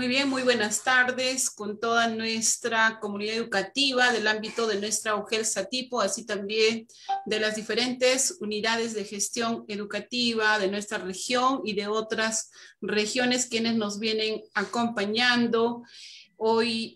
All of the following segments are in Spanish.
Muy bien, muy buenas tardes con toda nuestra comunidad educativa del ámbito de nuestra UGEL Satipo, así también de las diferentes unidades de gestión educativa de nuestra región y de otras regiones quienes nos vienen acompañando hoy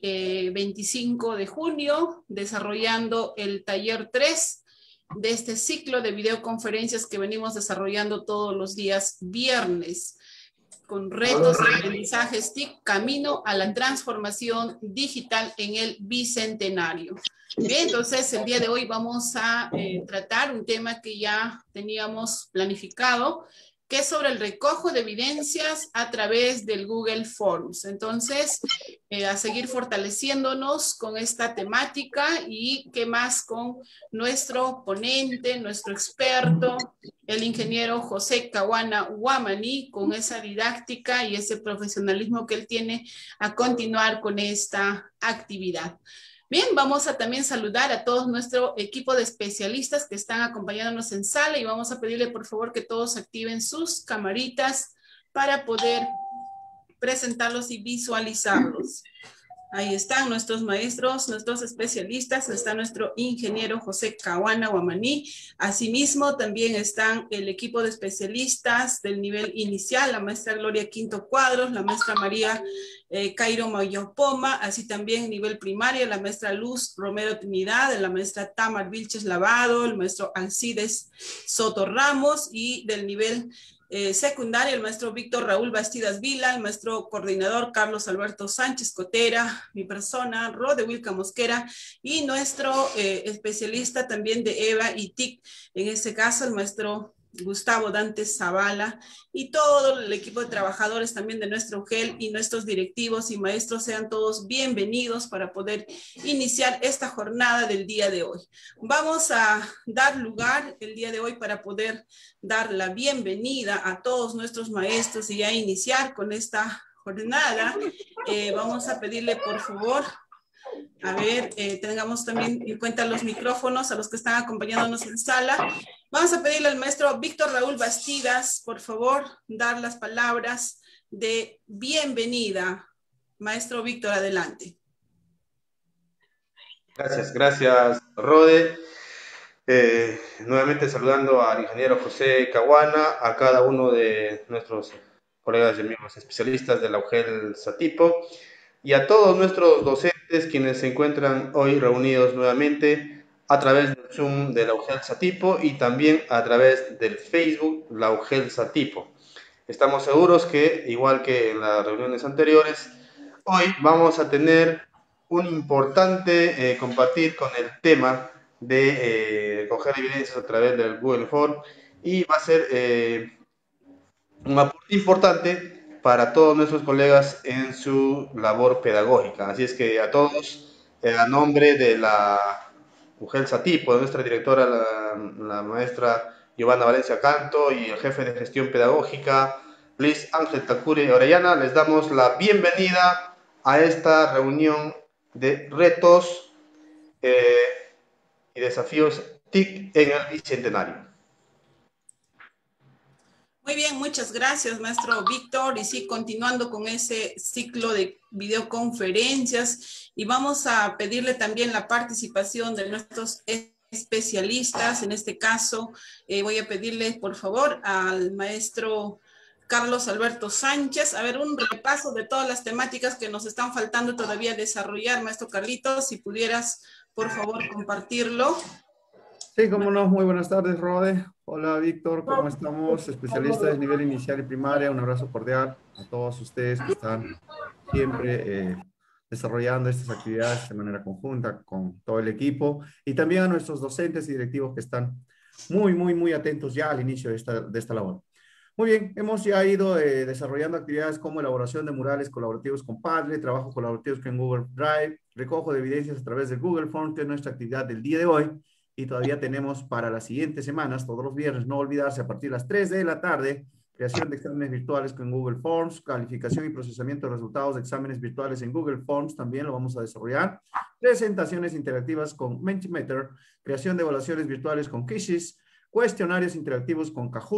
25 de junio, desarrollando el taller 3 de este ciclo de videoconferencias que venimos desarrollando todos los días viernes, con retos y aprendizajes TIC, camino a la transformación digital en el Bicentenario. Bien, entonces el día de hoy vamos a tratar un tema que ya teníamos planificado, que es sobre el recojo de evidencias a través del Google Forms. Entonces, a seguir fortaleciéndonos con esta temática y qué más con nuestro ponente, nuestro experto, el ingeniero José Caguana Huamani, con esa didáctica y ese profesionalismo que él tiene a continuar con esta actividad. Bien, vamos a también saludar a todo nuestro equipo de especialistas que están acompañándonos en sala y vamos a pedirle por favor que todos activen sus camaritas para poder presentarlos y visualizarlos. Ahí están nuestros maestros, nuestros especialistas, está nuestro ingeniero José Caguana Huamani. Asimismo, también están el equipo de especialistas del nivel inicial, la maestra Gloria Quinto Cuadros, la maestra María Cairo Mayopoma, así también nivel primario, la maestra Luz Romero Trinidad, la maestra Tamar Vilches Lavado, el maestro Alcides Soto Ramos y del nivel secundaria, el maestro Víctor Raúl Bastidas Vila, el maestro coordinador Carlos Alberto Sánchez Cotera, mi persona, Rode Wilca Mosquera, y nuestro especialista también de EVA y TIC, en este caso el maestro Gustavo Dante Zavala, y todo el equipo de trabajadores también de nuestro UGEL y nuestros directivos y maestros, sean todos bienvenidos para poder iniciar esta jornada del día de hoy. Vamos a dar lugar el día de hoy para poder dar la bienvenida a todos nuestros maestros y ya iniciar con esta jornada. Vamos a pedirle por favor, a ver, tengamos también en cuenta los micrófonos a los que están acompañándonos en sala. Vamos a pedirle al maestro Víctor Raúl Bastidas, por favor, dar las palabras de bienvenida. Maestro Víctor, adelante. Gracias, Rode. Nuevamente saludando al ingeniero José Caguana, a cada uno de nuestros colegas y amigos especialistas de la UGEL Satipo y a todos nuestros docentes quienes se encuentran hoy reunidos nuevamente a través del Zoom de la UGEL Satipo y también a través del Facebook la UGEL Satipo. Estamos seguros que, igual que en las reuniones anteriores, hoy vamos a tener un importante compartir con el tema de coger evidencias a través del Google Form y va a ser un aporte importante para todos nuestros colegas en su labor pedagógica. Así es que a todos, a nombre de la UGEL Satipo, de nuestra directora, la maestra Giovanna Valencia Canto y el jefe de gestión pedagógica, Luis Ángel Tacuri Orellana, les damos la bienvenida a esta reunión de retos y desafíos TIC en el Bicentenario. Muy bien, muchas gracias, maestro Víctor. Y sí, continuando con ese ciclo de videoconferencias, y vamos a pedirle también la participación de nuestros especialistas. En este caso, voy a pedirle, por favor, al maestro Carlos Alberto Sánchez, a ver, un repaso de todas las temáticas que nos están faltando todavía desarrollar. Maestro Carlitos, si pudieras, por favor, compartirlo. Sí, cómo no. Muy buenas tardes, Rode. Hola, Víctor, ¿cómo estamos? Especialistas de nivel inicial y primaria, un abrazo cordial a todos ustedes que están siempre desarrollando estas actividades de manera conjunta con todo el equipo y también a nuestros docentes y directivos que están muy atentos ya al inicio de esta labor. Muy bien, hemos ya ido desarrollando actividades como elaboración de murales colaborativos con Padlet, trabajo colaborativos con Google Drive, recojo de evidencias a través de Google Forms, que es nuestra actividad del día de hoy. Y todavía tenemos para las siguientes semanas, todos los viernes, no olvidarse, a partir de las 3 de la tarde, creación de exámenes virtuales con Google Forms, calificación y procesamiento de resultados de exámenes virtuales en Google Forms, también lo vamos a desarrollar. Presentaciones interactivas con Mentimeter, creación de evaluaciones virtuales con Quizzes, cuestionarios interactivos con Kahoot,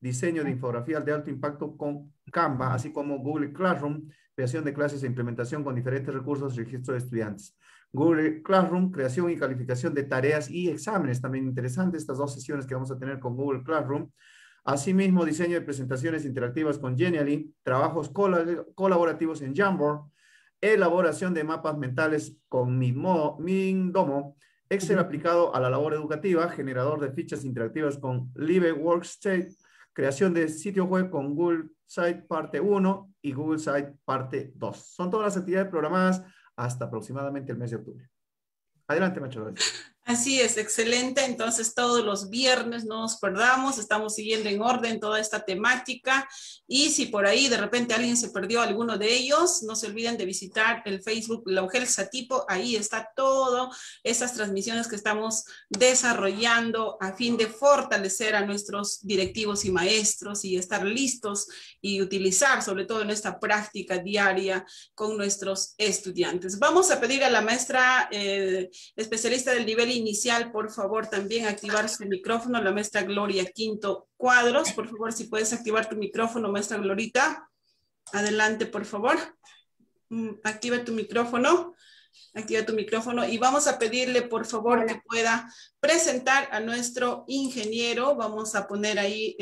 diseño de infografías de alto impacto con Canva, así como Google Classroom, creación de clases e implementación con diferentes recursos, registro de estudiantes. Google Classroom, creación y calificación de tareas y exámenes, también interesante estas dos sesiones que vamos a tener con Google Classroom. Asimismo, diseño de presentaciones interactivas con Genially, trabajos colaborativos en Jamboard, elaboración de mapas mentales con Mindomo, Excel aplicado a la labor educativa, generador de fichas interactivas con Live Workspace, creación de sitio web con Google Site parte 1 y Google Site parte 2. Son todas las actividades programadas hasta aproximadamente el mes de octubre. Adelante, Macho. Así es, excelente. Entonces todos los viernes no nos perdamos, estamos siguiendo en orden toda esta temática y si por ahí de repente alguien se perdió alguno de ellos, no se olviden de visitar el Facebook La UGEL Satipo, ahí está todo esas transmisiones que estamos desarrollando a fin de fortalecer a nuestros directivos y maestros y estar listos y utilizar sobre todo en esta práctica diaria con nuestros estudiantes. Vamos a pedir a la maestra especialista del nivel inicial, por favor, también activar su micrófono, la maestra Gloria Quinto Cuadros. Por favor, si puedes activar tu micrófono, maestra Glorita. Adelante, por favor. Activa tu micrófono. Activa tu micrófono y vamos a pedirle, por favor, que pueda presentar a nuestro ingeniero. Vamos a poner ahí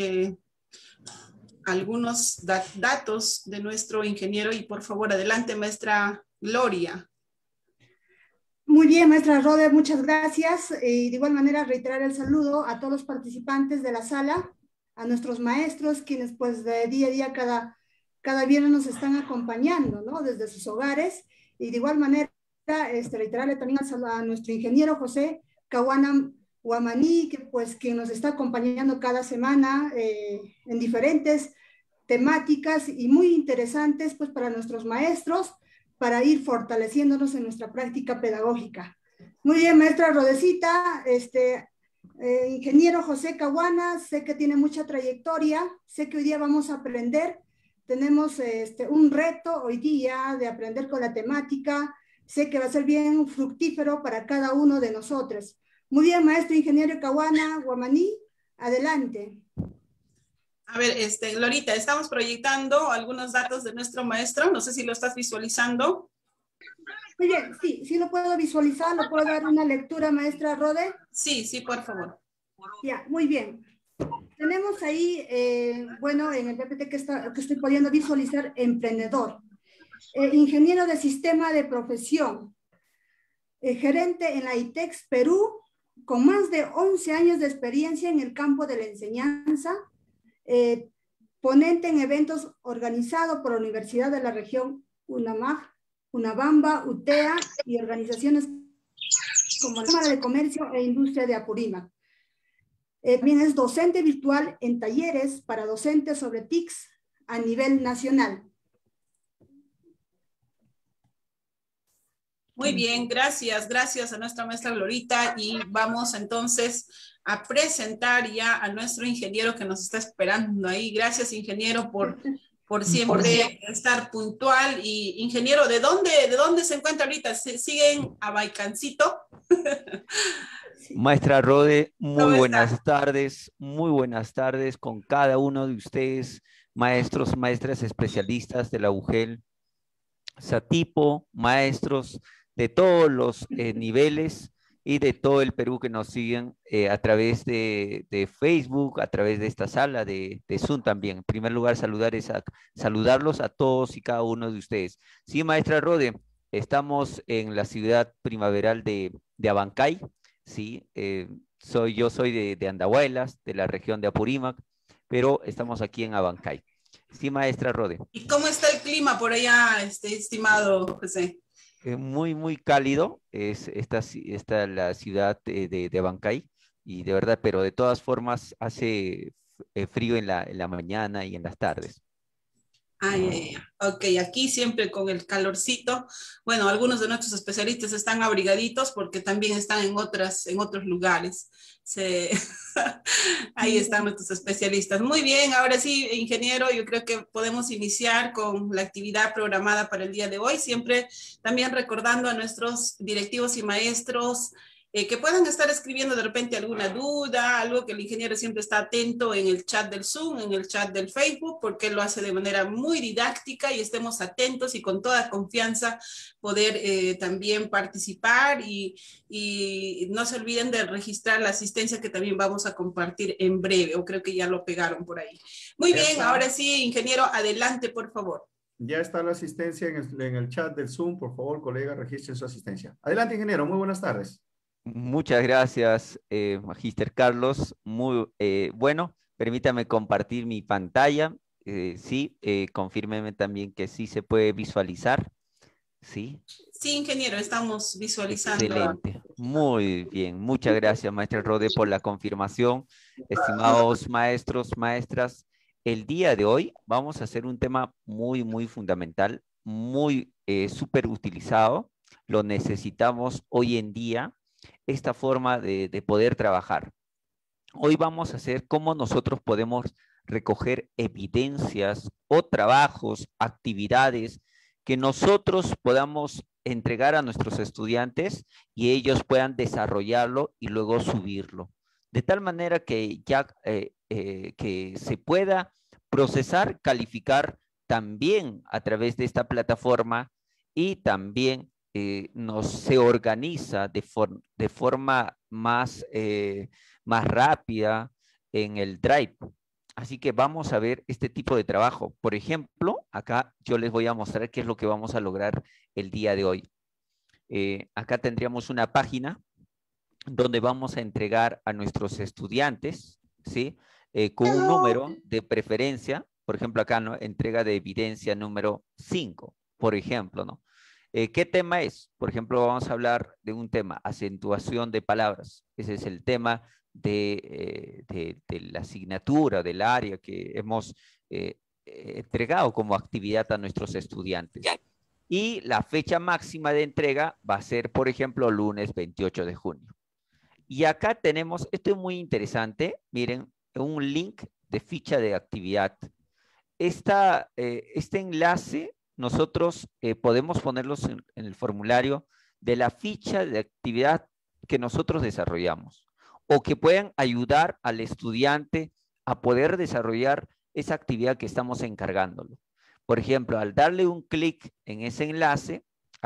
algunos datos de nuestro ingeniero y, por favor, adelante, maestra Gloria. Muy bien, maestra Rode, muchas gracias. Y de igual manera reiterar el saludo a todos los participantes de la sala, a nuestros maestros, quienes pues de día a día, cada viernes nos están acompañando, ¿no? Desde sus hogares. Y de igual manera, reiterarle también a nuestro ingeniero José Caguana Guamaní, que pues quien nos está acompañando cada semana en diferentes temáticas y muy interesantes pues para nuestros maestros, para ir fortaleciéndonos en nuestra práctica pedagógica. Muy bien, maestra Rodecita, ingeniero José Caguana, sé que tiene mucha trayectoria, sé que hoy día vamos a aprender, tenemos un reto hoy día de aprender con la temática, sé que va a ser bien fructífero para cada uno de nosotros. Muy bien, maestro ingeniero Caguana Guamaní, adelante. A ver, Glorita, estamos proyectando algunos datos de nuestro maestro. No sé si lo estás visualizando. Muy bien, sí lo puedo visualizar. ¿Lo puedo dar una lectura, maestra Rode? Sí, por favor. Ya, muy bien. Tenemos ahí, bueno, en el PPT que estoy pudiendo visualizar, emprendedor, ingeniero de sistema de profesión, gerente en la ITEX Perú, con más de 11 años de experiencia en el campo de la enseñanza, ponente en eventos organizados por la Universidad de la Región UNAMAG, UNABAMBA, UTEA y organizaciones como la Cámara de Comercio e Industria de Apurímac. También es docente virtual en talleres para docentes sobre TICs a nivel nacional. Muy bien, gracias a nuestra maestra Glorita y vamos entonces a presentar ya a nuestro ingeniero que nos está esperando ahí. Gracias, ingeniero, por siempre estar puntual. Y ingeniero, ¿de dónde se encuentra ahorita? ¿Siguen a Baicancito? Maestra Rode, muy buenas tardes con cada uno de ustedes, maestros, maestras especialistas de la UGEL Satipo, maestros de todos los niveles y de todo el Perú que nos siguen a través de Facebook, a través de esta sala de Zoom también. En primer lugar, saludarlos a todos y cada uno de ustedes. Sí, maestra Rode, estamos en la ciudad primaveral de Abancay. Sí, yo soy de Andahuaylas, de la región de Apurímac, pero estamos aquí en Abancay. Sí, maestra Rode. ¿Y cómo está el clima por allá, estimado José? Muy cálido, esta la ciudad de Abancay, y de verdad, pero de todas formas hace frío en la mañana y en las tardes. Ok, aquí siempre con el calorcito. Bueno, algunos de nuestros especialistas están abrigaditos porque también están en otros lugares. Ahí están nuestros especialistas. Muy bien, ahora sí, ingeniero, yo creo que podemos iniciar con la actividad programada para el día de hoy. Siempre también recordando a nuestros directivos y maestros que puedan estar escribiendo de repente alguna duda, algo que el ingeniero siempre está atento en el chat del Zoom, en el chat del Facebook, porque él lo hace de manera muy didáctica y estemos atentos y con toda confianza poder también participar y no se olviden de registrar la asistencia que también vamos a compartir en breve, o creo que ya lo pegaron por ahí. Muy bien, ahora sí, ingeniero, adelante, por favor. Ya está la asistencia en el chat del Zoom. Por favor, colega, registren su asistencia. Adelante, ingeniero. Muy buenas tardes. Muchas gracias, Magíster Carlos. Muy bueno. Permítame compartir mi pantalla. Sí, confírmeme también que sí se puede visualizar. Sí. Sí, ingeniero, estamos visualizando. Excelente. Muy bien. Muchas gracias, maestra Rode, por la confirmación. Estimados maestros, maestras, el día de hoy vamos a hacer un tema muy, muy fundamental, muy súper utilizado. Lo necesitamos hoy en día, esta forma de poder trabajar. Hoy vamos a hacer cómo nosotros podemos recoger evidencias o trabajos, actividades que nosotros podamos entregar a nuestros estudiantes y ellos puedan desarrollarlo y luego subirlo. De tal manera que ya que se pueda procesar, calificar también a través de esta plataforma y también se organiza de forma más rápida en el Drive. Así que vamos a ver este tipo de trabajo. Por ejemplo, acá yo les voy a mostrar qué es lo que vamos a lograr el día de hoy. Acá tendríamos una página donde vamos a entregar a nuestros estudiantes, ¿sí? Con un número de preferencia. Por ejemplo, acá, ¿no? Entrega de evidencia número 5, por ejemplo, ¿no? ¿Qué tema es? Por ejemplo, vamos a hablar de un tema, acentuación de palabras. Ese es el tema de la asignatura, del área que hemos entregado como actividad a nuestros estudiantes. Y la fecha máxima de entrega va a ser, por ejemplo, lunes 28 de junio. Y acá tenemos, esto es muy interesante, miren, un link de ficha de actividad. Este enlace nosotros podemos ponerlos en el formulario de la ficha de actividad que nosotros desarrollamos o que puedan ayudar al estudiante a poder desarrollar esa actividad que estamos encargándolo. Por ejemplo, al darle un clic en ese enlace,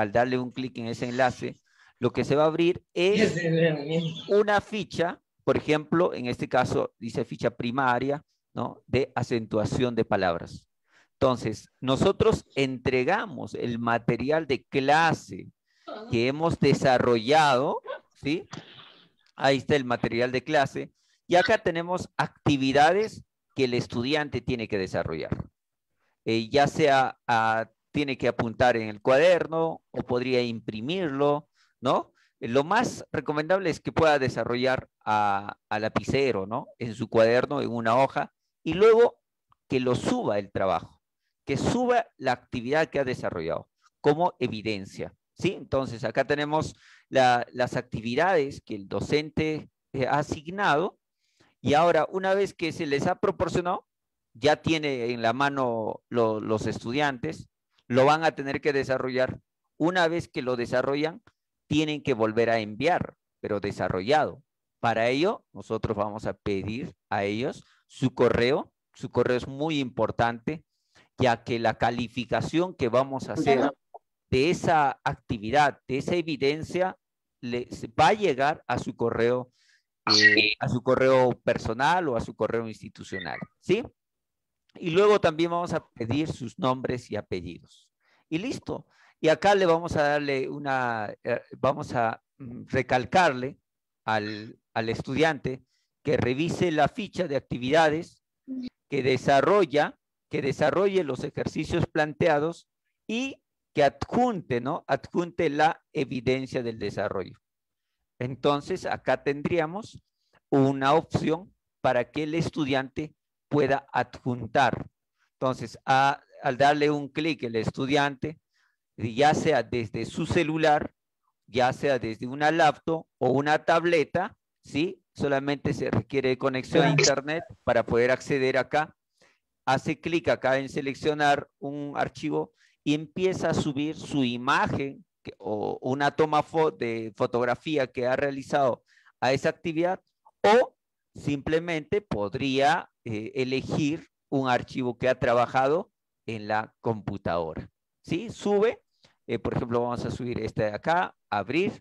lo que se va a abrir es una ficha, por ejemplo, en este caso dice ficha primaria, ¿no? De acentuación de palabras. Entonces, nosotros entregamos el material de clase que hemos desarrollado, ¿sí? Ahí está el material de clase. Y acá tenemos actividades que el estudiante tiene que desarrollar. Ya sea tiene que apuntar en el cuaderno o podría imprimirlo, ¿no? Lo más recomendable es que pueda desarrollar a lapicero, ¿no? En su cuaderno, en una hoja, y luego que lo suba el trabajo, que suba la actividad que ha desarrollado como evidencia, ¿sí? Entonces, acá tenemos las actividades que el docente ha asignado y ahora, una vez que se les ha proporcionado, ya tiene en la mano los estudiantes, lo van a tener que desarrollar. Una vez que lo desarrollan, tienen que volver a enviar, pero desarrollado. Para ello, nosotros vamos a pedir a ellos su correo. Su correo es muy importante, ya que la calificación que vamos a hacer de esa actividad, de esa evidencia, va a llegar a su correo personal o a su correo institucional, ¿sí? Y luego también vamos a pedir sus nombres y apellidos. Y listo. Y acá le vamos a darle vamos a recalcarle al estudiante que revise la ficha de actividades, que desarrolle los ejercicios planteados y que adjunte, ¿no? Adjunte la evidencia del desarrollo. Entonces, acá tendríamos una opción para que el estudiante pueda adjuntar. Entonces, al darle un clic el estudiante, ya sea desde su celular, ya sea desde una laptop o una tableta, ¿sí? Solamente se requiere conexión a internet para poder acceder acá. Hace clic acá en seleccionar un archivo y empieza a subir su imagen o una toma de fotografía que ha realizado a esa actividad, o simplemente podría elegir un archivo que ha trabajado en la computadora. ¿Sí? Sube, por ejemplo, vamos a subir este de acá, abrir,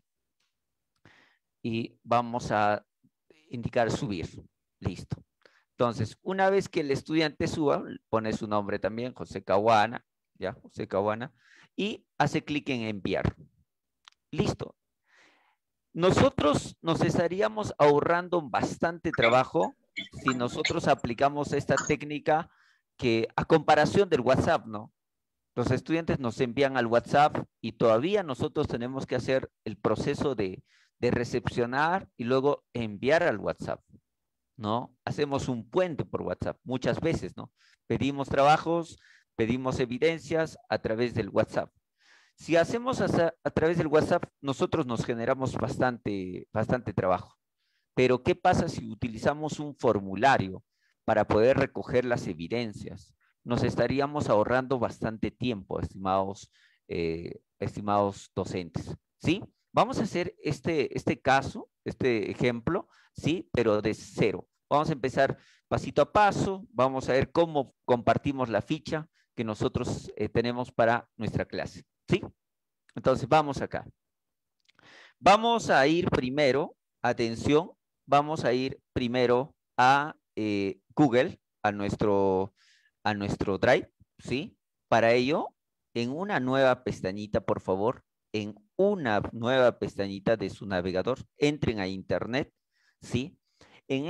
y vamos a indicar subir. Listo. Entonces, una vez que el estudiante suba, pone su nombre también, José Caguana, ya, José Caguana, y hace clic en enviar. Listo. Nosotros nos estaríamos ahorrando bastante trabajo si nosotros aplicamos esta técnica que, a comparación del WhatsApp, ¿no? Los estudiantes nos envían al WhatsApp y todavía nosotros tenemos que hacer el proceso de recepcionar y luego enviar al WhatsApp, ¿no? Hacemos un puente por WhatsApp muchas veces, ¿no? Pedimos trabajos, pedimos evidencias a través del WhatsApp. Si hacemos a través del WhatsApp, nosotros nos generamos bastante trabajo. Pero ¿qué pasa si utilizamos un formulario para poder recoger las evidencias? Nos estaríamos ahorrando bastante tiempo, estimados docentes, ¿sí? Vamos a hacer este caso, este ejemplo, ¿sí? Pero de cero. Vamos a empezar pasito a paso, vamos a ver cómo compartimos la ficha que nosotros tenemos para nuestra clase, ¿sí? Entonces, vamos acá. Vamos a ir primero, atención, vamos a ir primero a Google, a nuestro Drive, ¿sí? Para ello, en una nueva pestañita, por favor, en una nueva pestañita de su navegador, entren a Internet, ¿sí? En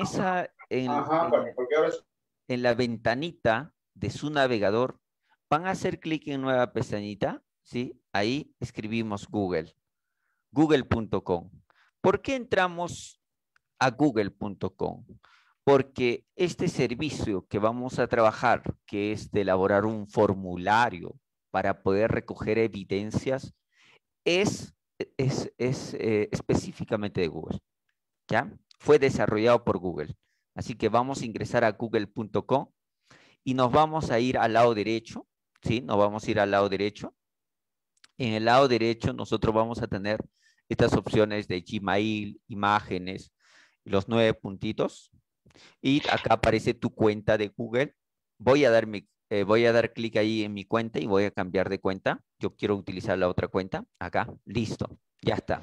la ventanita de su navegador, van a hacer clic en nueva pestañita, ¿sí? Ahí escribimos Google, google.com. ¿Por qué entramos a google.com? Porque este servicio que vamos a trabajar, que es de elaborar un formulario para poder recoger evidencias, es específicamente de Google, ¿ya? Fue desarrollado por Google. Así que vamos a ingresar a google.com y nos vamos a ir al lado derecho, ¿sí? Nos vamos a ir al lado derecho. En el lado derecho nosotros vamos a tener estas opciones de Gmail, imágenes, los 9 puntitos. Y acá aparece tu cuenta de Google. Voy a dar clic ahí en mi cuenta y voy a cambiar de cuenta. Yo quiero utilizar la otra cuenta. Acá, listo, ya está.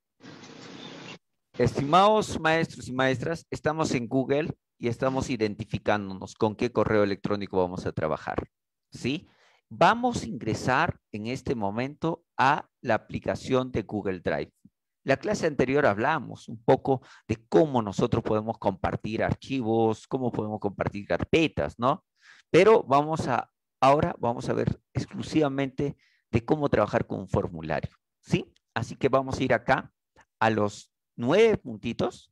Estimados maestros y maestras, estamos en Google y estamos identificándonos con qué correo electrónico vamos a trabajar, ¿sí? Vamos a ingresar en este momento a la aplicación de Google Drive. La clase anterior hablamos un poco de cómo nosotros podemos compartir archivos, cómo podemos compartir carpetas, ¿no? Pero ahora vamos a ver exclusivamente de cómo trabajar con un formulario, ¿sí? Así que vamos a ir acá a los 9 puntitos,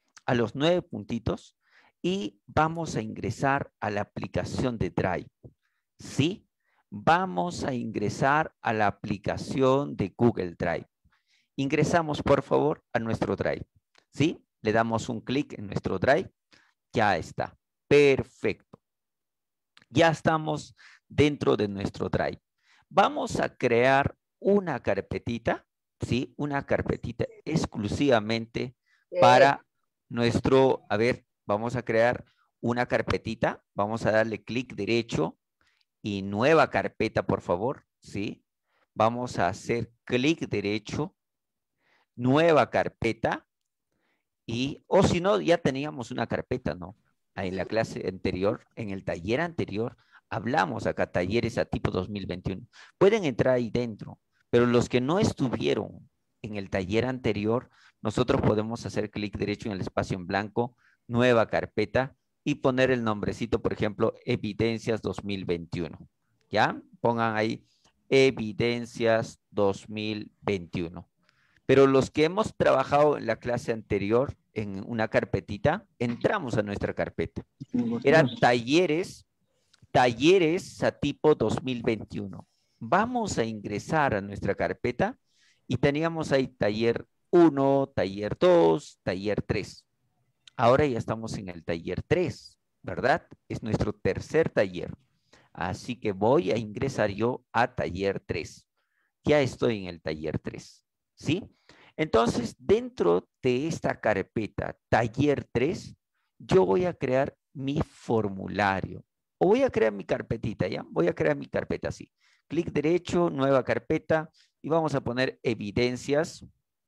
y vamos a ingresar a la aplicación de Drive, ¿sí? Vamos a ingresar a la aplicación de Google Drive. Ingresamos, por favor, a nuestro Drive, ¿sí? Le damos un clic en nuestro Drive. Ya está. Perfecto. Ya estamos dentro de nuestro Drive. Vamos a crear una carpetita, ¿sí? Una carpetita exclusivamente para nuestro... A ver, vamos a crear una carpetita. Vamos a darle clic derecho y nueva carpeta, por favor, ¿sí? Vamos a hacer clic derecho, nueva carpeta, o si no, ya teníamos una carpeta, ¿no? En la clase anterior, en el taller anterior, hablamos acá, talleres a tipo 2021. Pueden entrar ahí dentro, pero los que no estuvieron en el taller anterior, nosotros podemos hacer clic derecho en el espacio en blanco, nueva carpeta, y poner el nombrecito, por ejemplo, Evidencias 2021. ¿Ya? Pongan ahí Evidencias 2021. Pero los que hemos trabajado en la clase anterior en una carpetita, entramos a nuestra carpeta. Eran talleres a tipo 2021. Vamos a ingresar a nuestra carpeta y teníamos ahí taller 1, taller 2, taller 3. Ahora ya estamos en el taller 3, ¿verdad? Es nuestro tercer taller. Así que voy a ingresar yo a taller 3. ya estoy en el taller 3, ¿sí? Entonces, dentro de esta carpeta, taller 3, yo voy a crear mi formulario. O voy a crear mi carpetita, ¿ya? Voy a crear mi carpeta así. Clic derecho, nueva carpeta, y vamos a poner evidencias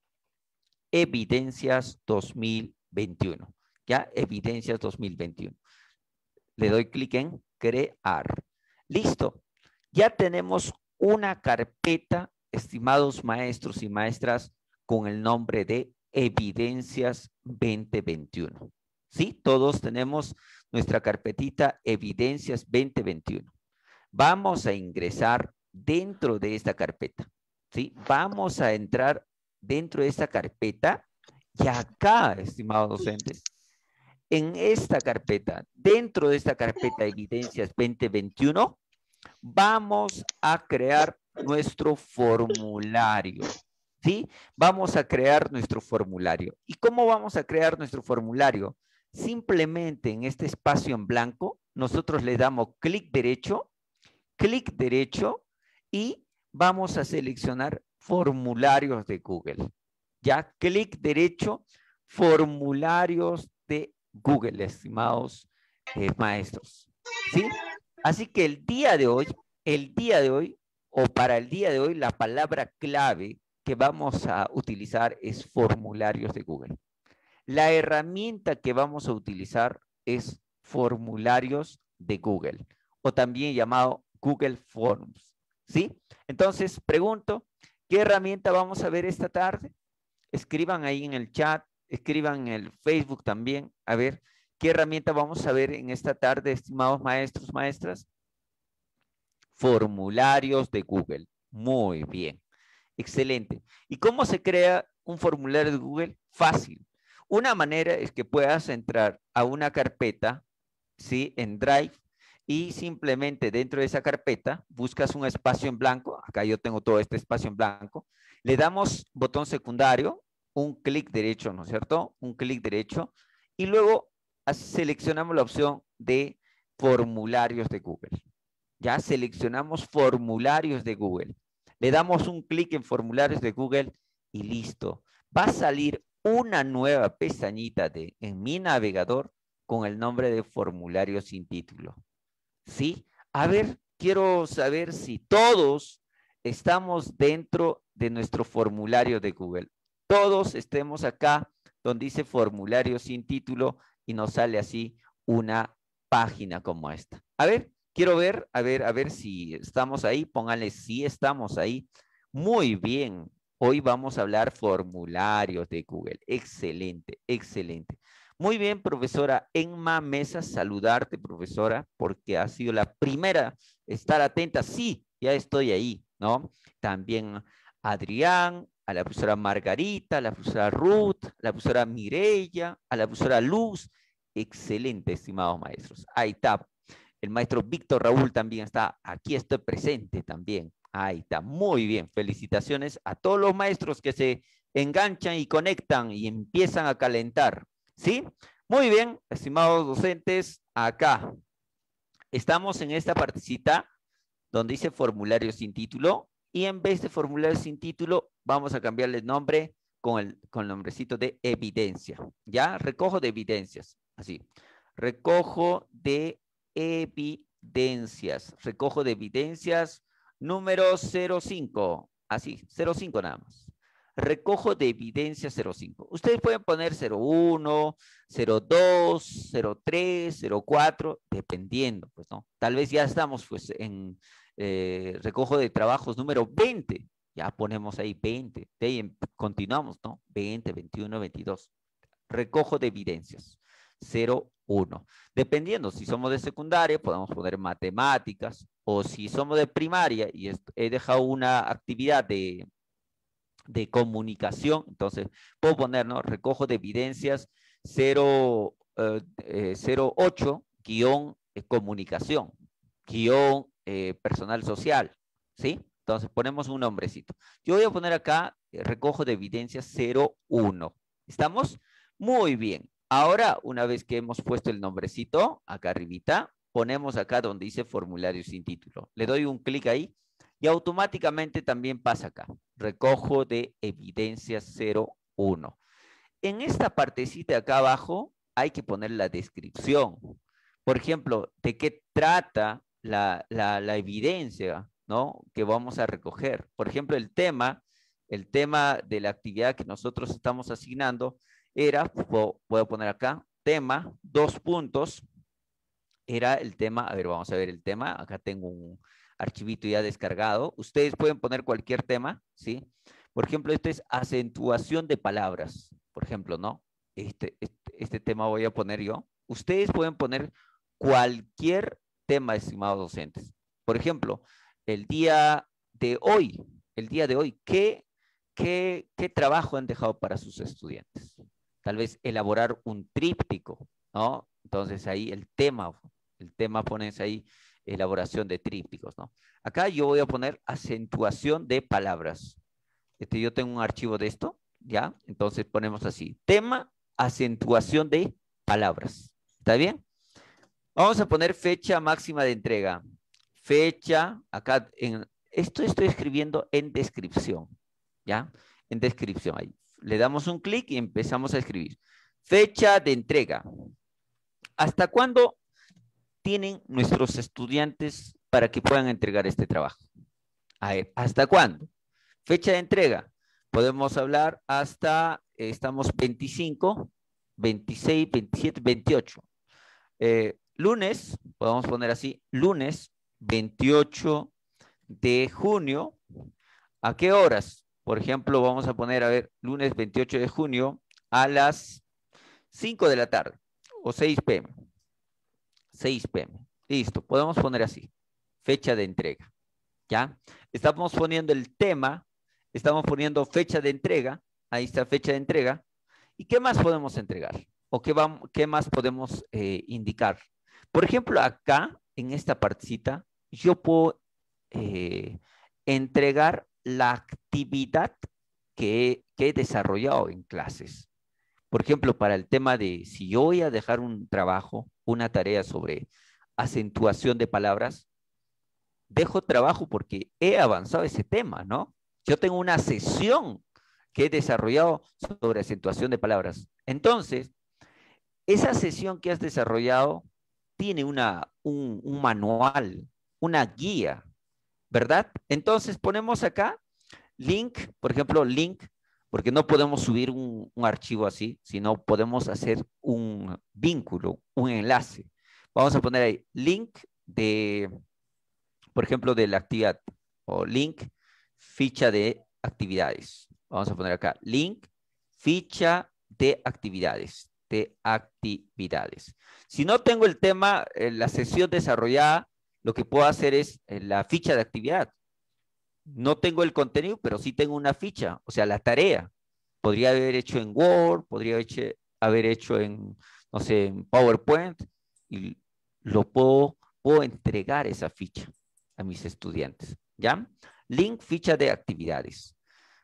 2021, ¿ya? Evidencias 2021. Le doy clic en crear. Listo. Ya tenemos una carpeta, estimados maestros y maestras, con el nombre de Evidencias 2021. ¿Sí? Todos tenemos nuestra carpetita Evidencias 2021. Vamos a ingresar dentro de esta carpeta. ¿Sí? Vamos a entrar dentro de esta carpeta y acá, estimados docentes, en esta carpeta, dentro de esta carpeta Evidencias 2021, vamos a crear nuestro formulario, ¿sí? Vamos a crear nuestro formulario. ¿Y cómo vamos a crear nuestro formulario? Simplemente en este espacio en blanco, nosotros le damos clic derecho y vamos a seleccionar formularios de Google. Ya, clic derecho, formularios de Google, estimados maestros. ¿Sí? Así que el día de hoy, o para el día de hoy, la palabra clave que vamos a utilizar es formularios de Google. La herramienta que vamos a utilizar es formularios de Google, o también llamado Google Forms. ¿Sí? Entonces, pregunto, ¿qué herramienta vamos a ver esta tarde? Escriban ahí en el chat, escriban en el Facebook también, a ver, ¿qué herramienta vamos a ver en esta tarde, estimados maestros, maestras? Formularios de Google. Muy bien. Excelente. ¿Y cómo se crea un formulario de Google? Fácil. Una manera es que puedas entrar a una carpeta, ¿sí? En Drive, y simplemente dentro de esa carpeta buscas un espacio en blanco. Acá yo tengo todo este espacio en blanco. Le damos botón secundario, un clic derecho, ¿no es cierto? Un clic derecho. Y luego seleccionamos la opción de formularios de Google. Ya seleccionamos formularios de Google. Le damos un clic en formularios de Google y listo. Va a salir una nueva pestañita en mi navegador con el nombre de formulario sin título. ¿Sí? A ver, quiero saber si todos estamos dentro de nuestro formulario de Google. Todos estemos acá donde dice formulario sin título y nos sale así una página como esta. A ver, quiero ver, a ver si estamos ahí. Pónganle si estamos ahí. Muy bien. Hoy vamos a hablar formularios de Google. Excelente, excelente. Muy bien, profesora Enma Mesa, saludarte, profesora, porque ha sido la primera. Estar atenta. Sí, ya estoy ahí, ¿no? También Adrián, a la profesora Margarita, a la profesora Ruth, a la profesora Mireya, a la profesora Luz. Excelente, estimados maestros. Ahí está. El maestro Víctor Raúl también está. Aquí estoy presente también. Ahí está. Muy bien. Felicitaciones a todos los maestros que se enganchan y conectan y empiezan a calentar. ¿Sí? Muy bien, estimados docentes. Acá estamos en esta partecita donde dice formulario sin título. Y en vez de formulario sin título, vamos a cambiarle el nombre con el nombrecito de evidencia. ¿Ya? Recojo de evidencias. Así. Recojo de evidencias. Recojo de evidencias número 05. Así, 05 nada más. Recojo de evidencias 05. Ustedes pueden poner 01, 02, 03, 04, dependiendo, pues, ¿no? Tal vez ya estamos, pues, en recojo de trabajos número 20. Ya ponemos ahí 20. De ahí continuamos, ¿no? 20, 21, 22. Recojo de evidencias 01. Dependiendo, si somos de secundaria, podemos poner matemáticas, o si somos de primaria y he dejado una actividad de comunicación, entonces puedo poner, ¿no? Recojo de evidencias 08, guión comunicación, guión personal social, ¿sí? Entonces ponemos un nombrecito. Yo voy a poner acá recojo de evidencias 01. ¿Estamos? Muy bien. Ahora, una vez que hemos puesto el nombrecito, acá arribita, ponemos acá donde dice formulario sin título. Le doy un clic ahí. Y automáticamente también pasa acá. Recojo de evidencia 01. En esta partecita de acá abajo hay que poner la descripción. Por ejemplo, de qué trata la evidencia, ¿no?, que vamos a recoger. Por ejemplo, el tema de la actividad que nosotros estamos asignando era, voy a poner acá, tema, 2 puntos, era el tema, a ver, vamos a ver el tema, acá tengo un archivito ya descargado, ustedes pueden poner cualquier tema, ¿sí? Por ejemplo, este es acentuación de palabras, por ejemplo, ¿no? Este tema voy a poner yo. Ustedes pueden poner cualquier tema, estimados docentes. Por ejemplo, el día de hoy, ¿qué trabajo han dejado para sus estudiantes? Tal vez elaborar un tríptico, ¿no? Entonces ahí el tema pones ahí elaboración de trípticos, ¿no? Acá yo voy a poner acentuación de palabras. Yo tengo un archivo de esto, ¿ya? Entonces ponemos así, tema, acentuación de palabras. ¿Está bien? Vamos a poner fecha máxima de entrega. Fecha, acá, esto estoy escribiendo en descripción, ¿ya? En descripción, ahí. Le damos un clic y empezamos a escribir. Fecha de entrega. ¿Hasta cuándo tienen nuestros estudiantes para que puedan entregar este trabajo? A ver, ¿hasta cuándo? Fecha de entrega. Podemos hablar hasta, estamos 25, 26, 27, 28. Lunes, podemos poner así, lunes 28 de junio. ¿A qué horas? Por ejemplo, vamos a poner, a ver, lunes 28 de junio a las 5 de la tarde o 6 p.m. 6 p.m. Listo, podemos poner así, fecha de entrega, ¿ya? Estamos poniendo el tema, estamos poniendo fecha de entrega, ahí está fecha de entrega. ¿Y qué más podemos entregar? ¿O qué más podemos indicar? Por ejemplo, acá, en esta partecita, yo puedo entregar la actividad que he desarrollado en clases. Por ejemplo, para el tema de si yo voy a dejar un trabajo, una tarea sobre acentuación de palabras, dejo trabajo porque he avanzado ese tema, ¿no? Yo tengo una sesión que he desarrollado sobre acentuación de palabras. Entonces, esa sesión que has desarrollado tiene un manual, una guía, ¿verdad? Entonces ponemos acá link, por ejemplo, link, porque no podemos subir un archivo así, sino podemos hacer un vínculo, un enlace. Vamos a poner ahí link de, por ejemplo, de la actividad, o link, ficha de actividades. Vamos a poner acá link, ficha de actividades. Si no tengo el tema, la sesión desarrollada, lo que puedo hacer es la ficha de actividad. No tengo el contenido, pero sí tengo una ficha, o sea, la tarea. Podría haber hecho en Word, podría haber hecho en, no sé, en PowerPoint, y lo puedo entregar esa ficha a mis estudiantes, ¿ya? Link, ficha de actividades.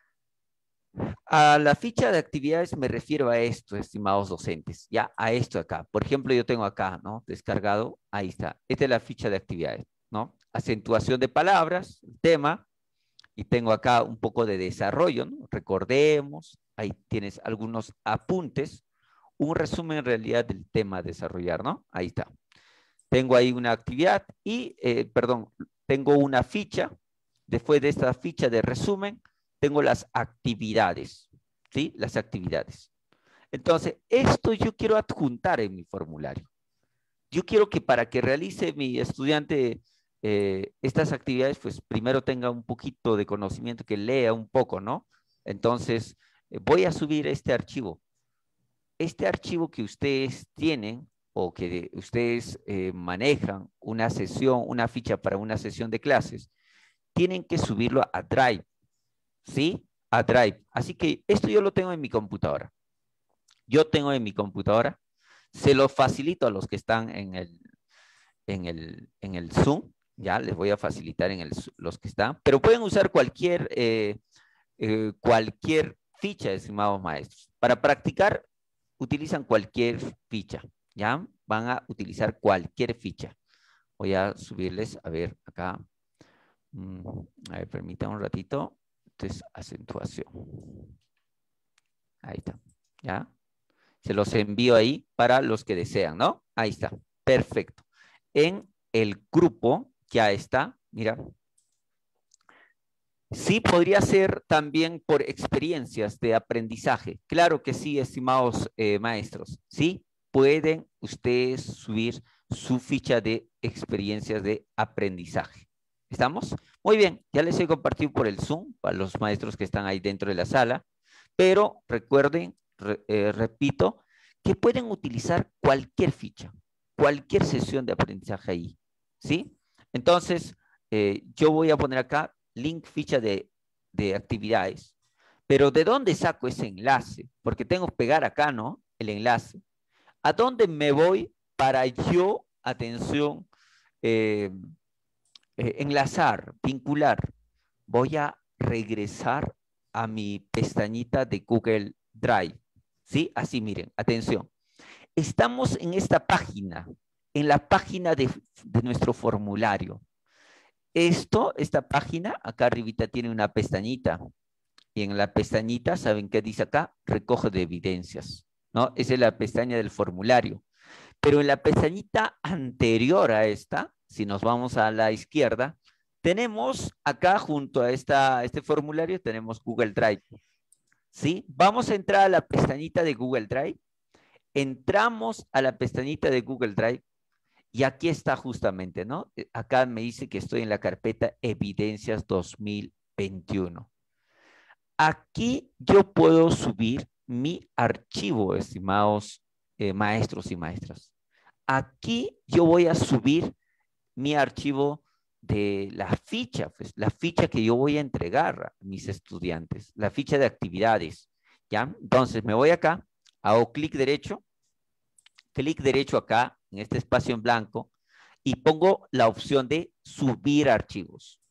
A la ficha de actividades me refiero a esto, estimados docentes, ya, a esto acá. Por ejemplo, yo tengo acá, ¿no? Descargado, ahí está. Esta es la ficha de actividades, ¿no? Acentuación de palabras, tema, y tengo acá un poco de desarrollo, ¿no? Recordemos, ahí tienes algunos apuntes, un resumen en realidad del tema a desarrollar, ¿no? Ahí está. Tengo ahí una actividad y, tengo una ficha. Después de esta ficha de resumen, tengo las actividades, ¿sí? Las actividades. Entonces, esto yo quiero adjuntar en mi formulario. Yo quiero que para que realice mi estudiante estas actividades, pues primero tenga un poquito de conocimiento, que lea un poco, ¿no? Entonces, voy a subir este archivo. Este archivo que ustedes tienen o que ustedes manejan una sesión, una ficha para una sesión de clases, tienen que subirlo a Drive, ¿sí? A Drive. Así que esto yo lo tengo en mi computadora. Yo tengo en mi computadora, se lo facilito a los que están en el Zoom, ya les voy a facilitar los que están, pero pueden usar cualquier ficha, estimados maestros. Para practicar, utilizan cualquier ficha, ¿ya? Van a utilizar cualquier ficha. Voy a subirles, a ver, acá. A ver, permítame un ratito. Entonces, acentuación. Ahí está. ¿Ya? Se los envío ahí para los que desean, ¿no? Ahí está. Perfecto. En el grupo ya está. Mira. Sí, podría ser también por experiencias de aprendizaje. Claro que sí, estimados maestros. Sí, pueden ustedes subir su ficha de experiencias de aprendizaje. ¿Estamos? Muy bien, ya les he compartido por el Zoom para los maestros que están ahí dentro de la sala, pero recuerden, repito, que pueden utilizar cualquier ficha, cualquier sesión de aprendizaje ahí. ¿Sí? Entonces, yo voy a poner acá link ficha de actividades. Pero ¿de dónde saco ese enlace? Porque tengo que pegar acá, ¿no? El enlace. ¿A dónde me voy para yo, atención, enlazar, vincular? Voy a regresar a mi pestañita de Google Drive. ¿Sí? Así, miren, atención. Estamos en esta página, en la página de nuestro formulario. Esta página, acá arribita tiene una pestañita. Y en la pestañita, ¿saben qué dice acá? Recoge de evidencias, ¿no? Esa es la pestaña del formulario. Pero en la pestañita anterior a esta, si nos vamos a la izquierda, tenemos acá junto a este formulario, tenemos Google Drive. ¿Sí? Vamos a entrar a la pestañita de Google Drive. Entramos a la pestañita de Google Drive. Y aquí está justamente, ¿no? Acá me dice que estoy en la carpeta Evidencias 2021. Aquí yo puedo subir mi archivo, estimados maestros y maestras. Aquí yo voy a subir mi archivo de la ficha, pues, la ficha que yo voy a entregar a mis estudiantes, la ficha de actividades, ¿ya? Entonces me voy acá, hago clic derecho acá, en este espacio en blanco, y pongo la opción de subir archivos.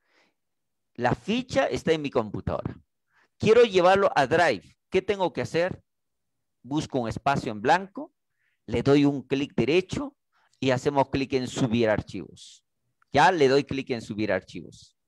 La ficha está en mi computadora. Quiero llevarlo a Drive. ¿Qué tengo que hacer? Busco un espacio en blanco, le doy un clic derecho y hacemos clic en subir archivos. Ya le doy clic en subir archivos.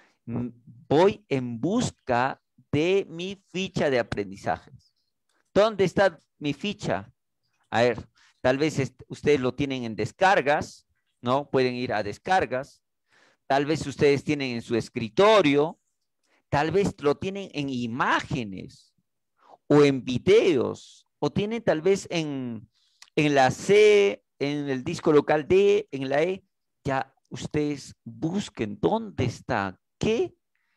Voy en busca de mi ficha de aprendizaje. ¿Dónde está mi ficha? A ver, tal vez ustedes lo tienen en descargas, ¿no? Pueden ir a descargas. Tal vez ustedes tienen en su escritorio. Tal vez lo tienen en imágenes o en videos. O tienen tal vez en la C, en el disco local D, en la E. Ya ustedes busquen dónde está, qué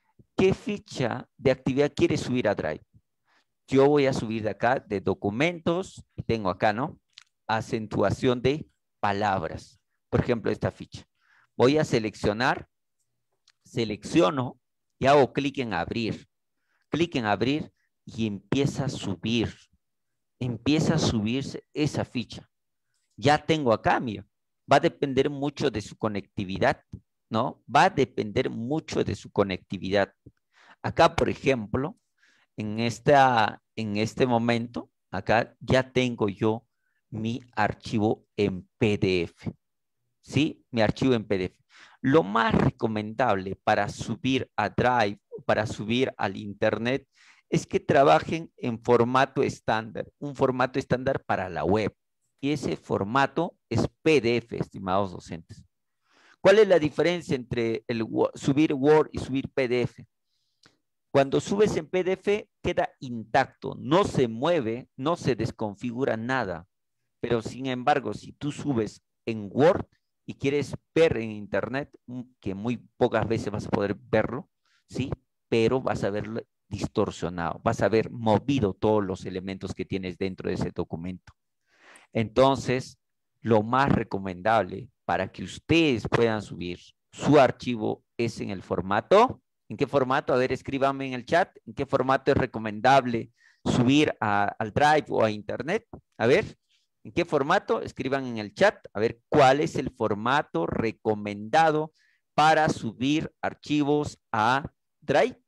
ficha de actividad quiere subir a Drive. Yo voy a subir de acá, de documentos, y tengo acá, ¿no? Acentuación de palabras. Por ejemplo, esta ficha. Voy a seleccionar, selecciono y hago clic en abrir. Clic en abrir y empieza a subir. Empieza a subirse esa ficha. Ya tengo acá, mira. Va a depender mucho de su conectividad, ¿no? Va a depender mucho de su conectividad. Acá, por ejemplo, en este momento, acá ya tengo yo mi archivo en PDF. ¿Sí? Mi archivo en PDF. Lo más recomendable para subir a Drive, para subir al Internet, es que trabajen en formato estándar, un formato estándar para la web. Y ese formato es PDF, estimados docentes. ¿Cuál es la diferencia entre subir Word y subir PDF? Cuando subes en PDF queda intacto, no se mueve, no se desconfigura nada. Pero sin embargo, si tú subes en Word y quieres ver en Internet, que muy pocas veces vas a poder verlo, ¿sí? Pero vas a verlo distorsionado, vas a ver movido todos los elementos que tienes dentro de ese documento. Entonces, lo más recomendable para que ustedes puedan subir su archivo es en el formato. ¿En qué formato? A ver, escríbanme en el chat. ¿En qué formato es recomendable subir al Drive o a Internet? A ver, ¿en qué formato? Escriban en el chat. A ver, ¿cuál es el formato recomendado para subir archivos a Drive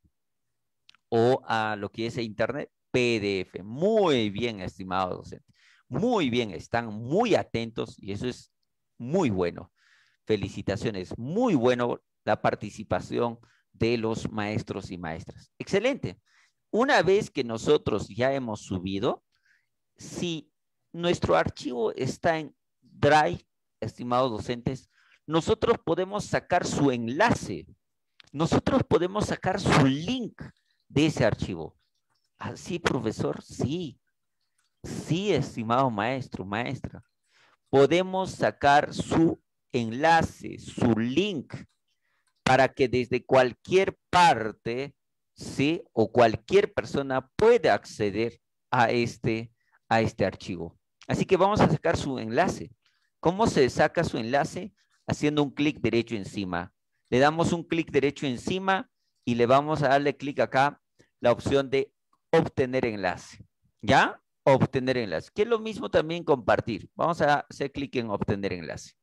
o a lo que es Internet? PDF. Muy bien, estimados docentes. Muy bien, están muy atentos y eso es muy bueno. Felicitaciones, muy bueno la participación de los maestros y maestras. Excelente. Una vez que nosotros ya hemos subido, si nuestro archivo está en Drive, estimados docentes, nosotros podemos sacar su enlace. Nosotros podemos sacar su link de ese archivo. ¿Así, profesor? Sí. Sí, estimado maestro, maestra. Podemos sacar su enlace, su link, para que desde cualquier parte, ¿sí? O cualquier persona pueda acceder a este archivo. Así que vamos a sacar su enlace. ¿Cómo se saca su enlace? Haciendo un clic derecho encima. Le damos un clic derecho encima y le vamos a darle clic acá la opción de obtener enlace. ¿Ya? Obtener enlace. Que es lo mismo también compartir. Vamos a hacer clic en obtener enlace.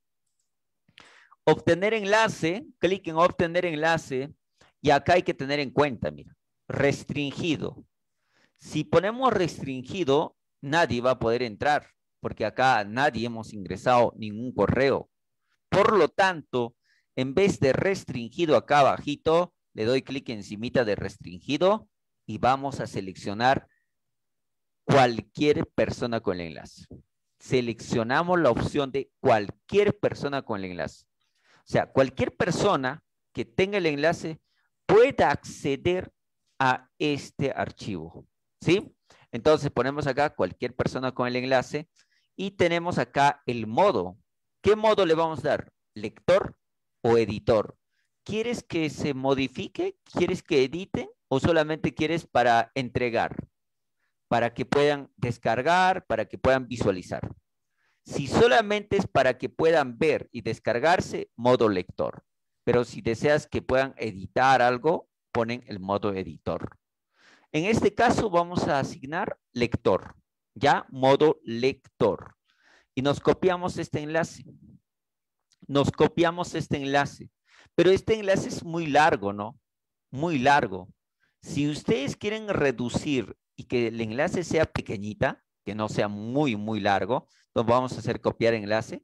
Obtener enlace, clic en obtener enlace, y acá hay que tener en cuenta, mira, restringido. Si ponemos restringido, nadie va a poder entrar, porque acá nadie hemos ingresado ningún correo. Por lo tanto, en vez de restringido acá abajito, le doy clic encimita de restringido y vamos a seleccionar cualquier persona con el enlace. Seleccionamos la opción de cualquier persona con el enlace. O sea, cualquier persona que tenga el enlace pueda acceder a este archivo, ¿sí? Entonces ponemos acá cualquier persona con el enlace y tenemos acá el modo. ¿Qué modo le vamos a dar? ¿Lector o editor? ¿Quieres que se modifique? ¿Quieres que edite? ¿O solamente quieres para entregar? Para que puedan descargar, para que puedan visualizar. Si solamente es para que puedan ver y descargarse, modo lector. Pero si deseas que puedan editar algo, ponen el modo editor. En este caso vamos a asignar lector, ¿ya? Modo lector. Y nos copiamos este enlace. Nos copiamos este enlace. Pero este enlace es muy largo, ¿no? Muy largo. Si ustedes quieren reducir y que el enlace sea pequeñita, que no sea muy, muy largo, entonces vamos a hacer copiar enlace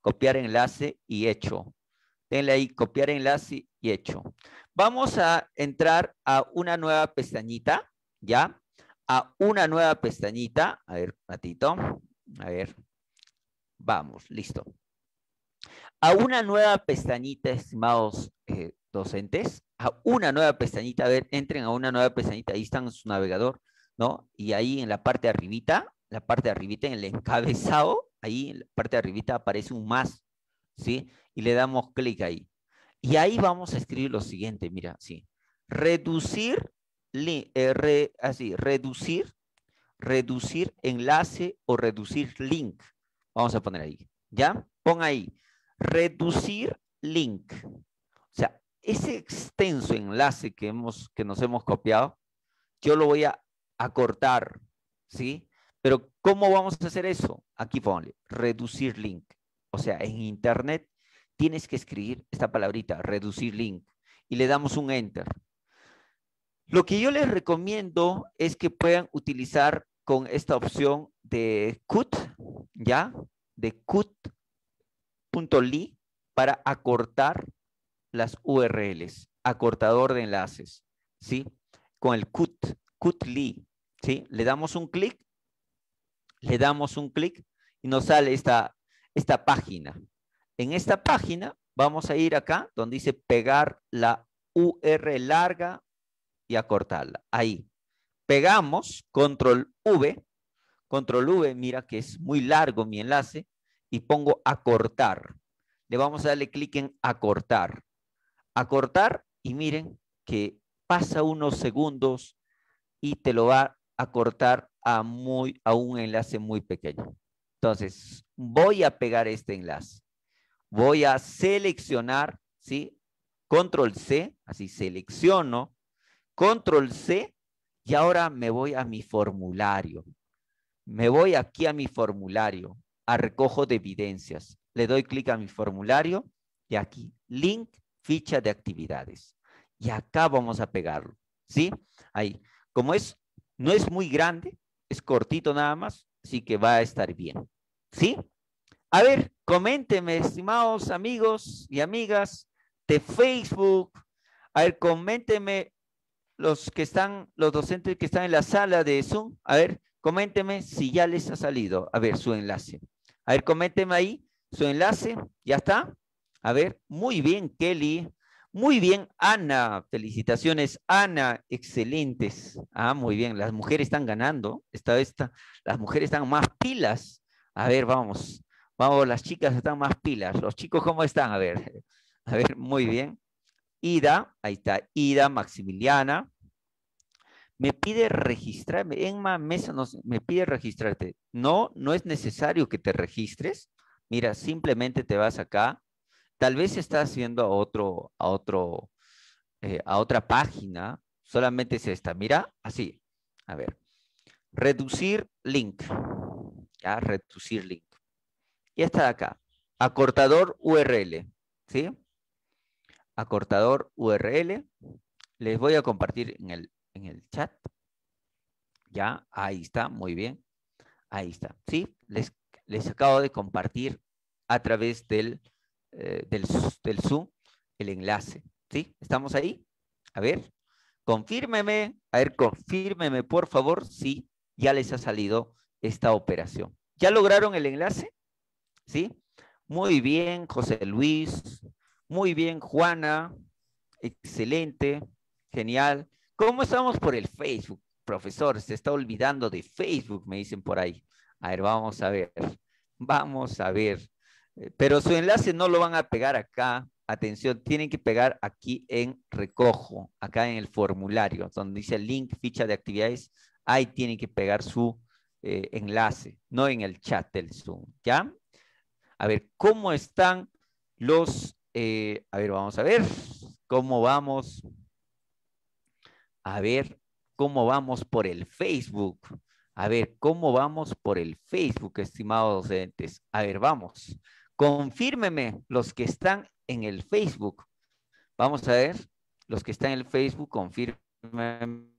y hecho. Denle ahí, copiar enlace y hecho. Vamos a entrar a una nueva pestañita, ¿ya? A una nueva pestañita. A ver, ratito. A ver. Vamos, listo. A una nueva pestañita, estimados docentes. A una nueva pestañita. A ver, entren a una nueva pestañita. Ahí está en su navegador, ¿no? Y ahí en la parte de arribita, en el encabezado, ahí en la parte de arribita aparece un más, ¿sí? Y le damos clic ahí. Y ahí vamos a escribir lo siguiente, mira, sí. Reducir enlace o reducir link. Vamos a poner ahí, ¿ya? Pon ahí, reducir link. O sea, ese extenso enlace que nos hemos copiado, yo lo voy a acortar, ¿sí? Pero ¿cómo vamos a hacer eso? Aquí ponle, reducir link. O sea, en internet tienes que escribir esta palabrita, reducir link, y le damos un enter. Lo que yo les recomiendo es que puedan utilizar con esta opción de cut, ¿ya? De cut.ly para acortar las URLs, acortador de enlaces, ¿sí? Con el cut.ly, ¿sí? Le damos un clic y nos sale esta página. En esta página vamos a ir acá donde dice pegar la URL larga y acortarla. Ahí. Pegamos, control V, mira que es muy largo mi enlace, y pongo acortar. Le vamos a darle clic en acortar. Acortar, y miren que pasa unos segundos y te lo va a cortar a un enlace muy pequeño. Entonces, voy a pegar este enlace. Voy a seleccionar, ¿sí? Control C, así selecciono, Control C, y ahora me voy a mi formulario. Me voy aquí a mi formulario, a recojo de evidencias. Le doy clic a mi formulario y aquí, link, ficha de actividades. Y acá vamos a pegarlo, ¿sí? Ahí. Como no es muy grande, es cortito nada más, así que va a estar bien, ¿sí? A ver, coméntenme, estimados amigos y amigas, de Facebook. A ver, coméntenme los docentes que están en la sala de Zoom. A ver, coméntenme si ya les ha salido. A ver, su enlace. A ver, coméntenme ahí su enlace. ¿Ya está? A ver, muy bien, Kelly. Muy bien, Ana. Felicitaciones, Ana. Excelentes. Ah, muy bien. Las mujeres están ganando. Las mujeres están más pilas. A ver, vamos. Vamos, las chicas están más pilas. Los chicos, ¿cómo están? A ver, muy bien. Ida, ahí está. Ida, Maximiliana. Me pide registrarme. Enma Mesa me pide registrarte. No, no es necesario que te registres. Mira, simplemente te vas acá. Tal vez estás yendo a otra página. Solamente es esta. Mira, así. A ver. Reducir link. Ya, reducir link. Y está acá. Acortador URL. ¿Sí? Acortador URL. Les voy a compartir en el chat. Ya, ahí está, muy bien. Ahí está, ¿sí? Les acabo de compartir a través del Zoom el enlace, ¿sí? ¿Estamos ahí? A ver, confírmeme, por favor, si ya les ha salido esta operación. ¿Ya lograron el enlace? ¿Sí? Muy bien, José Luis. Muy bien, Juana. Excelente, genial. ¿Cómo estamos por el Facebook? Profesor, se está olvidando de Facebook, me dicen por ahí. A ver, vamos a ver. Vamos a ver. Pero su enlace no lo van a pegar acá. Atención, tienen que pegar aquí en recojo, acá en el formulario, donde dice link, ficha de actividades. Ahí tienen que pegar su enlace, no en el chat del Zoom, ¿ya? A ver, ¿cómo están los... a ver, vamos a ver cómo vamos. A ver cómo vamos por el Facebook. A ver, ¿cómo vamos por el Facebook, estimados docentes? A ver, vamos. Confírmeme los que están en el Facebook. Vamos a ver, los que están en el Facebook, confírmeme.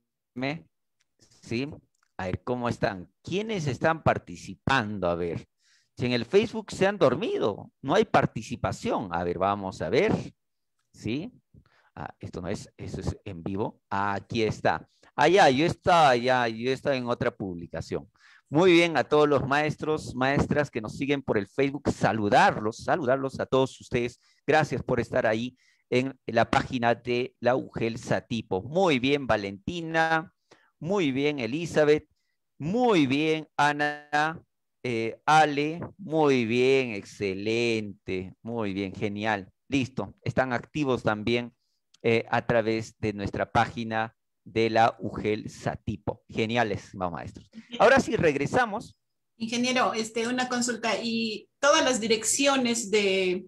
¿Sí? A ver, ¿cómo están? ¿Quiénes están participando? A ver. Si en el Facebook se han dormido, no hay participación. A ver, vamos a ver. ¿Sí? Ah, esto no es, eso es en vivo. Ah, aquí está. Yo estaba en otra publicación. Muy bien, a todos los maestros, maestras que nos siguen por el Facebook, saludarlos a todos ustedes. Gracias por estar ahí en la página de la UGEL Satipo. Muy bien, Valentina. Muy bien, Elizabeth. Muy bien, Ana. Ale, muy bien, excelente. Muy bien, genial. Listo, están activos también a través de nuestra página de la UGEL Satipo. Geniales, maestros. Ahora sí, regresamos. Ingeniero, una consulta. ¿Y todas las direcciones de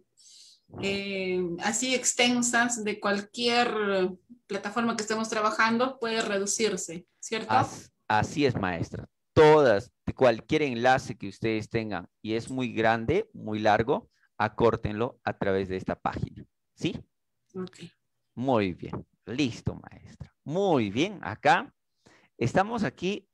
así extensas de cualquier plataforma que estemos trabajando puede reducirse, cierto? Así es, maestra. Todas, cualquier enlace que ustedes tengan y es muy grande, muy largo, acórtenlo a través de esta página. ¿Sí? Ok. Muy bien. Listo, maestra. Muy bien. Acá estamos aquí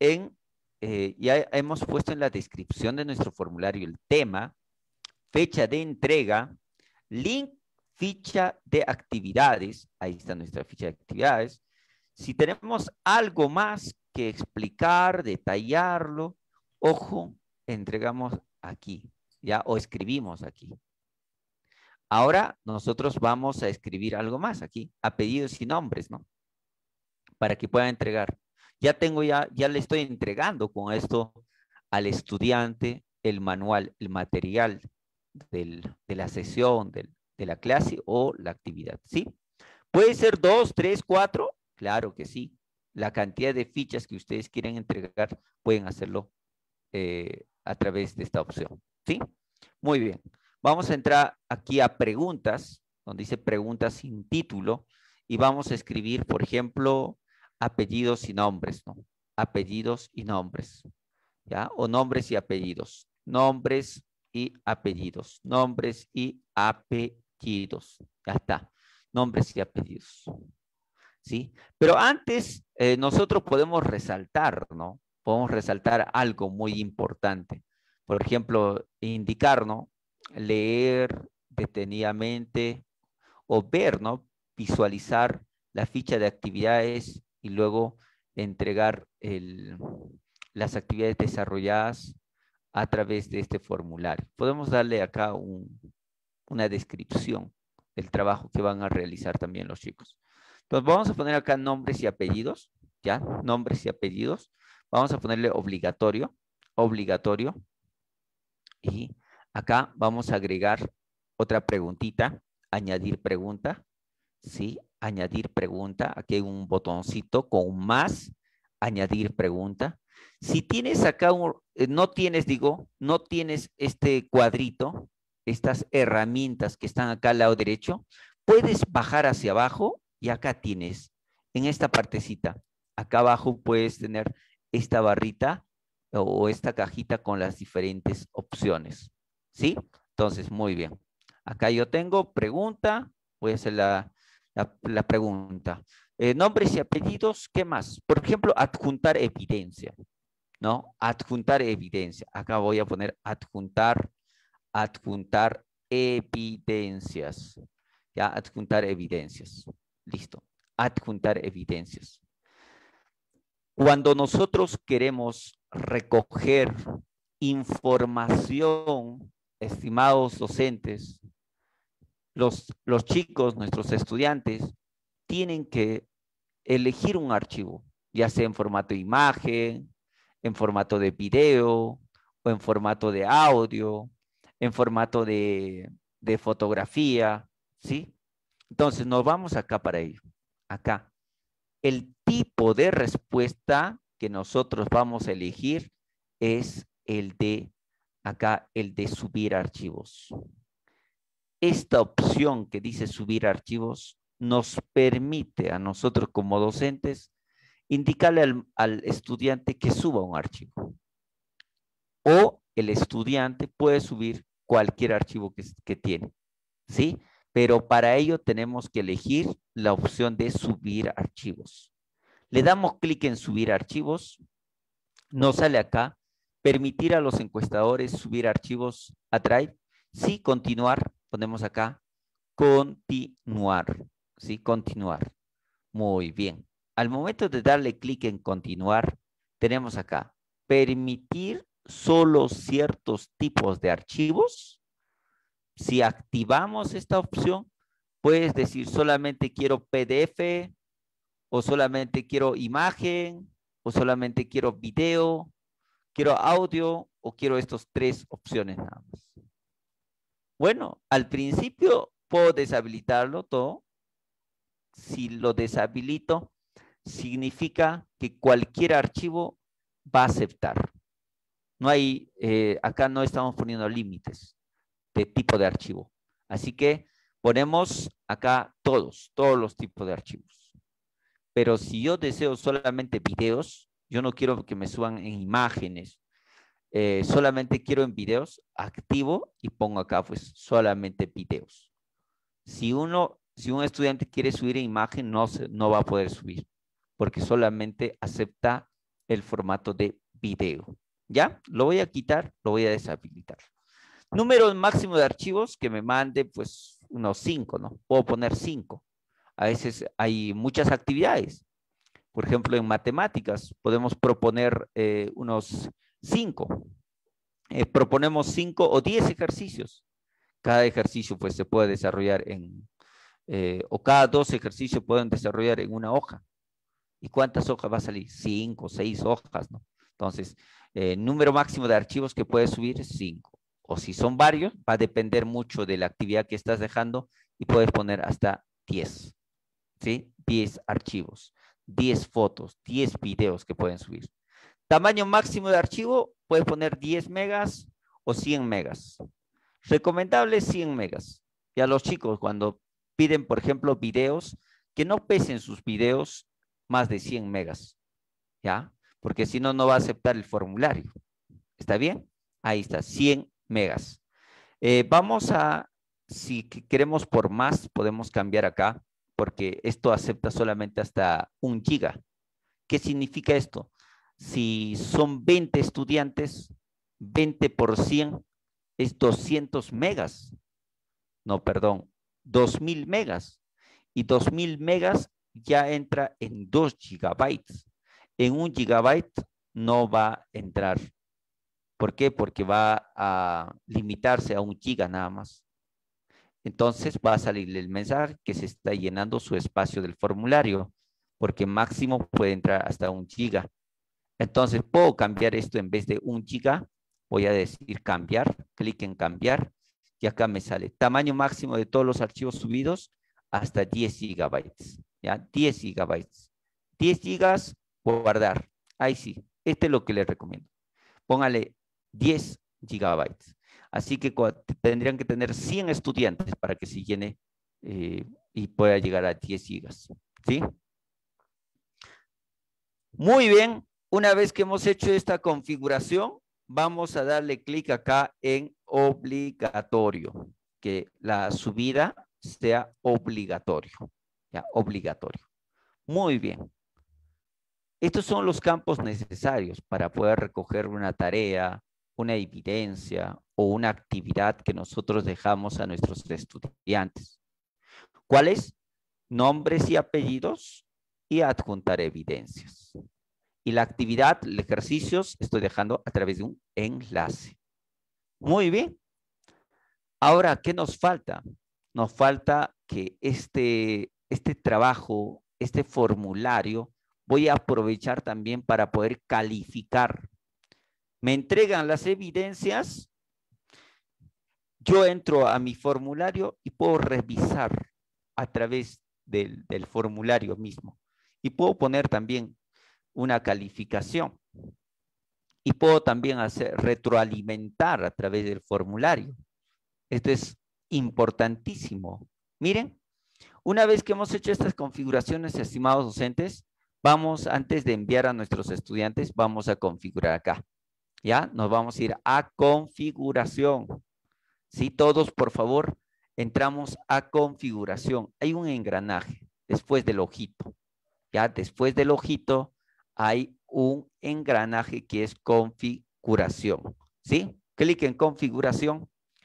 ya hemos puesto en la descripción de nuestro formulario el tema, fecha de entrega, link, ficha de actividades. Ahí está nuestra ficha de actividades. Si tenemos algo más que explicar, detallarlo, ojo, entregamos aquí, ¿ya? O escribimos aquí. Ahora nosotros vamos a escribir algo más aquí, apellidos y nombres, ¿no? Para que pueda entregar. Ya le estoy entregando con esto al estudiante el manual, el material de la sesión, de la clase o la actividad, ¿sí? ¿Puede ser 2, 3, 4? Claro que sí. La cantidad de fichas que ustedes quieren entregar pueden hacerlo a través de esta opción, ¿sí? Muy bien. Vamos a entrar aquí a preguntas, donde dice preguntas sin título, y vamos a escribir, por ejemplo, apellidos y nombres, ¿no? Apellidos y nombres, ¿ya? O nombres y apellidos. Nombres y apellidos. Nombres y apellidos. Ya está. Nombres y apellidos. ¿Sí? Pero antes, nosotros podemos resaltar, ¿no? Podemos resaltar algo muy importante. Por ejemplo, indicar, ¿no? Leer detenidamente o ver, ¿no? Visualizar la ficha de actividades y luego entregar las actividades desarrolladas a través de este formulario. Podemos darle acá una descripción del trabajo que van a realizar también los chicos. Entonces vamos a poner acá nombres y apellidos, ¿ya? Nombres y apellidos. Vamos a ponerle obligatorio, obligatorio. Y acá vamos a agregar otra preguntita, añadir pregunta, ¿sí? Añadir pregunta. Aquí hay un botoncito con más, añadir pregunta. Si tienes acá, no tienes este cuadrito, estas herramientas que están acá al lado derecho, puedes bajar hacia abajo y acá tienes, en esta partecita, acá abajo puedes tener esta barrita o esta cajita con las diferentes opciones, ¿sí? Entonces, muy bien. Acá yo tengo pregunta, voy a hacer la pregunta. Nombres y apellidos, ¿qué más? Por ejemplo, adjuntar evidencia, ¿no? Adjuntar evidencia. Acá voy a poner adjuntar evidencias. Ya, adjuntar evidencias. Listo. Adjuntar evidencias. Cuando nosotros queremos recoger información, estimados docentes, los chicos, nuestros estudiantes, tienen que elegir un archivo, ya sea en formato de imagen, en formato de video, o en formato de audio, en formato de fotografía, ¿sí? Entonces, nos vamos acá para ello. Acá. El tipo de respuesta que nosotros vamos a elegir es el de, acá, el de subir archivos. Esta opción que dice subir archivos nos permite a nosotros como docentes indicarle al estudiante que suba un archivo. O el estudiante puede subir cualquier archivo que tiene, ¿sí? Pero para ello tenemos que elegir la opción de subir archivos. Le damos clic en subir archivos. Nos sale acá, permitir a los encuestadores subir archivos a Drive. Sí, continuar, ponemos acá, continuar, ¿sí? Continuar. Muy bien. Al momento de darle clic en continuar, tenemos acá, permitir solo ciertos tipos de archivos. Si activamos esta opción, puedes decir solamente quiero PDF, o solamente quiero imagen, o solamente quiero video, quiero audio, o quiero estas tres opciones nada más. Bueno, al principio puedo deshabilitarlo todo. Si lo deshabilito, significa que cualquier archivo va a aceptar. No hay, acá no estamos poniendo límites de tipo de archivo. Así que ponemos acá todos los tipos de archivos. Pero si yo deseo solamente videos, yo no quiero que me suban en imágenes, solamente quiero en videos, activo y pongo acá pues solamente videos. Si un estudiante quiere subir en imagen, no va a poder subir, porque solamente acepta el formato de video. ¿Ya? Lo voy a quitar, lo voy a deshabilitar. Número máximo de archivos que me mande, pues unos 5, ¿no? Puedo poner 5. A veces hay muchas actividades. Por ejemplo, en matemáticas podemos proponer unos 5. Proponemos 5 o 10 ejercicios. Cada ejercicio pues se puede desarrollar o cada 2 ejercicios pueden desarrollar en una hoja. ¿Y cuántas hojas va a salir? 5, 6 hojas, ¿no? Entonces, número máximo de archivos que puedes subir es 5. O si son varios, va a depender mucho de la actividad que estás dejando y puedes poner hasta 10. ¿Sí? 10 archivos, 10 fotos, 10 videos que pueden subir. Tamaño máximo de archivo, puedes poner 10 megas o 100 megas. Recomendable 100 megas. Ya los chicos cuando piden, por ejemplo, videos, que no pesen sus videos más de 100 megas. ¿Ya? Porque si no, no va a aceptar el formulario. ¿Está bien? Ahí está, 100 megas. Si queremos por más, podemos cambiar acá, porque esto acepta solamente hasta 1 giga. ¿Qué significa esto? Si son 20 estudiantes, 20 por 100 es 200 megas. No, perdón, 2000 megas. Y 2000 megas ya entra en 2 gigabytes. En 1 gigabyte no va a entrar. ¿Por qué? Porque va a limitarse a 1 giga nada más. Entonces va a salir el mensaje que se está llenando su espacio del formulario, porque máximo puede entrar hasta 1 giga. Entonces puedo cambiar esto en vez de 1 giga. Voy a decir cambiar, clic en cambiar y acá me sale tamaño máximo de todos los archivos subidos hasta 10 gigabytes. ¿Ya? 10 gigabytes. 10 gigas, guardar. Ahí sí, este es lo que les recomiendo. Póngale 10 gigabytes. Así que tendrían que tener 100 estudiantes para que se llene y pueda llegar a 10 gigas. ¿Sí? Muy bien. Una vez que hemos hecho esta configuración, vamos a darle clic acá en obligatorio. Que la subida sea obligatorio. Ya, obligatorio. Muy bien. Estos son los campos necesarios para poder recoger una tarea, una evidencia o una actividad que nosotros dejamos a nuestros estudiantes. ¿Cuáles? Nombres y apellidos y adjuntar evidencias. Y la actividad, el ejercicio, estoy dejando a través de un enlace. Muy bien. Ahora, ¿qué nos falta? Nos falta que este trabajo, este formulario, voy a aprovechar también para poder calificar. Me entregan las evidencias, yo entro a mi formulario y puedo revisar a través del formulario mismo. Y puedo poner también una calificación. Y puedo también retroalimentar a través del formulario. Esto es importantísimo. Miren, una vez que hemos hecho estas configuraciones, estimados docentes, vamos, antes de enviar a nuestros estudiantes, vamos a configurar acá. ¿Ya? Nos vamos a ir a configuración. ¿Sí? Todos, por favor, entramos a configuración. Hay un engranaje después del ojito. ¿Ya? Después del ojito hay un engranaje que es configuración. ¿Sí? Clic en configuración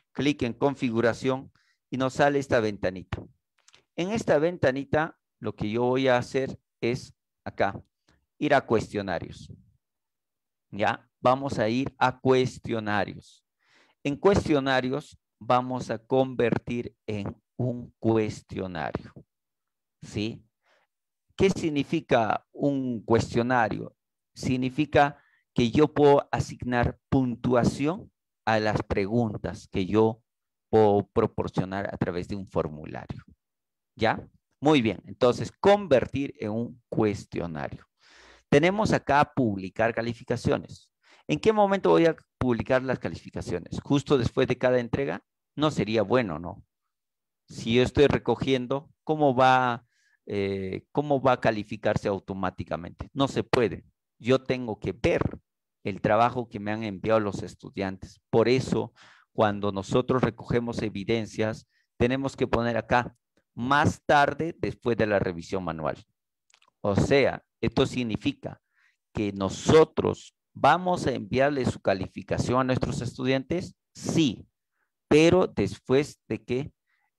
y nos sale esta ventanita. En esta ventanita, lo que yo voy a hacer es acá, ir a cuestionarios. ¿Ya? Vamos a ir a cuestionarios. En cuestionarios vamos a convertir en un cuestionario. ¿Sí? ¿Qué significa un cuestionario? Significa que yo puedo asignar puntuación a las preguntas que yo puedo proporcionar a través de un formulario. ¿Ya? Muy bien. Entonces, convertir en un cuestionario. Tenemos acá publicar calificaciones. ¿En qué momento voy a publicar las calificaciones? ¿Justo después de cada entrega? No sería bueno, ¿no? Si yo estoy recogiendo, ¿cómo va a calificarse automáticamente? No se puede. Yo tengo que ver el trabajo que me han enviado los estudiantes. Por eso, cuando nosotros recogemos evidencias, tenemos que poner acá más tarde después de la revisión manual. O sea, esto significa que nosotros vamos a enviarle su calificación a nuestros estudiantes, sí, pero después de que,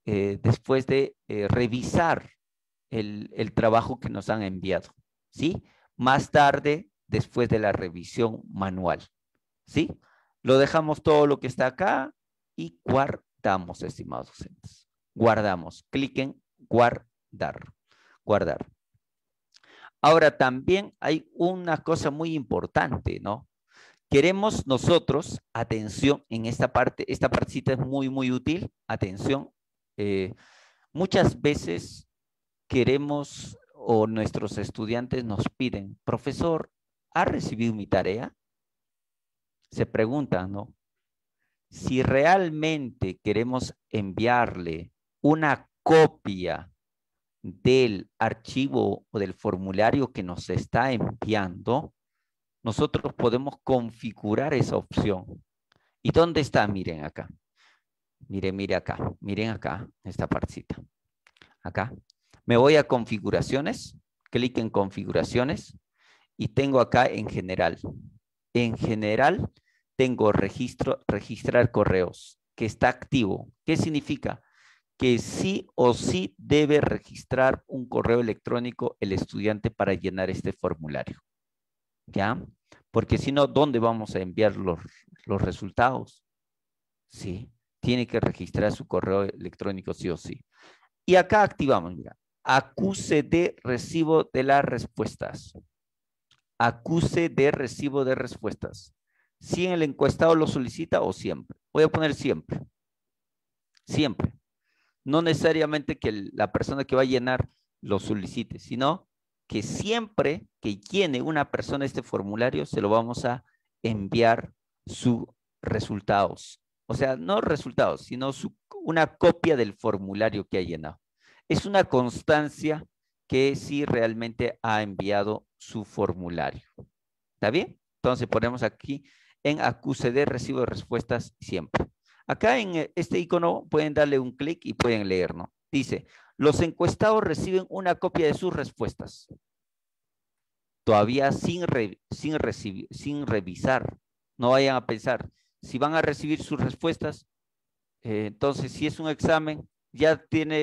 revisar el trabajo que nos han enviado, ¿sí? Más tarde, después de la revisión manual, ¿sí? Lo dejamos todo lo que está acá y guardamos, estimados docentes. Guardamos, clic en guardar, guardar. Ahora también hay una cosa muy importante, ¿no? Queremos nosotros, atención en esta parte, esta partecita es muy, muy útil, atención. Muchas veces queremos o nuestros estudiantes nos piden, profesor, ¿ha recibido mi tarea? Se preguntan, ¿no? Si realmente queremos enviarle una copia del archivo o del formulario que nos está enviando, nosotros podemos configurar esa opción. ¿Y dónde está? Miren acá. Miren acá, esta partecita. Acá. Me voy a configuraciones, clic en configuraciones y tengo acá en general. En general tengo registrar correos, que está activo. ¿Qué significa? que sí o sí debe registrar un correo electrónico el estudiante para llenar este formulario. ¿Ya? Porque si no, ¿dónde vamos a enviar los resultados? Sí, tiene que registrar su correo electrónico sí o sí. Y acá activamos, mira, acuse de recibo de las respuestas. Acuse de recibo de respuestas. Si en el encuestado lo solicita o siempre. Voy a poner siempre. Siempre. No necesariamente que la persona que va a llenar lo solicite, sino que siempre que llene una persona este formulario, se lo vamos a enviar sus resultados. O sea, no resultados, sino una copia del formulario que ha llenado. Es una constancia que sí realmente ha enviado su formulario. ¿Está bien? Entonces ponemos aquí en acuse de recibo de respuestas siempre. Acá en este icono pueden darle un clic y pueden leer, ¿no? Dice, los encuestados reciben una copia de sus respuestas. Todavía sin revisar. No vayan a pensar, si van a recibir sus respuestas, entonces si es un examen, ya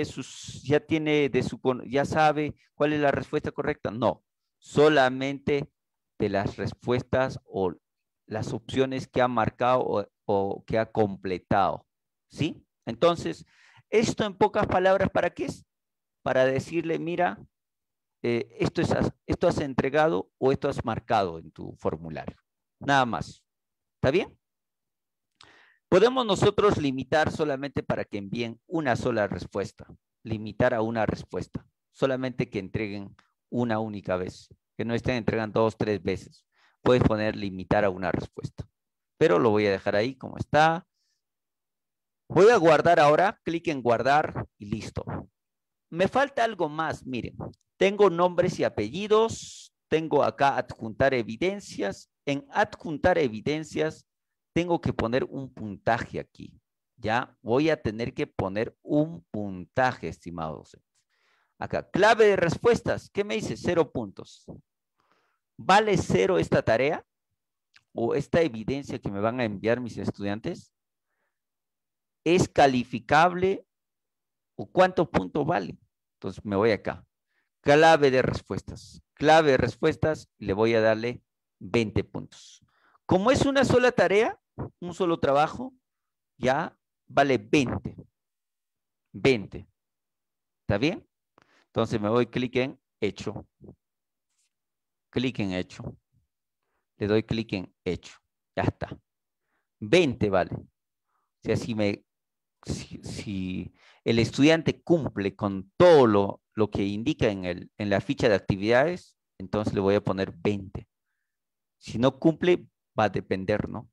sabe cuál es la respuesta correcta. No, solamente de las respuestas o las opciones que ha marcado o que ha completado, ¿sí? Entonces, esto en pocas palabras, ¿para qué es? Para decirle, mira, esto has entregado o esto has marcado en tu formulario. Nada más. ¿Está bien? Podemos nosotros limitar solamente para que envíen una sola respuesta. Limitar a una respuesta. Solamente que entreguen una única vez. Que no estén entregando 2, 3 veces. Puedes poner limitar a una respuesta. Pero lo voy a dejar ahí como está. Voy a guardar ahora. Clic en guardar y listo. Me falta algo más. Miren. Tengo nombres y apellidos. Tengo acá adjuntar evidencias. En adjuntar evidencias tengo que poner un puntaje aquí. Ya voy a tener que poner un puntaje, estimados docentes. Acá, clave de respuestas. ¿Qué me dice? 0 puntos. ¿Vale 0 esta tarea o esta evidencia que me van a enviar mis estudiantes? ¿Es calificable o cuántos puntos vale? Entonces me voy acá. Clave de respuestas. Clave de respuestas, le voy a darle 20 puntos. Como es una sola tarea, un solo trabajo, ya vale 20. 20. ¿Está bien? Entonces me voy clic en hecho. Clic en hecho. Le doy clic en hecho. Ya está. 20 vale. O sea, si el estudiante cumple con todo lo que indica en la ficha de actividades, entonces le voy a poner 20. Si no cumple, va a depender, ¿no?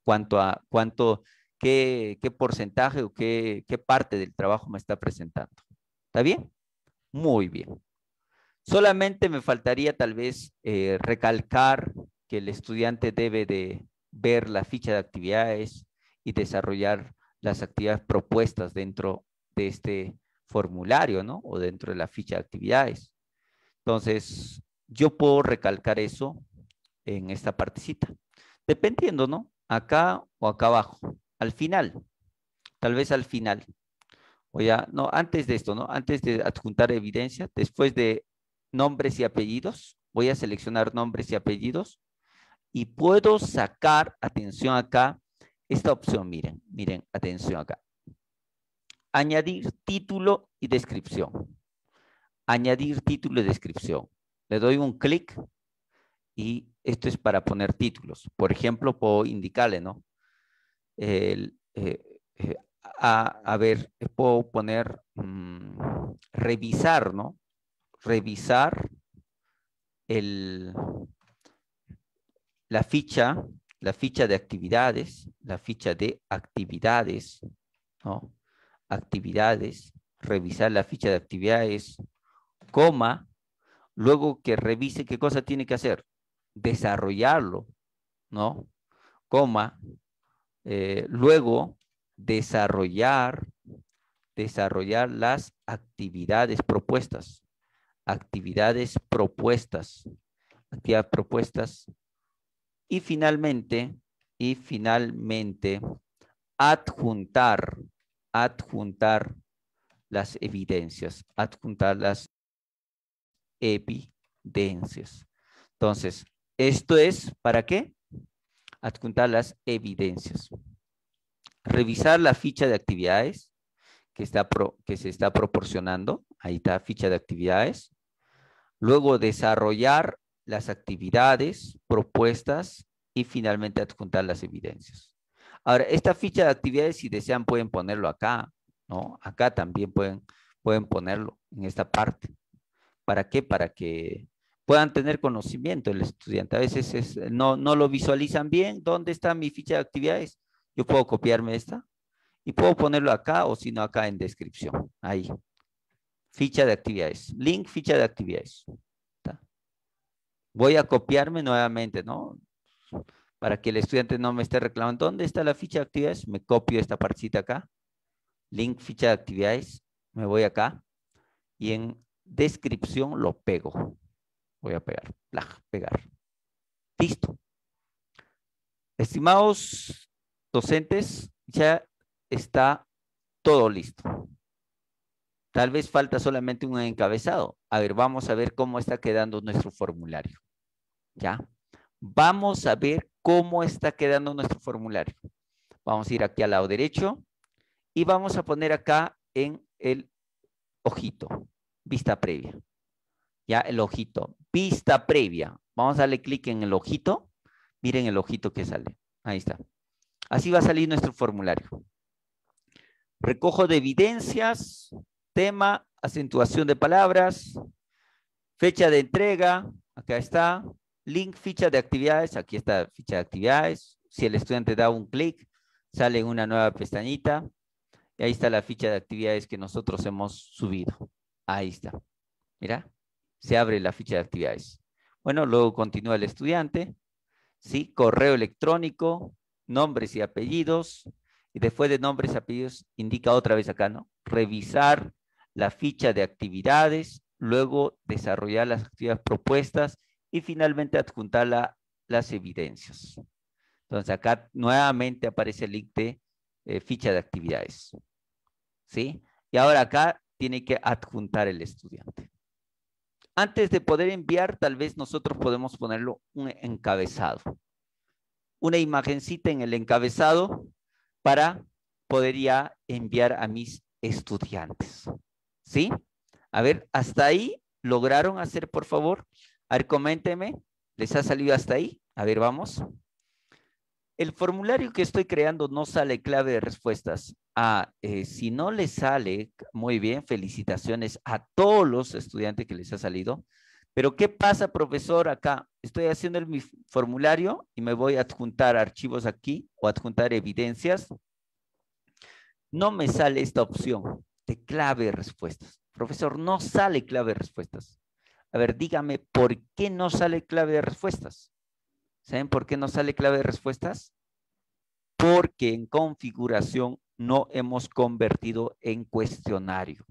Qué porcentaje o qué parte del trabajo me está presentando. ¿Está bien? Muy bien. Solamente me faltaría tal vez recalcar que el estudiante debe de ver la ficha de actividades y desarrollar las actividades propuestas dentro de este formulario, ¿no? O dentro de la ficha de actividades. Entonces, yo puedo recalcar eso en esta partecita. Dependiendo, ¿no? Acá o acá abajo. Al final. Tal vez al final. O ya, no, antes de esto, ¿no? Antes de adjuntar evidencia, después de nombres y apellidos, voy a seleccionar nombres y apellidos y puedo sacar, atención acá, esta opción, miren, atención acá. Añadir título y descripción. Añadir título y descripción. Le doy un clic y esto es para poner títulos. Por ejemplo, puedo indicarle, ¿no? A ver, puedo poner revisar, ¿no? Revisar la ficha de actividades, ¿no? Actividades, revisar la ficha de actividades, coma, luego que revise qué cosa tiene que hacer, desarrollarlo, ¿no? Coma, luego desarrollar las actividades propuestas. Actividades propuestas. Y finalmente, adjuntar las evidencias. Adjuntar las evidencias. Entonces, esto es, ¿para qué? Adjuntar las evidencias. Revisar la ficha de actividades que se está proporcionando. Ahí está, ficha de actividades. Luego, desarrollar las actividades propuestas y finalmente adjuntar las evidencias. Ahora, esta ficha de actividades, si desean, pueden ponerlo acá, ¿no? Acá también pueden ponerlo en esta parte. ¿Para qué? Para que puedan tener conocimiento el estudiante. A veces no lo visualizan bien. ¿Dónde está mi ficha de actividades? Yo puedo copiarme esta y puedo ponerlo acá o si no acá en descripción. Ahí. Ficha de actividades. Link, ficha de actividades. ¿Está? Voy a copiarme nuevamente, ¿no? Para que el estudiante no me esté reclamando. ¿Dónde está la ficha de actividades? Me copio esta partecita acá. Link, ficha de actividades. Me voy acá. Y en descripción lo pego. Voy a pegar. Pegar. Listo. Estimados docentes, ya está todo listo. Tal vez falta solamente un encabezado. A ver, vamos a ver cómo está quedando nuestro formulario. ¿Ya? Vamos a ver cómo está quedando nuestro formulario. Vamos a ir aquí al lado derecho y vamos a poner acá en el ojito, vista previa. Ya, el ojito, vista previa. Vamos a darle clic en el ojito. Miren el ojito que sale. Ahí está. Así va a salir nuestro formulario. Recojo de evidencias, tema, acentuación de palabras, fecha de entrega, acá está, link, ficha de actividades, aquí está ficha de actividades. Si el estudiante da un clic, sale una nueva pestañita y ahí está la ficha de actividades que nosotros hemos subido. Ahí está. Mira, se abre la ficha de actividades. Bueno, luego continúa el estudiante, ¿sí? Correo electrónico, nombres y apellidos. Y después de nombres y apellidos, indica otra vez acá, ¿no? Revisar la ficha de actividades, luego desarrollar las actividades propuestas y finalmente adjuntar las evidencias. Entonces acá nuevamente aparece el link de ficha de actividades. ¿Sí? Y ahora acá tiene que adjuntar el estudiante. Antes de poder enviar, tal vez nosotros podemos ponerlo un encabezado. Una imagencita en el encabezado para poder ya enviar a mis estudiantes. ¿Sí? A ver, ¿hasta ahí lograron hacer, por favor? A ver, coméntenme. ¿Les ha salido hasta ahí? A ver, vamos. El formulario que estoy creando no sale clave de respuestas. Si no les sale, muy bien, felicitaciones a todos los estudiantes que les ha salido. Pero ¿qué pasa, profesor? Acá estoy haciendo mi formulario y me voy a adjuntar archivos aquí o adjuntar evidencias. No me sale esta opción de clave de respuestas. Profesor, no sale clave de respuestas. A ver, dígame, ¿por qué no sale clave de respuestas? ¿Saben por qué no sale clave de respuestas? Porque en configuración no hemos convertido en cuestionario.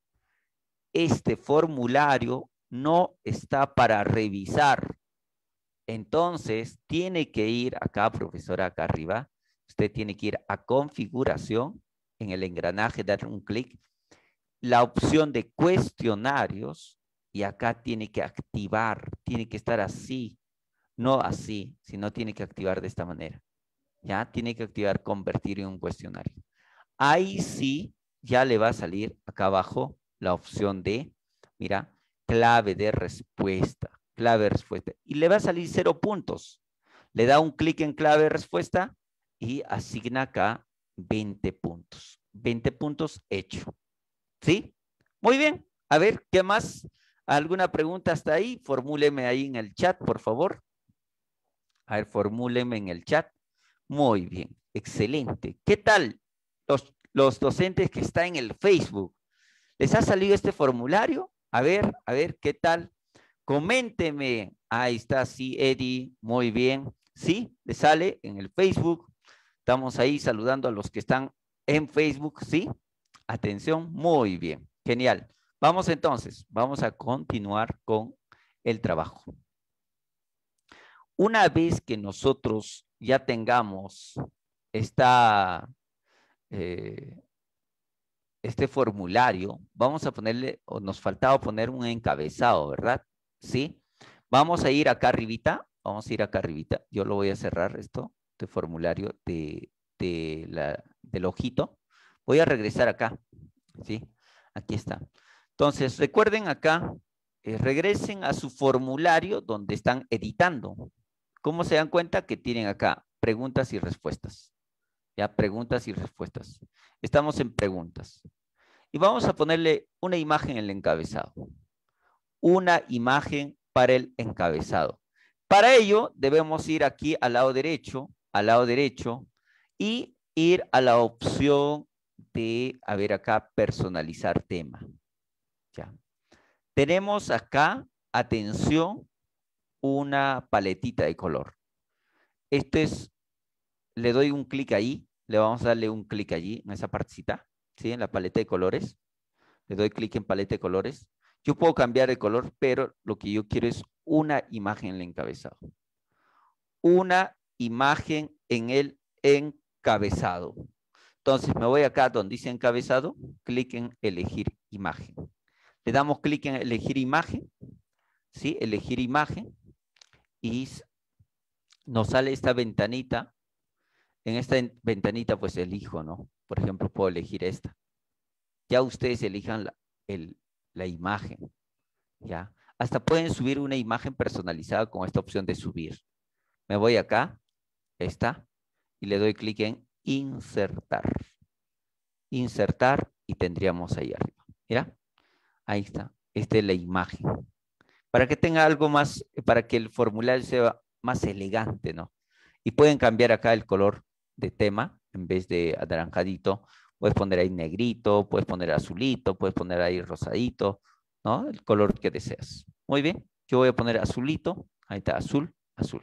Este formulario no está para revisar. Entonces, tiene que ir acá, profesora, acá arriba. Usted tiene que ir a configuración, en el engranaje, dar un clic. La opción de cuestionarios, y acá tiene que activar, tiene que estar así. No así, sino tiene que activar de esta manera. Ya tiene que activar convertir en un cuestionario. Ahí sí, ya le va a salir acá abajo la opción de, mira, clave de respuesta. Clave de respuesta. Y le va a salir 0 puntos. Le da un clic en clave de respuesta y asigna acá 20 puntos. 20 puntos hecho. ¿Sí? Muy bien. A ver, ¿qué más? ¿Alguna pregunta hasta ahí? Formúleme ahí en el chat, por favor. A ver, formúleme en el chat. Muy bien, excelente. ¿Qué tal los docentes que están en el Facebook? ¿Les ha salido este formulario? A ver, ¿qué tal? Coménteme. Ahí está, sí, Eddie, muy bien. ¿Sí? ¿Le sale en el Facebook? Estamos ahí saludando a los que están en Facebook, ¿sí? Atención, muy bien, genial. Vamos entonces, vamos a continuar con el trabajo. Una vez que nosotros ya tengamos esta este formulario, vamos a ponerle, o nos faltaba poner un encabezado, ¿verdad? ¿Sí? Vamos a ir acá arribita, yo lo voy a cerrar esto, este formulario del ojito. Voy a regresar acá, ¿sí? Aquí está. Entonces, recuerden acá, regresen a su formulario donde están editando. ¿Cómo se dan cuenta? Que tienen acá preguntas y respuestas. Ya, preguntas y respuestas. Estamos en preguntas. Y vamos a ponerle una imagen en el encabezado. Una imagen para el encabezado. Para ello, debemos ir aquí al lado derecho, y ir a la opción de, a ver acá, personalizar tema. Ya. Tenemos acá, atención, una paletita de color. Esto es, le doy un clic ahí, le vamos a darle un clic allí, en esa partecita, ¿sí? En la paleta de colores. Le doy clic en paleta de colores. Yo puedo cambiar de color, pero lo que yo quiero es una imagen en el encabezado. Una imagen en el encabezado. Entonces me voy acá donde dice encabezado, clic en elegir imagen. Le damos clic en elegir imagen, ¿sí? Elegir imagen y nos sale esta ventanita. En esta ventanita pues elijo, ¿no? Por ejemplo, puedo elegir esta. Ya ustedes elijan la imagen, ¿ya? Hasta pueden subir una imagen personalizada con esta opción de subir. Me voy acá, esta, y le doy clic en insertar. Insertar y tendríamos ahí arriba. Mira, ahí está. Esta es la imagen. Para que tenga algo más, para que el formulario sea más elegante, ¿no? Y pueden cambiar acá el color de tema, en vez de anaranjadito, puedes poner ahí negrito, puedes poner azulito, puedes poner ahí rosadito, ¿no? El color que deseas. Muy bien, yo voy a poner azulito, ahí está, azul, azul.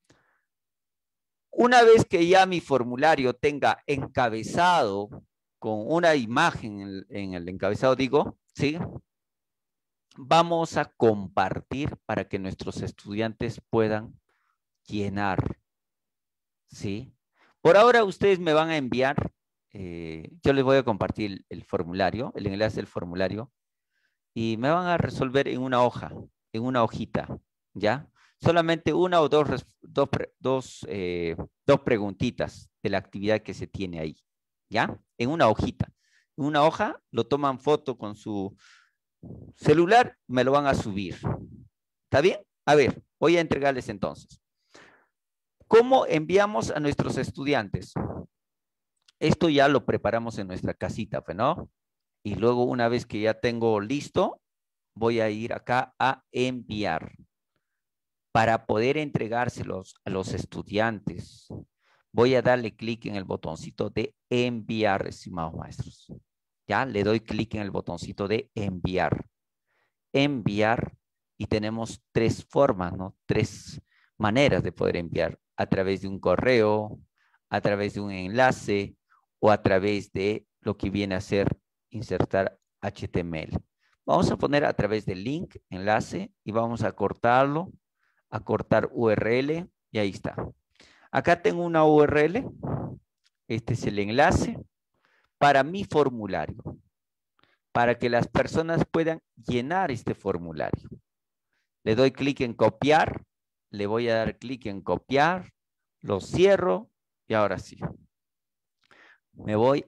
Una vez que ya mi formulario tenga encabezado con una imagen en el encabezado, digo, ¿sí? Vamos a compartir para que nuestros estudiantes puedan llenar, ¿sí? Por ahora ustedes me van a enviar, yo les voy a compartir el formulario, el enlace del formulario, y me van a resolver en una hoja, en una hojita, ¿ya? Solamente una o dos preguntitas de la actividad que se tiene ahí, ¿ya? En una hojita. En una hoja lo toman foto con su celular, me lo van a subir. ¿Está bien? A ver, voy a entregarles entonces. ¿Cómo enviamos a nuestros estudiantes? Esto ya lo preparamos en nuestra casita, ¿no? Y luego una vez que ya tengo listo, voy a ir acá a enviar. Para poder entregárselos a los estudiantes, voy a darle clic en el botoncito de enviar, estimados maestros. Ya, le doy clic en el botoncito de enviar. Enviar, y tenemos tres formas, ¿no? Tres maneras de poder enviar: a través de un correo, a través de un enlace o a través de lo que viene a ser insertar HTML. Vamos a poner a través del link, enlace, y vamos a cortarlo, a cortar URL, y ahí está. Acá tengo una URL, este es el enlace para mi formulario, para que las personas puedan llenar este formulario. Le doy clic en copiar, le voy a dar clic en copiar, lo cierro y ahora sí. Me voy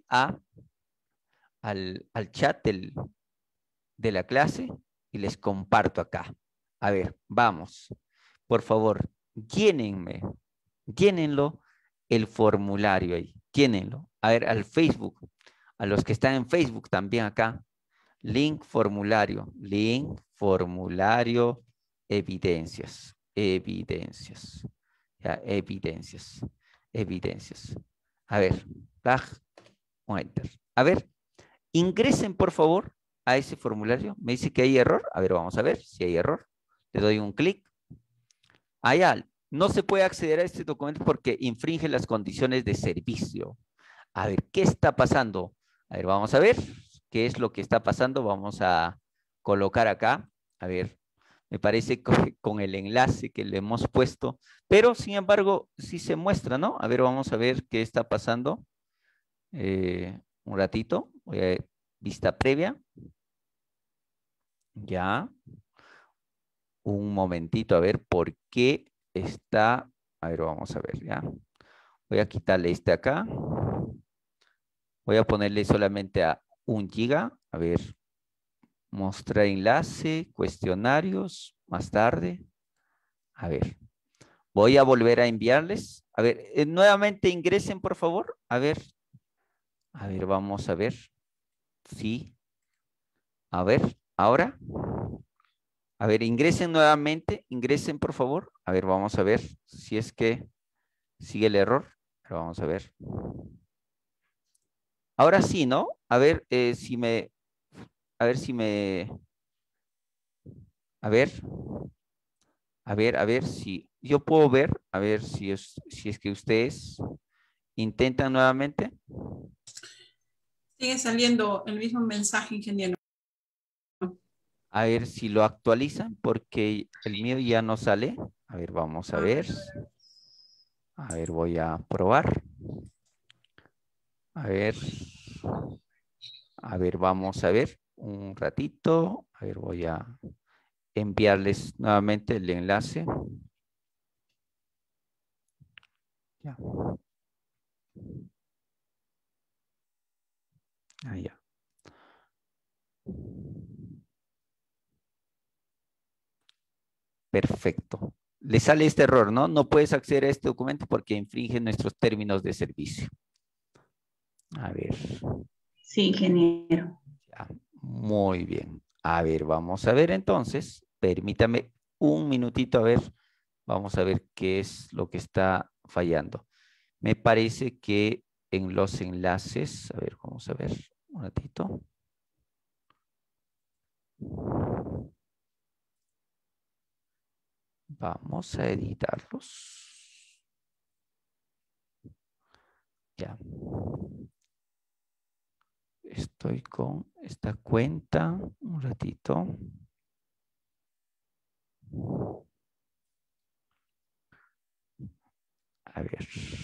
al chat de la clase y les comparto acá. A ver, vamos. Por favor, llénenlo el formulario ahí, llénenlo. A ver, al Facebook, a los que están en Facebook también acá. Link formulario, evidencias, ya, evidencias. A ver, enter. A ver, ingresen por favor a ese formulario. Me dice que hay error. A ver, vamos a ver si hay error. Le doy un clic. Allá, no se puede acceder a este documento porque infringe las condiciones de servicio. A ver, ¿qué está pasando? A ver, vamos a ver qué es lo que está pasando. Vamos a colocar acá. A ver, me parece que con el enlace que le hemos puesto, pero sin embargo, sí se muestra, ¿no? A ver, vamos a ver qué está pasando. Un ratito. Voy a vista previa. Ya. Un momentito, a ver por qué está. A ver, vamos a ver, ya. Voy a quitarle este acá. Voy a ponerle solamente a 1 giga. A ver, mostrar enlace, cuestionarios, más tarde. A ver, voy a volver a enviarles. A ver, nuevamente ingresen, por favor. A ver, vamos a ver. Sí. A ver, ahora. A ver, ingresen nuevamente. Ingresen, por favor. A ver, vamos a ver si es que sigue el error. Pero vamos a ver. Ahora sí, ¿no? A ver si me... A ver si me... A ver. A ver si... Yo puedo ver. A ver si es que ustedes intentan nuevamente. Sigue saliendo el mismo mensaje, ingeniero. A ver si lo actualizan porque el mío ya no sale. A ver, vamos a ver. A ver, voy a probar. A ver. A ver, vamos a ver un ratito. A ver, voy a enviarles nuevamente el enlace. Ya. Ah, ya. Perfecto. Le sale este error, ¿no? No puedes acceder a este documento porque infringe nuestros términos de servicio. A ver. Sí, ingeniero. Ya. Muy bien. A ver, vamos a ver entonces. Permítame un minutito a ver. Vamos a ver qué es lo que está fallando. Me parece que en los enlaces, a ver, vamos a ver un ratito. Vamos a editarlos. Ya. Estoy con esta cuenta un ratito. A ver.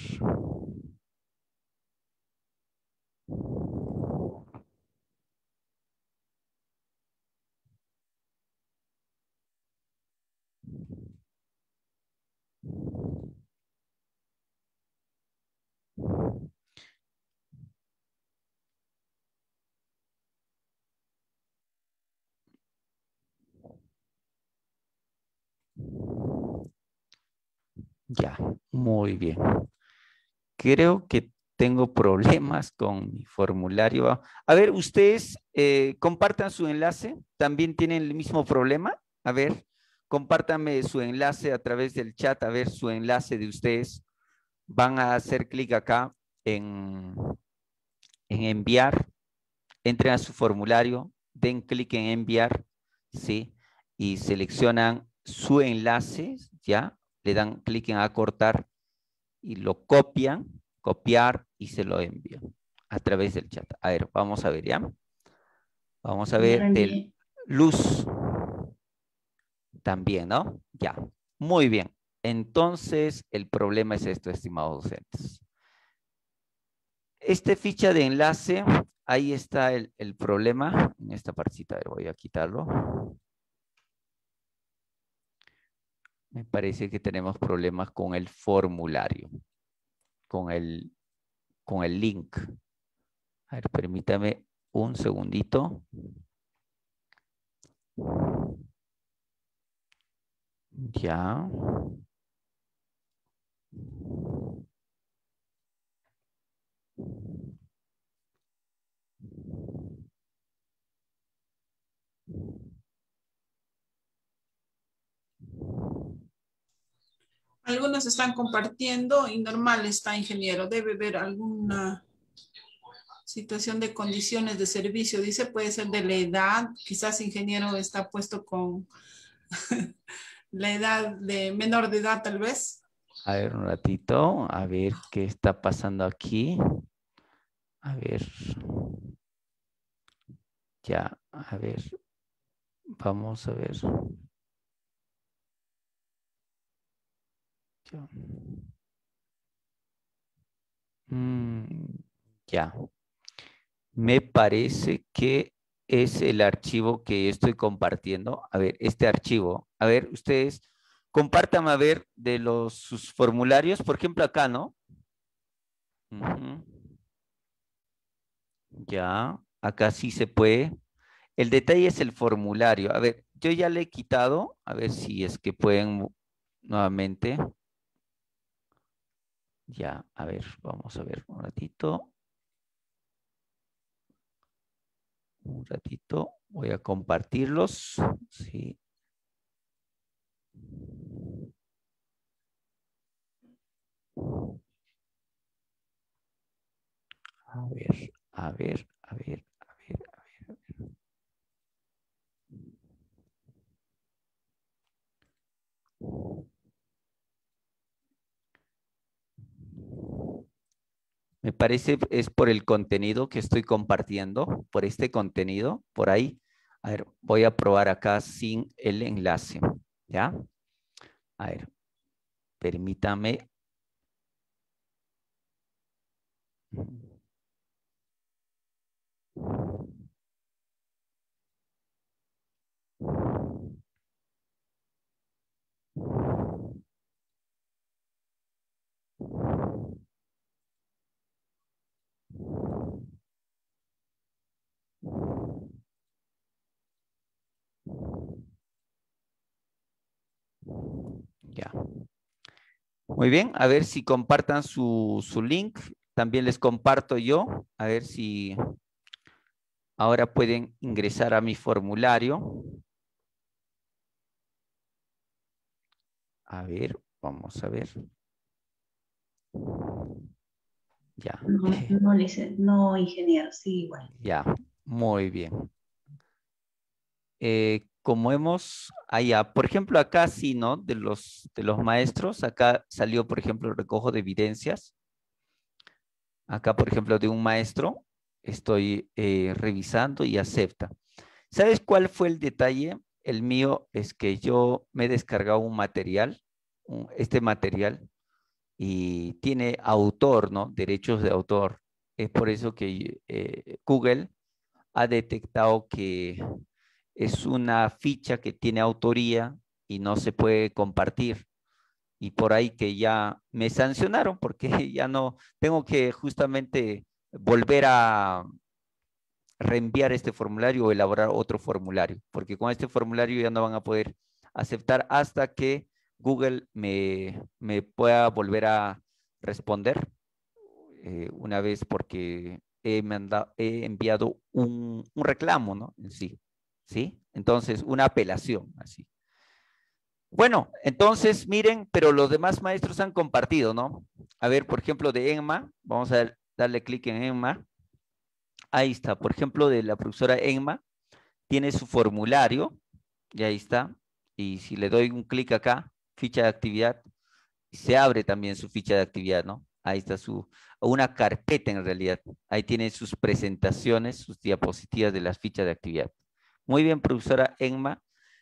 Ya, muy bien. Creo que tengo problemas con mi formulario. A ver, ustedes compartan su enlace. ¿También tienen el mismo problema? A ver, compártanme su enlace a través del chat. A ver, su enlace de ustedes. Van a hacer clic acá en enviar. Entren a su formulario. Den clic en enviar. ¿Sí? Y seleccionan su enlace. ¿Ya? Le dan clic en acortar y lo copian, copiar y se lo envían a través del chat. A ver, vamos a ver, ¿ya? Vamos a Ya lo ver del envié. Luz también, ¿no? Ya, muy bien. Entonces, el problema es esto, estimados docentes. Este ficha de enlace, ahí está el problema. En esta partecita, voy a quitarlo. Me parece que tenemos problemas con el formulario, con el link. A ver, permítame un segundito. Ya. Algunos están compartiendo y normal está, ingeniero. Debe haber alguna situación de condiciones de servicio. Dice, puede ser de la edad. Quizás, ingeniero, está puesto con la edad de menor de edad, tal vez. A ver, un ratito. A ver qué está pasando aquí. A ver. Ya, a ver. Vamos a ver. Ya. Ya. Me parece que es el archivo que estoy compartiendo. A ver, este archivo. A ver, ustedes compartan a ver de sus formularios. Por ejemplo, acá, ¿no? Ujú. Ya, acá sí se puede. El detalle es el formulario. A ver, yo ya le he quitado. A ver si es que pueden nuevamente. Ya, a ver, vamos a ver un ratito. Un ratito. Voy a compartirlos. Sí. A ver, a ver, a ver, a ver, a ver. Me parece es por el contenido que estoy compartiendo, por este contenido, por ahí. A ver, voy a probar acá sin el enlace, ¿ya? A ver, permítame. Ya. Muy bien, a ver si compartan su link. También les comparto yo, a ver si ahora pueden ingresar a mi formulario. A ver, vamos a ver. Ya. No, ingeniero, sí, igual. Ya, muy bien. Como hemos allá, por ejemplo, acá sí, ¿no? De los maestros, acá salió, por ejemplo, el recojo de evidencias. Acá, por ejemplo, de un maestro, estoy revisando y acepta. ¿Sabes cuál fue el detalle? El mío es que yo me he descargado un material, este material, y tiene autor, ¿no? Derechos de autor. Es por eso que Google ha detectado que es una ficha que tiene autoría y no se puede compartir. Y por ahí que ya me sancionaron porque ya no tengo que justamente volver a reenviar este formulario o elaborar otro formulario, porque con este formulario ya no van a poder aceptar hasta que Google me pueda volver a responder una vez porque he enviado un reclamo, ¿no? En sí, ¿sí? Entonces, una apelación, así. Bueno, entonces, miren, pero los demás maestros han compartido, ¿no? A ver, por ejemplo, de Enma, vamos a darle clic en Enma. Ahí está, por ejemplo, de la profesora Enma, tiene su formulario, y ahí está. Y si le doy un clic acá, ficha de actividad, se abre también su ficha de actividad, ¿no? Ahí está una carpeta en realidad. Ahí tiene sus presentaciones, sus diapositivas de las fichas de actividad. Muy bien, profesora Enma.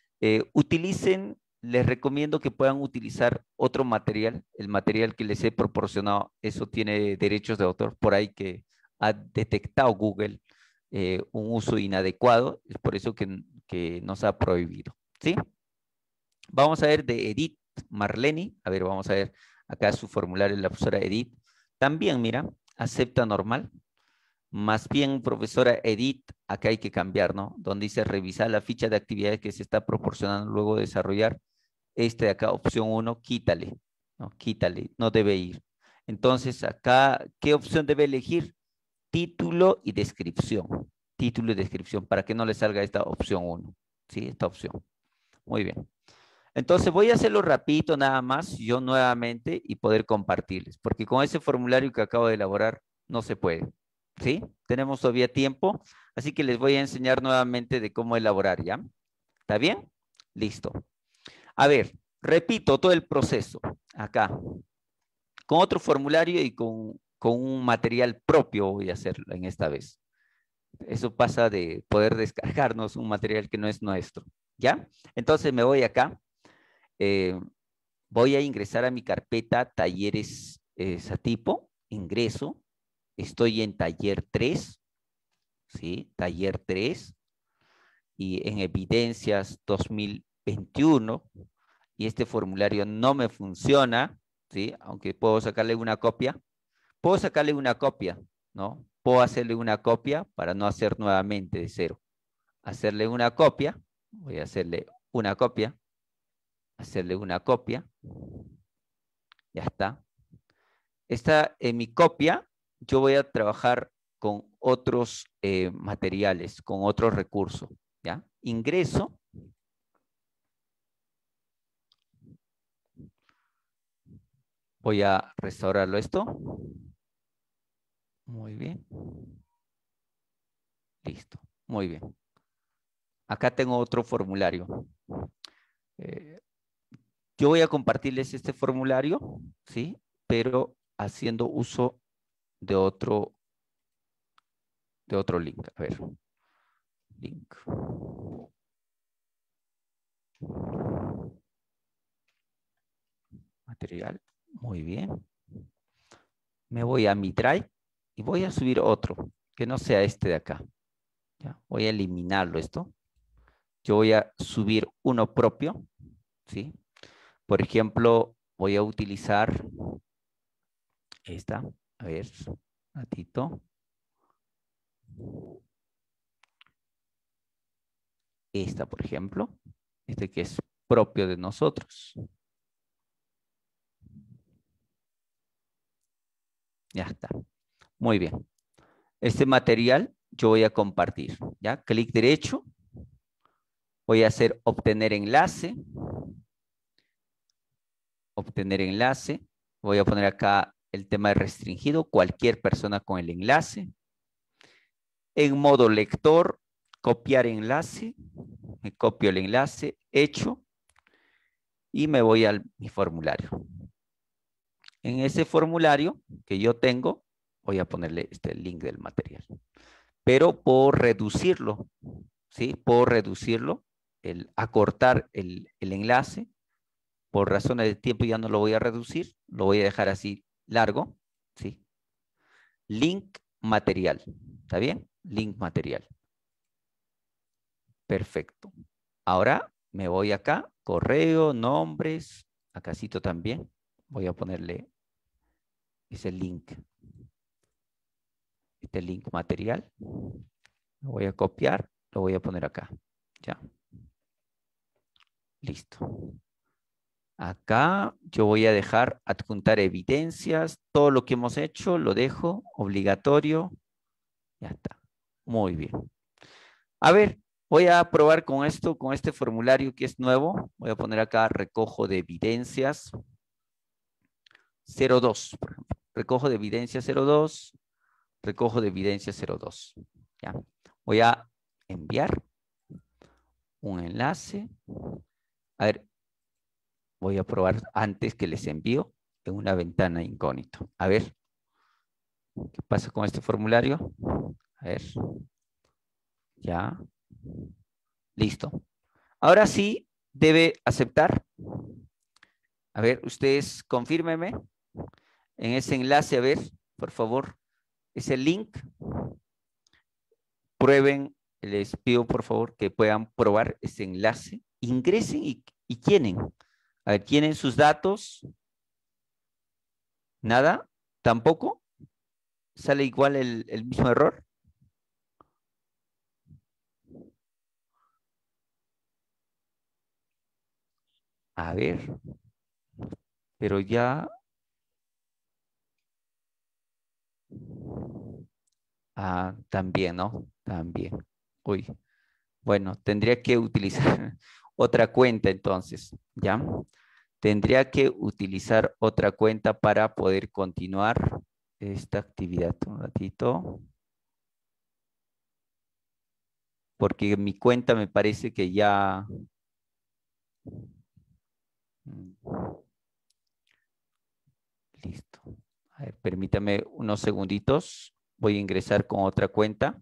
Les recomiendo que puedan utilizar otro material. El material que les he proporcionado, eso tiene derechos de autor, por ahí que ha detectado Google un uso inadecuado, es por eso que nos ha prohibido, ¿sí? Vamos a ver de Edith Marleni. A ver, vamos a ver acá su formulario de la profesora Edith. También, mira, acepta normal. Más bien, profesora Edith, acá hay que cambiar, ¿no? Donde dice revisar la ficha de actividades que se está proporcionando luego de desarrollar. Este de acá, opción 1, quítale, ¿no? Quítale, no debe ir. Entonces, acá, ¿qué opción debe elegir? Título y descripción. Título y descripción, para que no le salga esta opción 1. ¿Sí? Esta opción. Muy bien. Entonces voy a hacerlo rapidito nada más, yo nuevamente, y poder compartirles, porque con ese formulario que acabo de elaborar no se puede, ¿sí? Tenemos todavía tiempo, así que les voy a enseñar nuevamente de cómo elaborar, ¿ya? ¿Está bien? Listo. A ver, repito todo el proceso acá, con otro formulario y con un material propio voy a hacerlo en esta vez. Eso pasa de poder descargarnos un material que no es nuestro, ¿ya? Entonces me voy acá. Voy a ingresar a mi carpeta talleres Satipo, ingreso, estoy en taller 3, ¿sí? Taller 3, y en evidencias 2021, y este formulario no me funciona, ¿sí? Aunque puedo sacarle una copia. Puedo sacarle una copia, ¿no? Puedo hacerle una copia para no hacer nuevamente de cero. Hacerle una copia, voy a hacerle una copia, hacerle una copia, ya está. Esta, en mi copia, yo voy a trabajar con otros materiales, con otros recursos, ¿ya? Ingreso. Voy a restaurarlo esto. Muy bien. Listo. Muy bien. Acá tengo otro formulario. Yo voy a compartirles este formulario, ¿sí? Pero haciendo uso de otro link. A ver. Link. Material. Muy bien. Me voy a mi Drive y voy a subir otro, que no sea este de acá. ¿Ya? Voy a eliminarlo esto. Yo voy a subir uno propio, ¿sí? Por ejemplo, voy a utilizar esta. A ver, un ratito. Esta, por ejemplo. Este que es propio de nosotros. Ya está. Muy bien. Este material yo voy a compartir. ¿Ya? Clic derecho. Voy a hacer obtener enlace. Obtener enlace. Voy a poner acá el tema de restringido. Cualquier persona con el enlace. En modo lector, copiar enlace. Me copio el enlace. Hecho. Y me voy a mi formulario. En ese formulario que yo tengo, voy a ponerle este link del material. Pero por reducirlo, ¿sí? Por reducirlo, acortar el enlace. Por razones de tiempo ya no lo voy a reducir, lo voy a dejar así largo, ¿sí? Link material, ¿está bien? Link material. Perfecto. Ahora me voy acá, correo, nombres, acácito también. Voy a ponerle ese link. Este link material. Lo voy a copiar, lo voy a poner acá. Ya. Listo. Acá yo voy a dejar adjuntar evidencias. Todo lo que hemos hecho lo dejo obligatorio. Ya está. Muy bien. A ver, voy a probar con esto, con este formulario que es nuevo. Voy a poner acá recojo de evidencias 02, por ejemplo. Recojo de evidencia 02. Recojo de evidencia 02. Ya. Voy a enviar un enlace. A ver, voy a probar antes que les envío en una ventana incógnito. A ver, ¿qué pasa con este formulario? A ver. Ya. Listo. Ahora sí, debe aceptar. A ver, ustedes confírmenme en ese enlace. A ver, por favor, ese link. Prueben, les pido por favor que puedan probar ese enlace. Ingresen y tienen. A ver, ¿tienen sus datos? ¿Nada? ¿Tampoco? ¿Sale igual el mismo error? A ver, pero ya... Ah, también, ¿no? También. Uy, bueno, tendría que utilizar otra cuenta entonces, ¿ya? Tendría que utilizar otra cuenta para poder continuar esta actividad. Un ratito. Porque mi cuenta me parece que ya... Listo. A ver, permítame unos segunditos. Voy a ingresar con otra cuenta.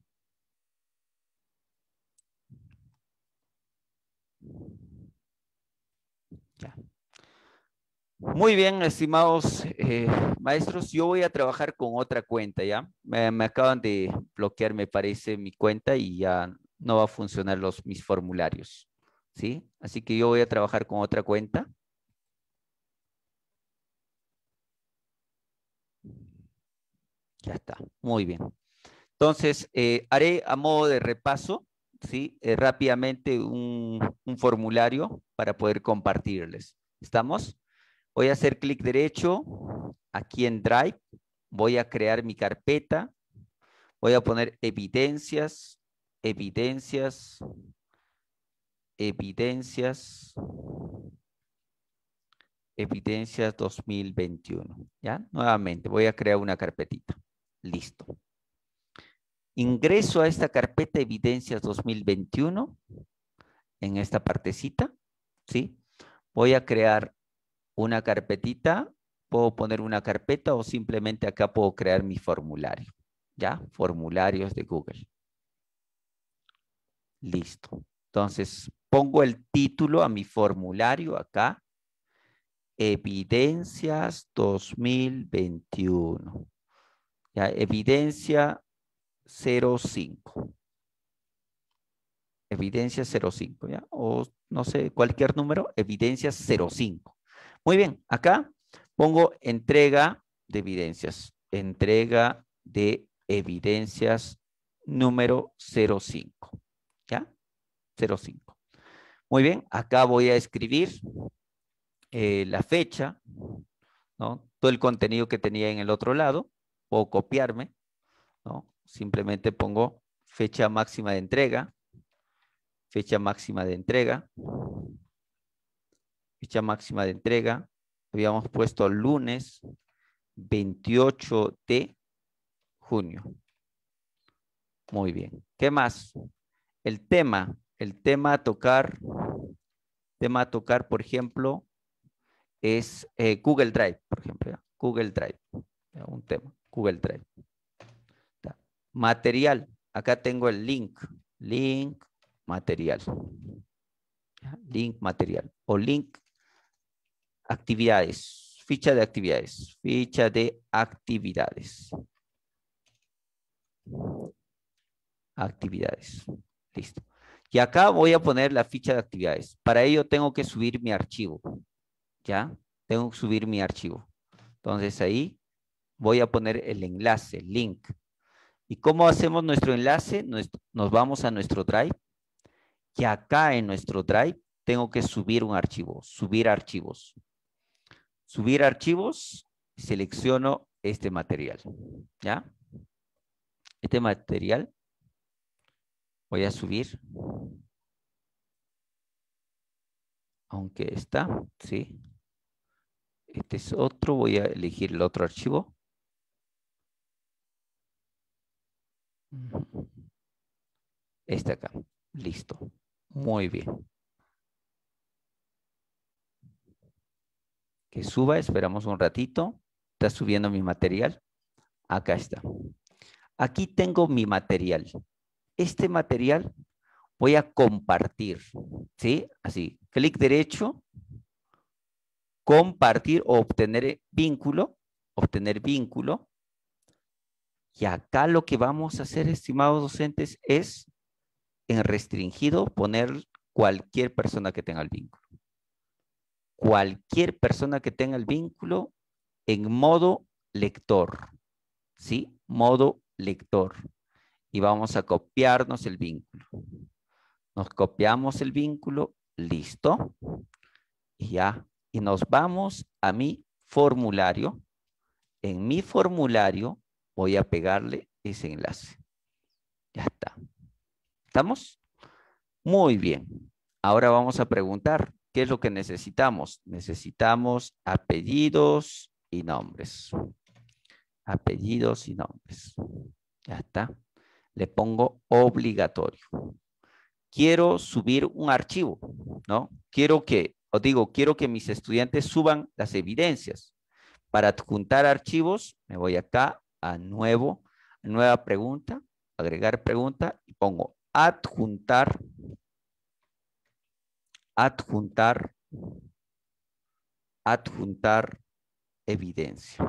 Ya. Muy bien, estimados maestros, yo voy a trabajar con otra cuenta, ¿ya? Me acaban de bloquear, me parece, mi cuenta y ya no va a funcionar mis formularios, ¿sí? Así que yo voy a trabajar con otra cuenta. Ya está, muy bien. Entonces, haré a modo de repaso, ¿sí? Rápidamente un formulario para poder compartirles. ¿Estamos? Voy a hacer clic derecho aquí en Drive. Voy a crear mi carpeta. Voy a poner evidencias, evidencias, evidencias, evidencias 2021. ¿Ya? Nuevamente, voy a crear una carpetita. Listo. Ingreso a esta carpeta evidencias 2021 en esta partecita, ¿sí? Voy a crear una carpetita, puedo poner una carpeta o simplemente acá puedo crear mi formulario, ¿ya? Formularios de Google. Listo. Entonces, pongo el título a mi formulario acá, evidencias 2021, ¿ya? Evidencia 05. Evidencia 05, ¿ya? O no sé, cualquier número, evidencia 05. Muy bien, acá pongo entrega de evidencias. Entrega de evidencias número 05, ¿ya? 05. Muy bien, acá voy a escribir la fecha, ¿no? Todo el contenido que tenía en el otro lado, puedo copiarme, ¿no? Simplemente pongo fecha máxima de entrega, fecha máxima de entrega, fecha máxima de entrega, habíamos puesto lunes 28 de junio. Muy bien. ¿Qué más? El tema a tocar, por ejemplo, es Google Drive, por ejemplo, ¿ya? Google Drive, ¿ya? Un tema, Google Drive. ¿Ya? Material, acá tengo el link, material, ¿ya? Link material o link actividades, ficha de actividades, ficha de actividades. Actividades, listo. Y acá voy a poner la ficha de actividades. Para ello tengo que subir mi archivo, ¿ya? Tengo que subir mi archivo. Entonces ahí voy a poner el enlace, el link. ¿Y cómo hacemos nuestro enlace? Nos vamos a nuestro Drive. Y acá en nuestro Drive tengo que subir un archivo, subir archivos. Subir archivos, selecciono este material, ¿ya? Este material voy a subir. Aunque está, ¿sí? Este es otro, voy a elegir el otro archivo. Este acá, listo. Muy bien. Que suba, esperamos un ratito. Está subiendo mi material. Acá está. Aquí tengo mi material. Este material voy a compartir, ¿sí? Así, clic derecho, compartir o obtener vínculo, Y acá lo que vamos a hacer, estimados docentes, es en restringido poner cualquier persona que tenga el vínculo. Cualquier persona que tenga el vínculo en modo lector, ¿sí? Modo lector. Y vamos a copiarnos el vínculo. Nos copiamos el vínculo, listo. Y ya. Y nos vamos a mi formulario. En mi formulario voy a pegarle ese enlace. Ya está. ¿Estamos? Muy bien. Ahora vamos a preguntar, ¿qué es lo que necesitamos? Necesitamos apellidos y nombres. Apellidos y nombres. Ya está. Le pongo obligatorio. Quiero subir un archivo, ¿no? Quiero que mis estudiantes suban las evidencias. Para adjuntar archivos, me voy acá a nueva pregunta, agregar pregunta y pongo adjuntar adjuntar evidencia.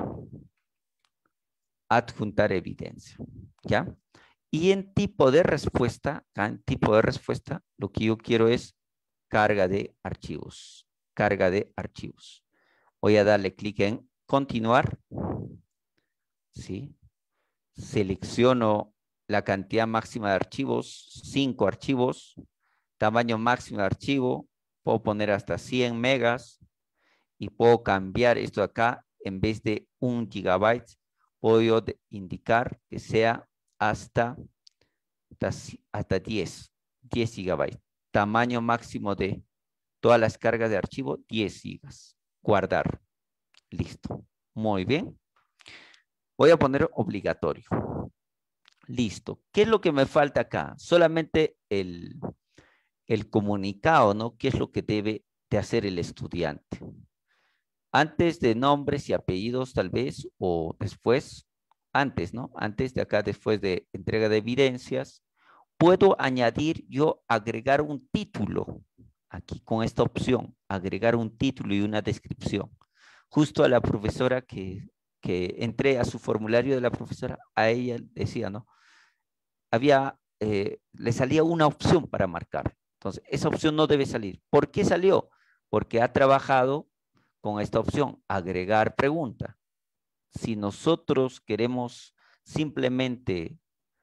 Adjuntar evidencia, ¿ya? Y en tipo de respuesta, acá en tipo de respuesta, lo que yo quiero es carga de archivos. Carga de archivos. Voy a darle clic en continuar. ¿Sí? Selecciono la cantidad máxima de archivos, 5 archivos. Tamaño máximo de archivo, puedo poner hasta 100 megas. Y puedo cambiar esto de acá, en vez de 1 gigabyte, puedo yo indicar que sea hasta 10 gigabytes. Tamaño máximo de todas las cargas de archivo, 10 gigas. Guardar. Listo. Muy bien. Voy a poner obligatorio. Listo. ¿Qué es lo que me falta acá? Solamente el comunicado, ¿no? ¿Qué es lo que debe de hacer el estudiante? Antes de nombres y apellidos, tal vez, o después, antes, ¿no? Antes de acá, después de entrega de evidencias, puedo añadir yo, agregar un título, aquí con esta opción, agregar un título y una descripción. Justo a la profesora que entré a su formulario de la profesora, a ella decía, ¿no? Le salía una opción para marcar. Entonces, esa opción no debe salir. ¿Por qué salió? Porque ha trabajado con esta opción, agregar pregunta. Si nosotros queremos simplemente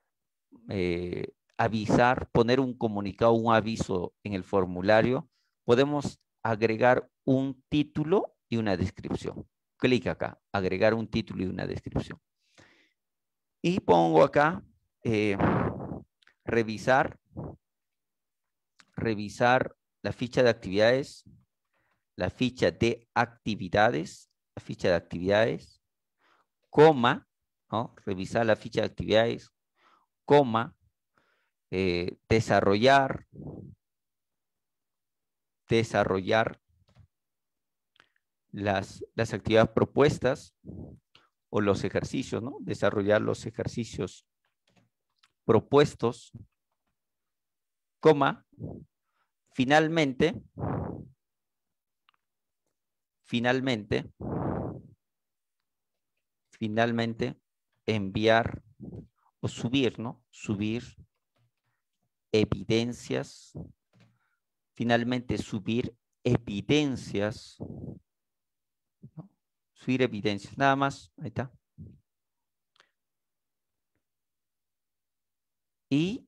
avisar, poner un comunicado, un aviso en el formulario, podemos agregar un título y una descripción. Clic acá, agregar un título y una descripción. Y pongo acá, revisar la ficha de actividades, la ficha de actividades, coma, ¿no? Revisar la ficha de actividades, coma, desarrollar las actividades propuestas o los ejercicios, ¿no? Desarrollar los ejercicios propuestos, coma, finalmente, enviar o subir, ¿no? Subir evidencias. Finalmente, subir evidencias. ¿No? Subir evidencias. Nada más. Ahí está. Y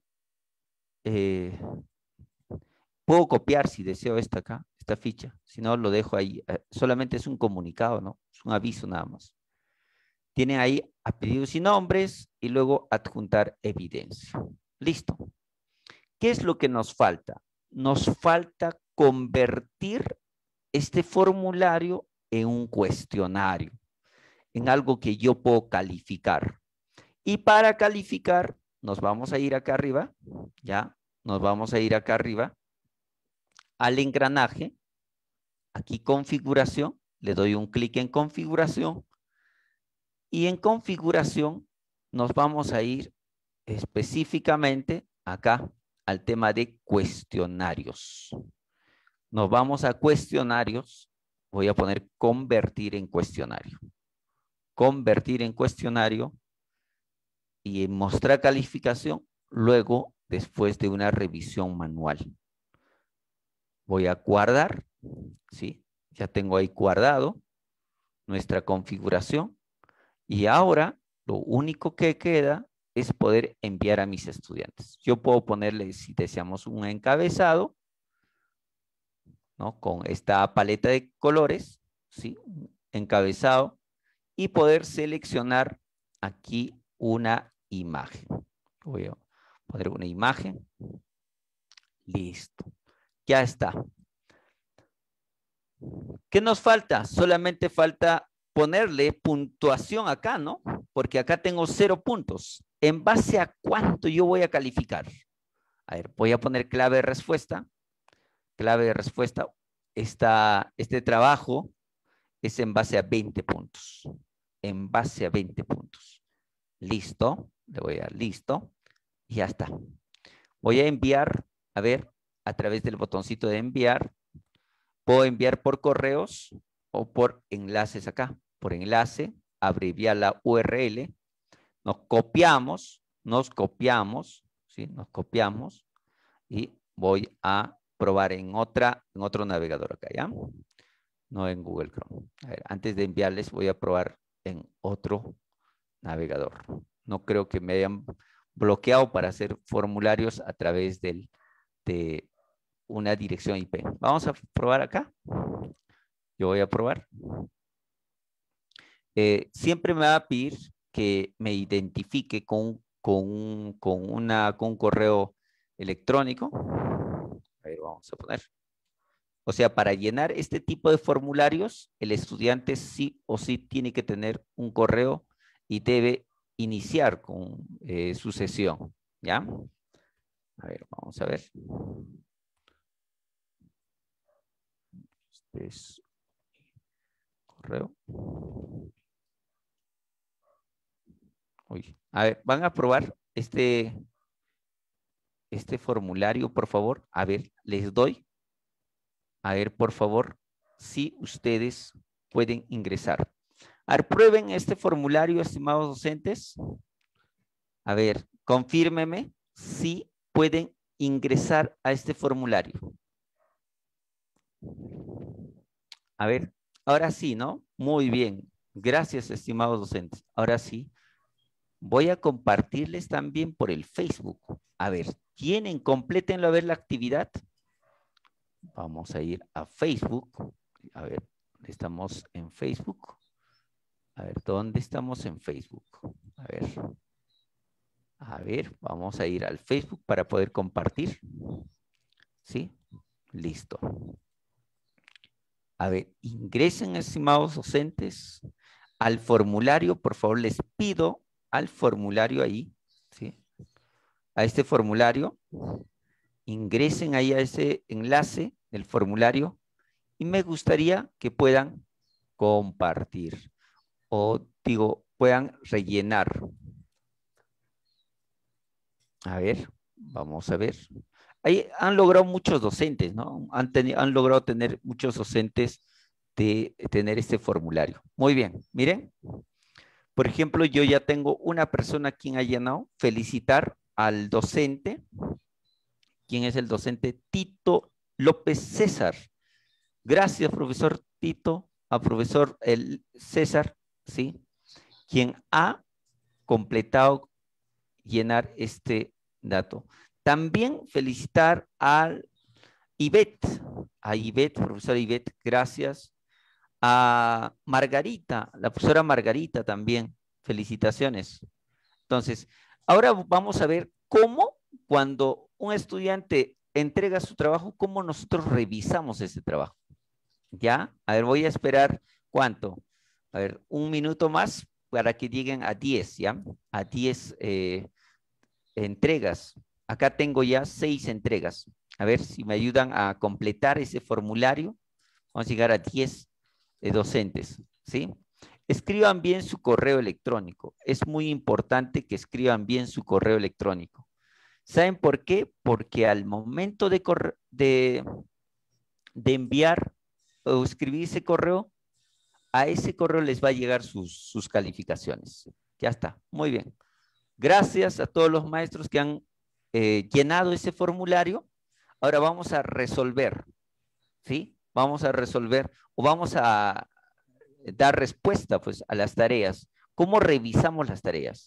puedo copiar si deseo esta ficha. Si no, lo dejo ahí. Solamente es un comunicado, ¿no? Es un aviso nada más. Tienen ahí apellidos y nombres y luego adjuntar evidencia. Listo. ¿Qué es lo que nos falta? Nos falta convertir este formulario en un cuestionario, en algo que yo puedo calificar. Y para calificar, nos vamos a ir acá arriba, ¿ya? Nos vamos a ir acá arriba al engranaje, aquí configuración, le doy un clic en configuración y en configuración nos vamos a ir específicamente acá al tema de cuestionarios. Nos vamos a cuestionarios, voy a poner convertir en cuestionario. Convertir en cuestionario y mostrar calificación luego después de una revisión manual. Voy a guardar, ¿sí? Ya tengo ahí guardado nuestra configuración y ahora lo único que queda es poder enviar a mis estudiantes. Yo puedo ponerle, si deseamos, un encabezado, ¿no? Con esta paleta de colores, ¿sí? Encabezado y poder seleccionar aquí una imagen. Voy a poner una imagen. Listo. Ya está. ¿Qué nos falta? Solamente falta ponerle puntuación acá, ¿no? Porque acá tengo 0 puntos. ¿En base a cuánto yo voy a calificar? A ver, voy a poner clave de respuesta. Clave de respuesta. Este trabajo es en base a 20 puntos. En base a 20 puntos. Listo. Le voy a dar listo. Y ya está. Voy a enviar, a ver, a través del botoncito de enviar. Puedo enviar por correos o por enlaces acá. Por enlace, abreviar la URL, nos copiamos, ¿sí? Nos copiamos y voy a probar en otro navegador acá, ¿ya? No en Google Chrome. A ver, antes de enviarles voy a probar en otro navegador. No creo que me hayan bloqueado para hacer formularios a través de una dirección IP. Vamos a probar acá. Yo voy a probar. Siempre me va a pedir que me identifique con un correo electrónico. A ver, vamos a poner. O sea, para llenar este tipo de formularios, el estudiante sí o sí tiene que tener un correo y debe iniciar con su sesión, ¿ya? A ver, vamos a ver. Este es correo. Uy, a ver, van a probar este formulario, por favor. A ver, les doy. A ver, por favor, si ustedes pueden ingresar. A ver, prueben este formulario, estimados docentes. A ver, confírmeme si pueden ingresar a este formulario. A ver, ahora sí, ¿no? Muy bien. Gracias, estimados docentes. Ahora sí. Voy a compartirles también por el Facebook. A ver, ¿tienen? Complétenlo a ver la actividad. Vamos a ir a Facebook. A ver, estamos en Facebook. A ver, ¿dónde estamos en Facebook? A ver, vamos a ir al Facebook para poder compartir. ¿Sí? Listo. A ver, ingresen, estimados docentes, al formulario. Por favor, les pido al formulario ahí, ¿sí? A este formulario. Ingresen ahí a ese enlace del formulario y me gustaría que puedan compartir o digo, puedan rellenar. A ver, vamos a ver. Ahí han logrado muchos docentes, ¿no? Han logrado tener muchos docentes de tener este formulario. Muy bien, miren. Por ejemplo, yo ya tengo una persona quien ha llenado. Felicitar al docente. ¿Quién es el docente? Tito López César. Gracias, profesor Tito, a profesor César, ¿sí? Quien ha completado llenar este dato. También felicitar al Ivette, profesora Ivette, gracias. A Margarita, la profesora Margarita también, felicitaciones. Entonces, ahora vamos a ver cómo cuando un estudiante entrega su trabajo, cómo nosotros revisamos ese trabajo. ¿Ya? A ver, voy a esperar, ¿cuánto? A ver, un minuto más para que lleguen a 10, ¿ya? A 10 entregas. Acá tengo ya 6 entregas. A ver si me ayudan a completar ese formulario. Vamos a llegar a 10 docentes, ¿sí? Escriban bien su correo electrónico. Es muy importante que escriban bien su correo electrónico. ¿Saben por qué? Porque al momento de enviar o escribir ese correo, a ese correo les va a llegar sus calificaciones. Ya está, muy bien. Gracias a todos los maestros que han llenado ese formulario. Ahora vamos a resolver, ¿sí? Vamos a resolver o vamos a dar respuesta pues, a las tareas. ¿Cómo revisamos las tareas?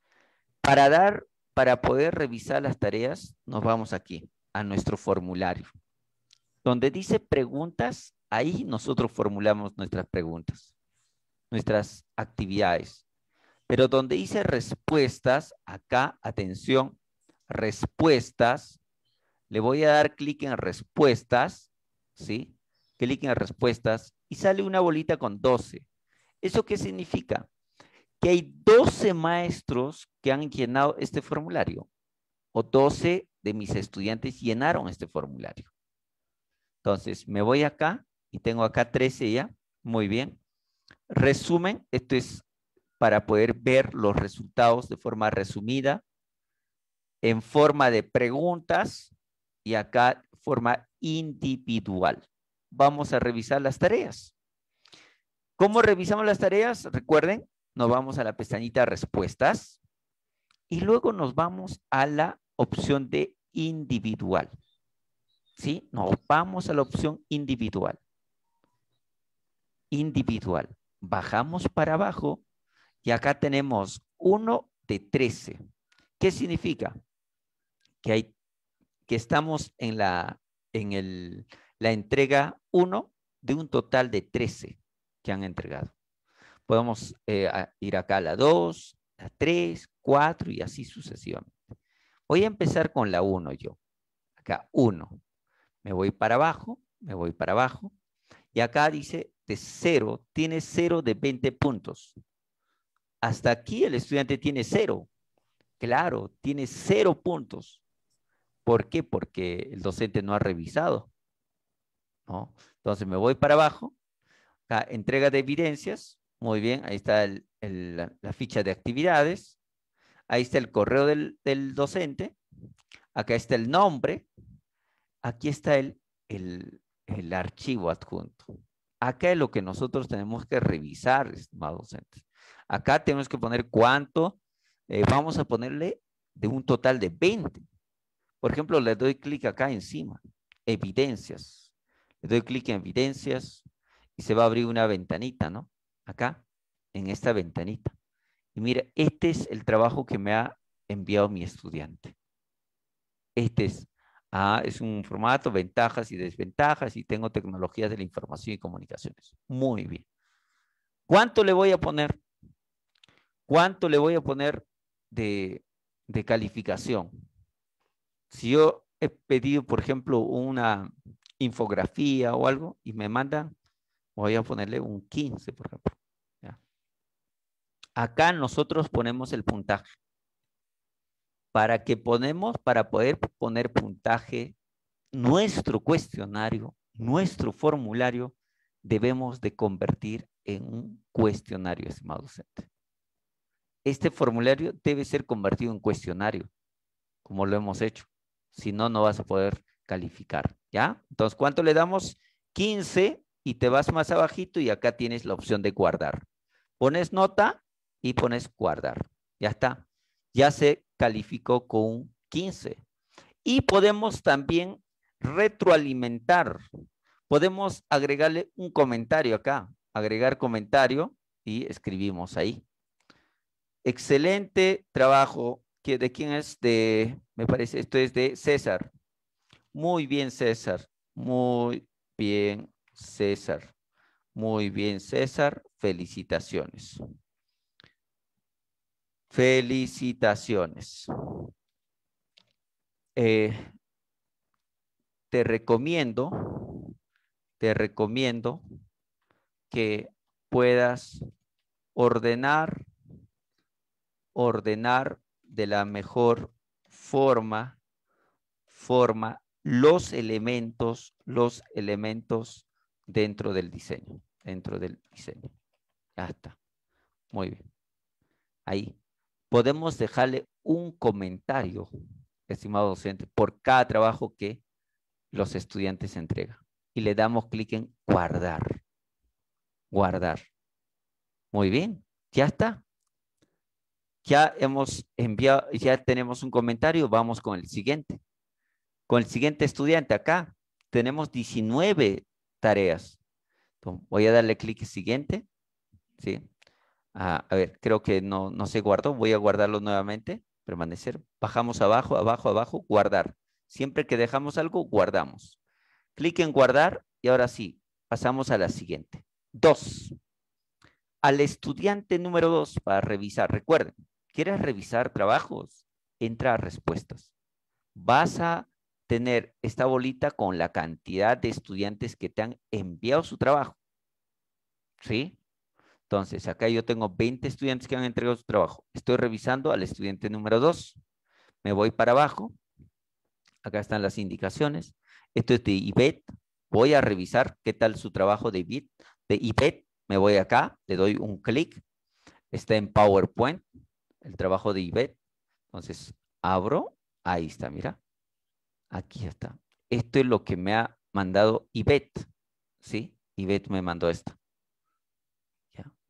Para poder revisar las tareas, nos vamos aquí, a nuestro formulario. Donde dice preguntas, ahí nosotros formulamos nuestras preguntas, nuestras actividades. Pero donde dice respuestas, acá, atención, respuestas, le voy a dar clic en respuestas, ¿sí? Clic en respuestas y sale una bolita con 12. ¿Eso qué significa? Que hay 12 maestros que han llenado este formulario o 12 de mis estudiantes llenaron este formulario. Entonces, me voy acá y tengo acá 13 ya. Muy bien. Resumen, esto es para poder ver los resultados de forma resumida, en forma de preguntas y acá forma individual. Vamos a revisar las tareas. ¿Cómo revisamos las tareas? Recuerden, nos vamos a la pestañita respuestas y luego nos vamos a la opción de individual. ¿Sí? Nos vamos a la opción individual. Individual. Bajamos para abajo y acá tenemos 1 de 13. ¿Qué significa? Que estamos en la entrega 1 de un total de 13 que han entregado. Podemos ir acá a la 2, la 3, 4 y así sucesivamente. Voy a empezar con la 1 yo. Acá 1. Me voy para abajo, me voy para abajo. Y acá dice de 0, tiene 0 de 20 puntos. Hasta aquí el estudiante tiene 0. Claro, tiene 0 puntos. ¿Por qué? Porque el docente no ha revisado, ¿no? Entonces me voy para abajo. Acá, entrega de evidencias. Muy bien, ahí está la ficha de actividades. Ahí está el correo del docente. Acá está el nombre. Aquí está el archivo adjunto. Acá es lo que nosotros tenemos que revisar, estimados docentes. Acá tenemos que poner cuánto. Vamos a ponerle de un total de 20. Por ejemplo, le doy clic acá encima. Evidencias. Le doy clic en evidencias y se va a abrir una ventanita, ¿no? Acá, en esta ventanita. Y mira, este es el trabajo que me ha enviado mi estudiante. Este es un formato, ventajas y desventajas, y tengo tecnologías de la información y comunicaciones. Muy bien. ¿Cuánto le voy a poner? ¿Cuánto le voy a poner de calificación? Si yo he pedido, por ejemplo, una infografía o algo y me mandan, voy a ponerle un 15, por ejemplo. ¿Ya? Acá nosotros ponemos el puntaje. Para poder poner puntaje, nuestro cuestionario, nuestro formulario, debemos de convertir en un cuestionario, estimado docente. Este formulario debe ser convertido en cuestionario, como lo hemos hecho. Si no, no vas a poder calificar, ¿ya? Entonces, ¿cuánto le damos? 15 y te vas más abajito y acá tienes la opción de guardar. Pones nota y pones guardar. Ya está. Ya se calificó con un 15. Y podemos también retroalimentar. Podemos agregarle un comentario acá. Agregar comentario y escribimos ahí. Excelente trabajo. ¿De quién es? Me parece, esto es de César. Muy bien, César. Muy bien, César. Muy bien, César. Felicitaciones. Felicitaciones. Te recomiendo que puedas ordenar de la mejor forma los elementos dentro del diseño. Ya está. Muy bien. Ahí. Podemos dejarle un comentario, estimado docente, por cada trabajo que los estudiantes entregan. Y le damos clic en guardar. Guardar. Muy bien. Ya está. Ya hemos enviado, ya tenemos un comentario. Vamos con el siguiente. Con el siguiente estudiante acá. Tenemos 19 tareas. Entonces, voy a darle clic en siguiente. ¿Sí? A ver, creo que no se guardó. Voy a guardarlo nuevamente. Permanecer. Bajamos abajo, abajo, abajo. Guardar. Siempre que dejamos algo, guardamos. Clic en guardar y ahora sí, pasamos a la siguiente. 2. Al estudiante número 2 para revisar. Recuerden, ¿quieres revisar trabajos? Entra a respuestas. Vas a tener esta bolita con la cantidad de estudiantes que te han enviado su trabajo. ¿Sí? Entonces, acá yo tengo 20 estudiantes que han entregado su trabajo. Estoy revisando al estudiante número 2. Me voy para abajo. Acá están las indicaciones. Esto es de IBET. Voy a revisar qué tal su trabajo de IBET. Me voy acá, le doy un clic. Está en PowerPoint, el trabajo de IBET. Entonces, abro. Ahí está, mira. Aquí está. Esto es lo que me ha mandado IBET. ¿Sí? IBET me mandó esto.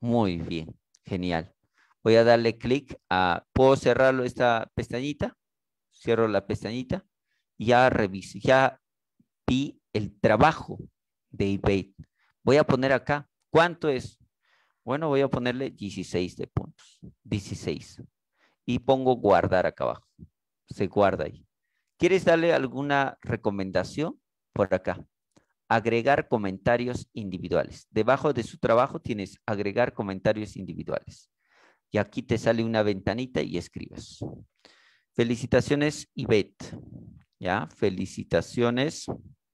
Muy bien, genial. Voy a darle clic a, ¿puedo cerrarlo esta pestañita? Cierro la pestañita. Ya reviso, ya vi el trabajo de eBay. Voy a poner acá, ¿cuánto es? Bueno, voy a ponerle 16 de puntos, 16. Y pongo guardar acá abajo. Se guarda ahí. ¿Quieres darle alguna recomendación? Por acá. Agregar comentarios individuales. Debajo de su trabajo tienes agregar comentarios individuales. Y aquí te sale una ventanita y escribes. Felicitaciones, Ivette. ¿Ya? Felicitaciones.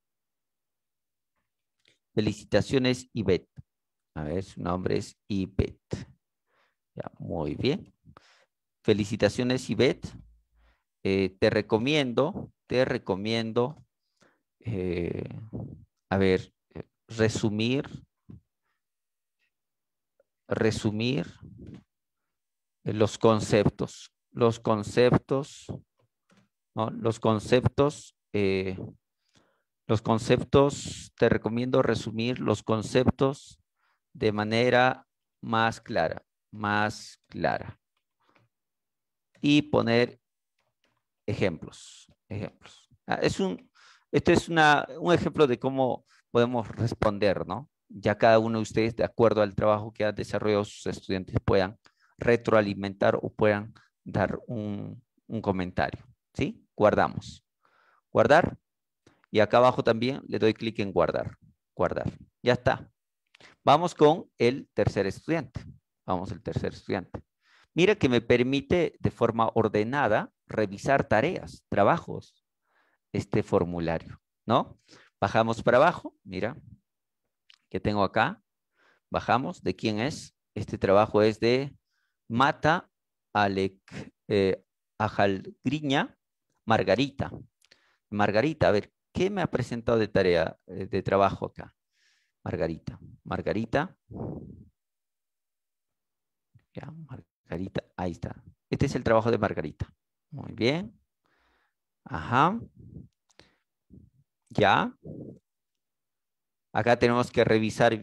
Felicitaciones, Ivette. A ver, su nombre es Ivette. Ya, muy bien. Felicitaciones, Ivette. Te recomiendo, a ver, resumir los conceptos, ¿no? Los conceptos, te recomiendo resumir los conceptos de manera más clara. Y poner ejemplos. Este es un ejemplo de cómo podemos responder, ¿no? Ya cada uno de ustedes, de acuerdo al trabajo que han desarrollado sus estudiantes, puedan retroalimentar o puedan dar un comentario. ¿Sí? Guardamos. Guardar. Y acá abajo también le doy clic en guardar. Guardar. Ya está. Vamos con el tercer estudiante. Vamos al tercer estudiante. Mira que me permite de forma ordenada revisar tareas, trabajos, este formulario, ¿no? Bajamos para abajo, mira, que tengo acá. Bajamos, ¿de quién es? Este trabajo es de Mata Ajalgriña Margarita. Margarita, a ver, ¿qué me ha presentado de tarea, de trabajo acá? Margarita. Ya, Margarita, ahí está. Este es el trabajo de Margarita. Muy bien. Ajá. Ya. Acá tenemos que revisar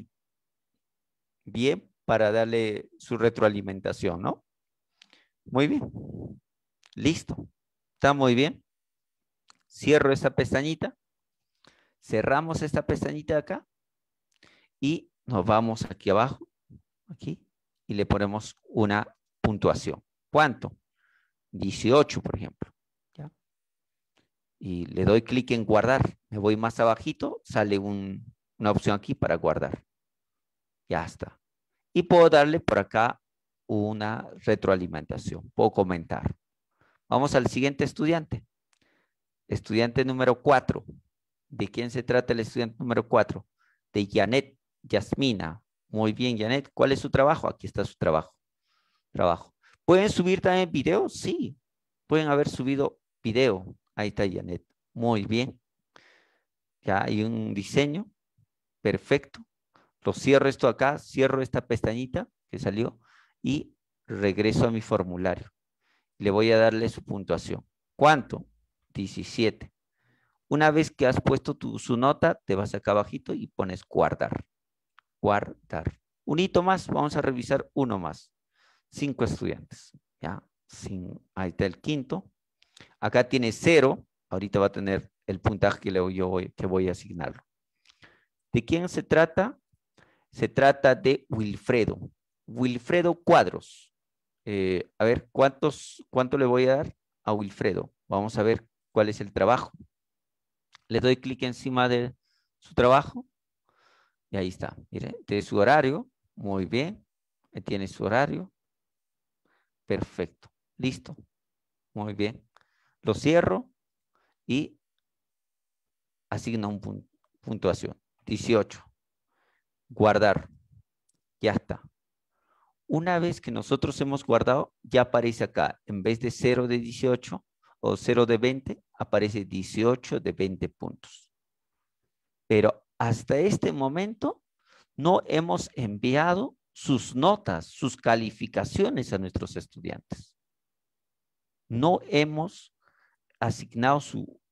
bien para darle su retroalimentación, ¿no? Muy bien. Listo. Está muy bien. Cierro esta pestañita. Cerramos esta pestañita de acá. Y nos vamos aquí abajo. Aquí. Y le ponemos una puntuación. ¿Cuánto? 18, por ejemplo. ¿Ya? Y le doy clic en guardar. Me voy más abajito. Sale una opción aquí para guardar. Ya está. Y puedo darle por acá una retroalimentación. Puedo comentar. Vamos al siguiente estudiante. Estudiante número 4. ¿De quién se trata el estudiante número 4? De Janet Yasmina. Muy bien, Janet. ¿Cuál es su trabajo? Aquí está su trabajo. ¿Pueden subir también video? Sí. Pueden haber subido video. Ahí está Janet. Muy bien. Ya hay un diseño. Perfecto. Lo cierro esto acá. Cierro esta pestañita que salió. Y regreso a mi formulario. Le voy a darle su puntuación. ¿Cuánto? 17. Una vez que has puesto su nota, te vas acá abajito y pones guardar. Guardar. Un hito más. Vamos a revisar uno más. 5 estudiantes. ¿Ya? Ahí está el quinto. Acá tiene 0. Ahorita va a tener el puntaje que voy a asignarlo. ¿De quién se trata? Se trata de Wilfredo. Wilfredo Cuadros. A ver, ¿cuánto le voy a dar a Wilfredo? Vamos a ver cuál es el trabajo. Le doy clic encima de su trabajo. Y ahí está. Mire, tiene su horario. Muy bien. Tiene su horario. Perfecto. Listo. Muy bien. Lo cierro y asigno una puntuación. 18. Guardar. Ya está. Una vez que nosotros hemos guardado, ya aparece acá, en vez de 0 de 18 o 0 de 20, aparece 18 de 20 puntos. Pero hasta este momento no hemos enviado sus notas, sus calificaciones a nuestros estudiantes. No hemos asignado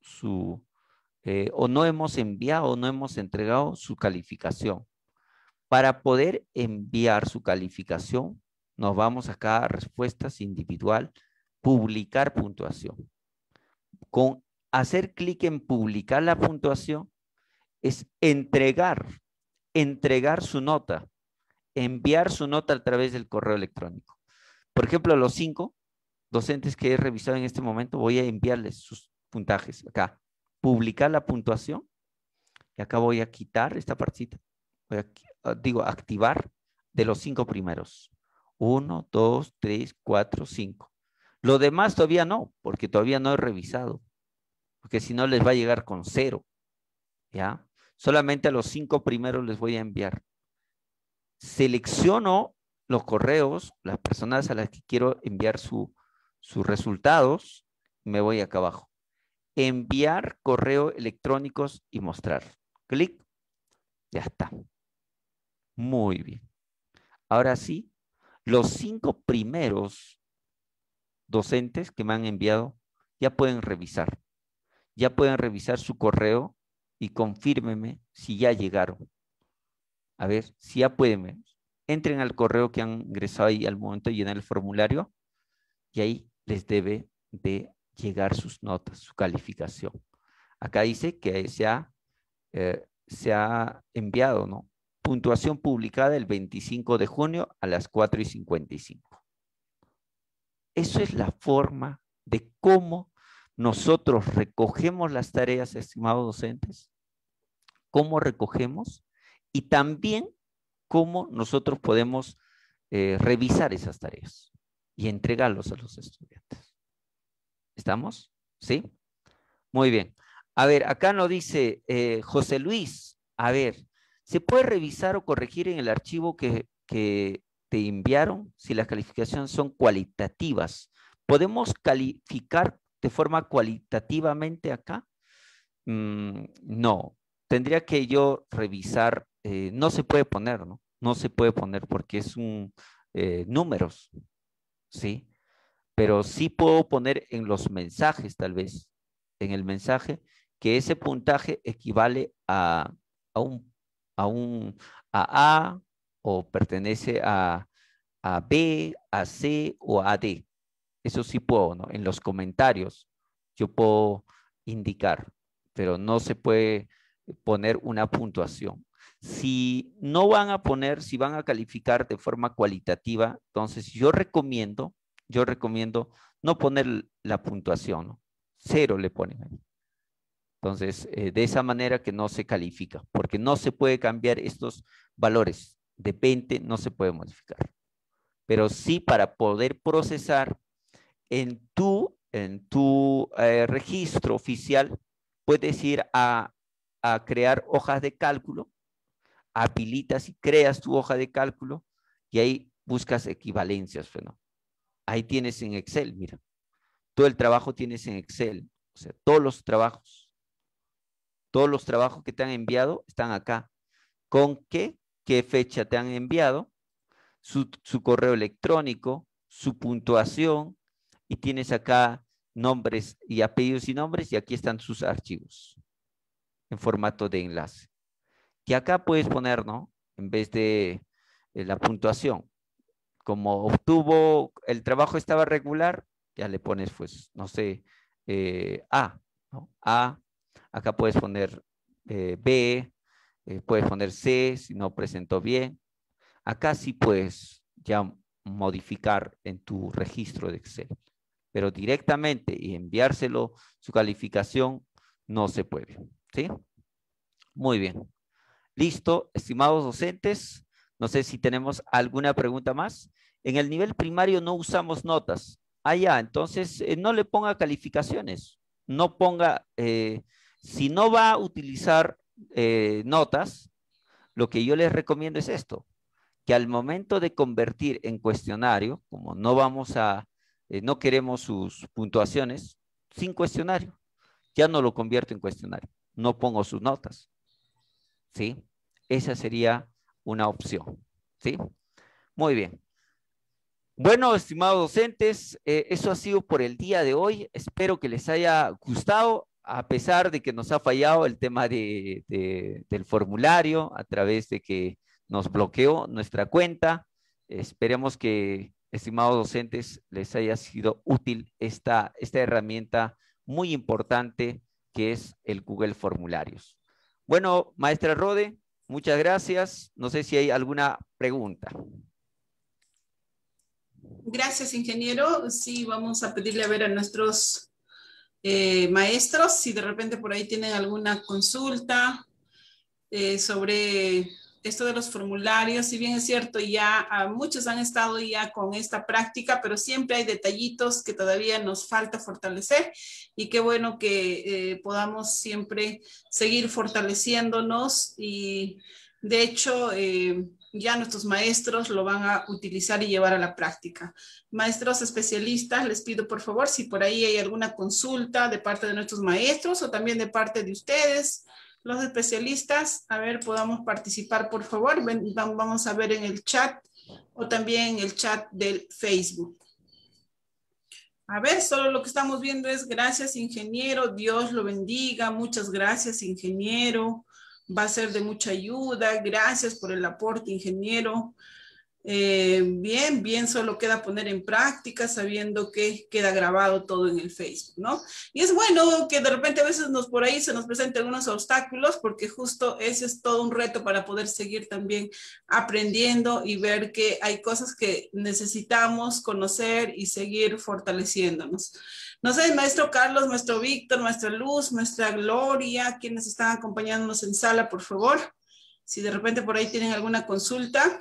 o no hemos enviado, o no hemos entregado su calificación. Para poder enviar su calificación, nos vamos acá a respuestas individual, publicar puntuación. Con hacer clic en publicar la puntuación es entregar su nota, enviar su nota a través del correo electrónico. Por ejemplo, los 5 docentes que he revisado en este momento, voy a enviarles sus puntajes acá. Publicar la puntuación. Y acá voy a quitar esta partita. Activar de los 5 primeros. 1, 2, 3, 4, 5. Lo demás todavía no, porque todavía no he revisado. Porque si no les va a llegar con 0. ¿Ya? Solamente a los 5 primeros les voy a enviar. Selecciono los correos, las personas a las que quiero enviar sus resultados. Me voy acá abajo. Enviar correo electrónicos y mostrar. Clic. Ya está. Muy bien. Ahora sí, los 5 primeros docentes que me han enviado ya pueden revisar. Ya pueden revisar su correo y confírmeme si ya llegaron. A ver, si ya pueden. Entren al correo que han ingresado ahí al momento de llenar el formulario y ahí les debe de llegar sus notas, su calificación. Acá dice que se ha enviado, ¿no? Puntuación publicada el 25 de junio a las 4:55. Eso es la forma de cómo nosotros recogemos las tareas, estimados docentes, cómo recogemos y también cómo nosotros podemos revisar esas tareas y entregarlos a los estudiantes. ¿Estamos? ¿Sí? Muy bien. A ver, acá nos dice José Luis, a ver, ¿se puede revisar o corregir en el archivo que te enviaron si las calificaciones son cualitativas? ¿Podemos calificar de forma cualitativamente acá? No, tendría que yo revisar, no se puede poner, ¿no? No se puede poner porque es números, ¿sí? Pero sí puedo poner en los mensajes, tal vez, en el mensaje, que ese puntaje equivale a A o pertenece a B, a C o a D. Eso sí puedo, ¿no? En los comentarios yo puedo indicar, pero no se puede poner una puntuación. Si no van a poner, si van a calificar de forma cualitativa, entonces yo recomiendo no poner la puntuación, ¿no? 0 le ponen ahí. Entonces, de esa manera que no se califica, porque no se puede cambiar estos valores. De 20 no se puede modificar. Pero sí para poder procesar en tu registro oficial, puedes ir a crear hojas de cálculo, habilitas y creas tu hoja de cálculo y ahí buscas equivalencias, ¿no? Ahí tienes en Excel, mira. Todo el trabajo tienes en Excel. O sea, todos los trabajos que te han enviado están acá. ¿Con qué? ¿Qué fecha te han enviado? Su correo electrónico, su puntuación, y tienes acá nombres y apellidos y nombres, y aquí están sus archivos en formato de enlace. Que acá puedes poner, ¿no? En vez de la puntuación. Como obtuvo, el trabajo estaba regular, ya le pones, pues, no sé, A, ¿no? A, acá puedes poner B, puedes poner C, si no presentó bien. Acá sí puedes ya modificar en tu registro de Excel, pero directamente y enviárselo su calificación no se puede, ¿sí? Muy bien. Listo, estimados docentes. No sé si tenemos alguna pregunta más. En el nivel primario no usamos notas. Ah, ya, entonces no le ponga calificaciones. No ponga, si no va a utilizar notas, lo que yo les recomiendo es esto, que al momento de convertir en cuestionario, como no vamos a, no queremos sus puntuaciones, sin cuestionario, ya no lo convierto en cuestionario, no pongo sus notas, ¿sí? Esa sería una opción, ¿sí? Muy bien. Bueno, estimados docentes, eso ha sido por el día de hoy. Espero que les haya gustado, a pesar de que nos ha fallado el tema del formulario, a través de que nos bloqueó nuestra cuenta. Esperemos que, estimados docentes, les haya sido útil esta herramienta muy importante que es el Google Formularios. Bueno, maestra Rode, muchas gracias. No sé si hay alguna pregunta. Gracias, ingeniero. Sí, vamos a pedirle a ver a nuestros maestros si de repente por ahí tienen alguna consulta sobre esto de los formularios. Si bien es cierto, ya muchos han estado ya con esta práctica, pero siempre hay detallitos que todavía nos falta fortalecer, y qué bueno que podamos siempre seguir fortaleciéndonos, y de hecho ya nuestros maestros lo van a utilizar y llevar a la práctica. Maestros especialistas, les pido por favor si por ahí hay alguna consulta de parte de nuestros maestros o también de parte de ustedes, los especialistas, a ver, podamos participar, por favor. Vamos a ver en el chat o también en el chat del Facebook. A ver, solo lo que estamos viendo es gracias, ingeniero, Dios lo bendiga, muchas gracias, ingeniero, va a ser de mucha ayuda, gracias por el aporte, ingeniero. Bien, solo queda poner en práctica sabiendo que queda grabado todo en el Facebook, ¿no? Y es bueno que de repente a veces por ahí se nos presenten unos obstáculos, porque justo ese es todo un reto para poder seguir también aprendiendo y ver que hay cosas que necesitamos conocer y seguir fortaleciéndonos. No sé, maestro Carlos, maestro Víctor, maestra Luz, maestra Gloria, quienes están acompañándonos en sala, por favor, si de repente por ahí tienen alguna consulta.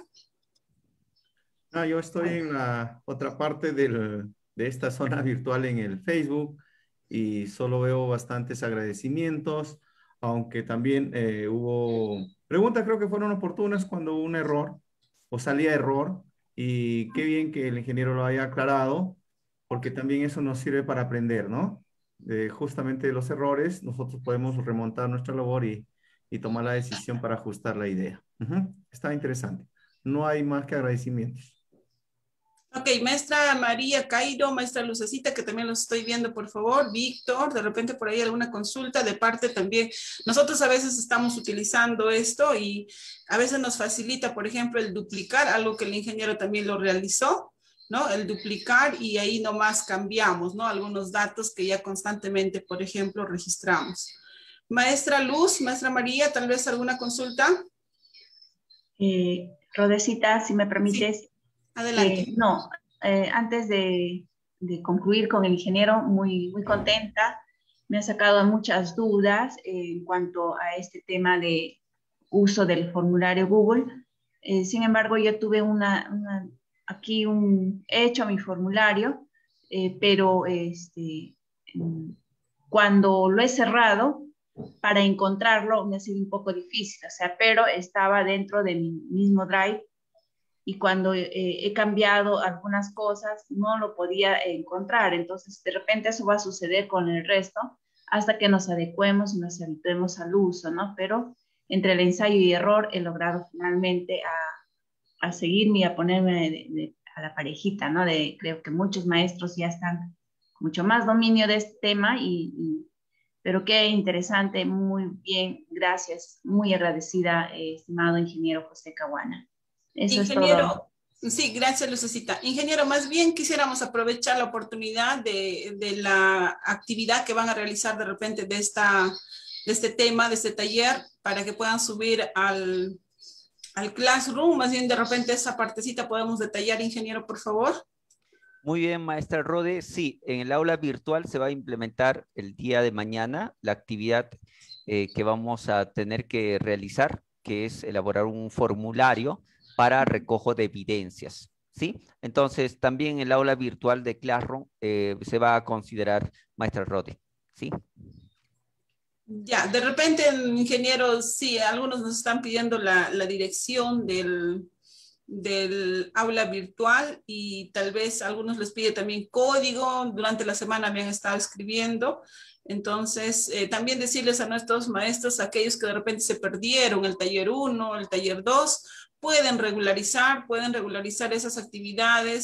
Yo estoy en la otra parte de esta zona virtual en el Facebook y solo veo bastantes agradecimientos, aunque también hubo preguntas, creo que fueron oportunas cuando hubo un error o salía error, y qué bien que el ingeniero lo haya aclarado, porque también eso nos sirve para aprender, ¿no? Justamente de los errores nosotros podemos remontar nuestra labor y tomar la decisión para ajustar la idea. Está interesante. No hay más que agradecimientos. Ok, maestra María Cairo, maestra Lucecita, que también los estoy viendo, por favor. Víctor, de repente por ahí alguna consulta de parte también. Nosotros a veces estamos utilizando esto y a veces nos facilita, por ejemplo, el duplicar, algo que el ingeniero también lo realizó, ¿no? El duplicar, y ahí nomás cambiamos, ¿no? Algunos datos que ya constantemente, por ejemplo, registramos. Maestra Luz, maestra María, tal vez alguna consulta. Rodecita, si me permites. Sí. Adelante. Antes de concluir con el ingeniero, muy contenta. Me ha sacado muchas dudas en cuanto a este tema de uso del formulario Google. Sin embargo, yo tuve he hecho mi formulario, pero cuando lo he cerrado, para encontrarlo me ha sido un poco difícil, pero estaba dentro de mi mismo Drive. Y cuando he cambiado algunas cosas, no lo podía encontrar. Entonces, de repente eso va a suceder con el resto hasta que nos adecuemos y nos habituemos al uso, ¿no? Pero entre el ensayo y error he logrado finalmente a seguirme y a ponerme a la parejita, ¿no? Creo que muchos maestros ya están con mucho más dominio de este tema, pero qué interesante, muy bien, gracias. Muy agradecida, estimado ingeniero José Caguana. Eso ingeniero, es todo. Sí, gracias, Lucecita. Ingeniero, más bien quisiéramos aprovechar la oportunidad de la actividad que van a realizar de repente de este tema, de este taller, para que puedan subir al Classroom. Más bien de repente esa partecita podemos detallar, ingeniero, por favor. Muy bien, maestra Rode. Sí, en el aula virtual se va a implementar el día de mañana la actividad que vamos a tener que realizar, que es elaborar un formulario para recojo de evidencias, ¿sí? Entonces, también el aula virtual de Classroom se va a considerar, maestra Rode, ¿sí? Ya, de repente, ingeniero, sí, algunos nos están pidiendo la dirección del aula virtual, y tal vez a algunos les pide también código. Durante la semana me han estado escribiendo. Entonces, también decirles a nuestros maestros, aquellos que de repente se perdieron el taller 1, el taller 2, pueden regularizar esas actividades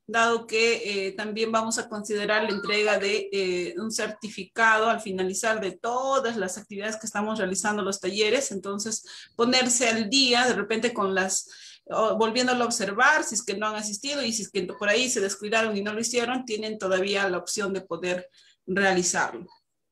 dado que también vamos a considerar la entrega de un certificado al finalizar de todas las actividades que estamos realizando los talleres. Entonces, ponerse al día de repente con volviéndolo a observar, si es que no han asistido y si es que por ahí se descuidaron y no lo hicieron, tienen todavía la opción de poder realizarlo.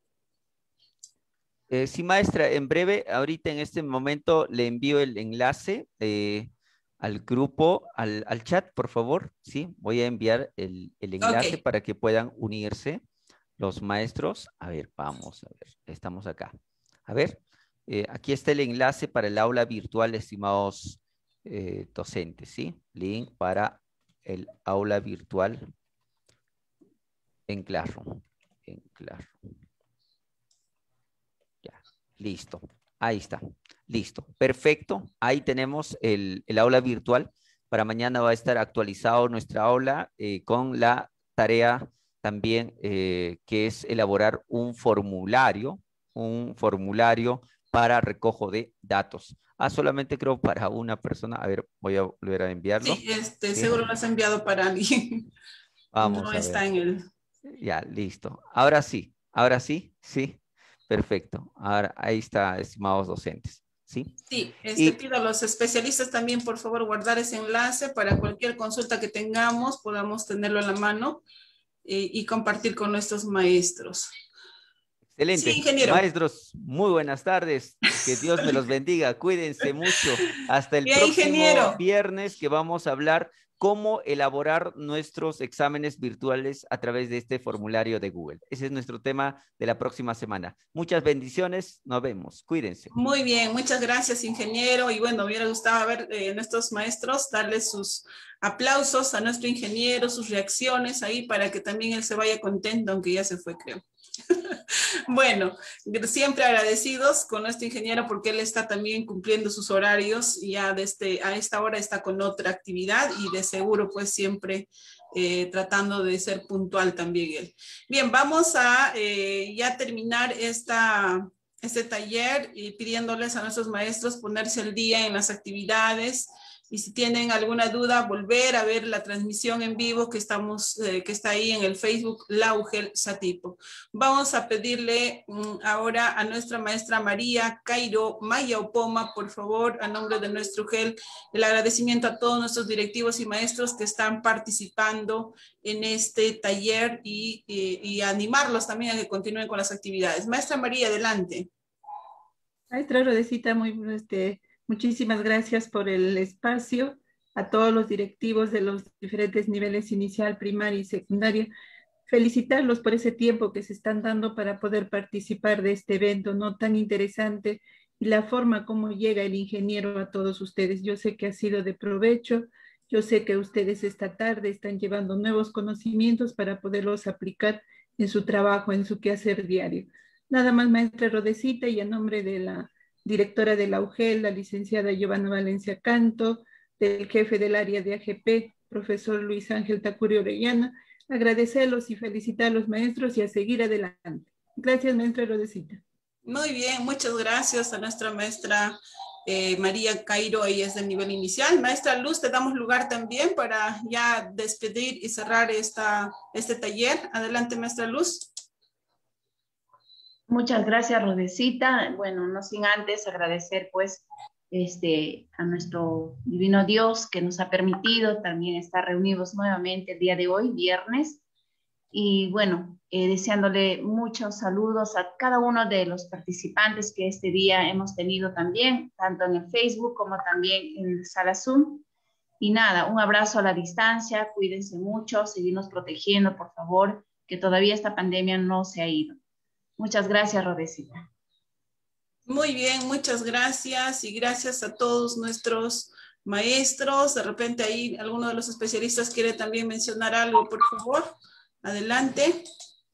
Sí, maestra, en breve, ahorita en este momento le envío el enlace al grupo, al chat, por favor. Sí, voy a enviar el enlace para que puedan unirse los maestros. A ver, vamos a ver, estamos acá. A ver, aquí está el enlace para el aula virtual, estimados docentes, ¿sí? Link para el aula virtual en Classroom. Ya, listo. Ahí está. Listo. Perfecto. Ahí tenemos el aula virtual. Para mañana va a estar actualizado nuestra aula con la tarea también que es elaborar un formulario para recojo de datos. Solamente creo para una persona. A ver, voy a volver a enviarlo. Sí, ¿sí? Seguro lo has enviado para alguien. Vamos no a está ver. en el... Ya, listo. Ahora sí, sí. Perfecto. Ahora, ahí está, estimados docentes. ¿Sí? Sí, pido a los especialistas también, por favor, guardar ese enlace para cualquier consulta que tengamos, podamos tenerlo a la mano y compartir con nuestros maestros. Excelente. Sí, ingeniero. Maestros, muy buenas tardes. Que Dios me los bendiga. Cuídense mucho. Hasta el próximo ingeniero. Viernes que vamos a hablar cómo elaborar nuestros exámenes virtuales a través de este formulario de Google. Ese es nuestro tema de la próxima semana. Muchas bendiciones. Nos vemos. Cuídense. Muy bien. Muchas gracias, ingeniero. Y bueno, me hubiera gustado ver a nuestros maestros darles sus aplausos a nuestro ingeniero, sus reacciones ahí para que también él se vaya contento, aunque ya se fue, creo. Bueno, siempre agradecidos con nuestro ingeniero porque él está también cumpliendo sus horarios y ya a esta hora está con otra actividad y de seguro pues siempre tratando de ser puntual también él. Bien, vamos a ya terminar este taller y pidiéndoles a nuestros maestros ponerse al día en las actividades. Y si tienen alguna duda, volver a ver la transmisión en vivo que está ahí en el Facebook, la UGEL Satipo. Vamos a pedirle ahora a nuestra maestra María Cairo Maya Opoma, por favor, a nombre de nuestro UGEL, el agradecimiento a todos nuestros directivos y maestros que están participando en este taller y animarlos también a que continúen con las actividades. Maestra María, adelante. Maestra Rodecita, muchísimas gracias por el espacio, a todos los directivos de los diferentes niveles inicial, primaria y secundaria. Felicitarlos por ese tiempo que se están dando para poder participar de este evento no tan interesante y la forma como llega el ingeniero a todos ustedes. Yo sé que ha sido de provecho, yo sé que ustedes esta tarde están llevando nuevos conocimientos para poderlos aplicar en su trabajo, en su quehacer diario. Nada más, maestra Rodecita, y a nombre de la directora de la UGEL, la licenciada Giovanna Valencia Canto, del jefe del área de AGP, profesor Luis Ángel Tacurio Orellana, agradecerlos y felicitar a los maestros y a seguir adelante. Gracias, maestra Rodecita. Muy bien, muchas gracias a nuestra maestra María Cairo, ella es del nivel inicial. Maestra Luz, te damos lugar también para ya despedir y cerrar este taller. Adelante, maestra Luz. Muchas gracias, Rodecita. Bueno, no sin antes agradecer pues a nuestro divino Dios que nos ha permitido también estar reunidos nuevamente el día de hoy, viernes. Y bueno, deseándole muchos saludos a cada uno de los participantes que este día hemos tenido también, tanto en el Facebook como también en la sala Zoom. Y nada, un abrazo a la distancia, cuídense mucho, seguirnos protegiendo, por favor, que todavía esta pandemia no se ha ido. Muchas gracias, Rodecita. Muy bien, muchas gracias y gracias a todos nuestros maestros. De repente ahí alguno de los especialistas quiere también mencionar algo, por favor. Adelante.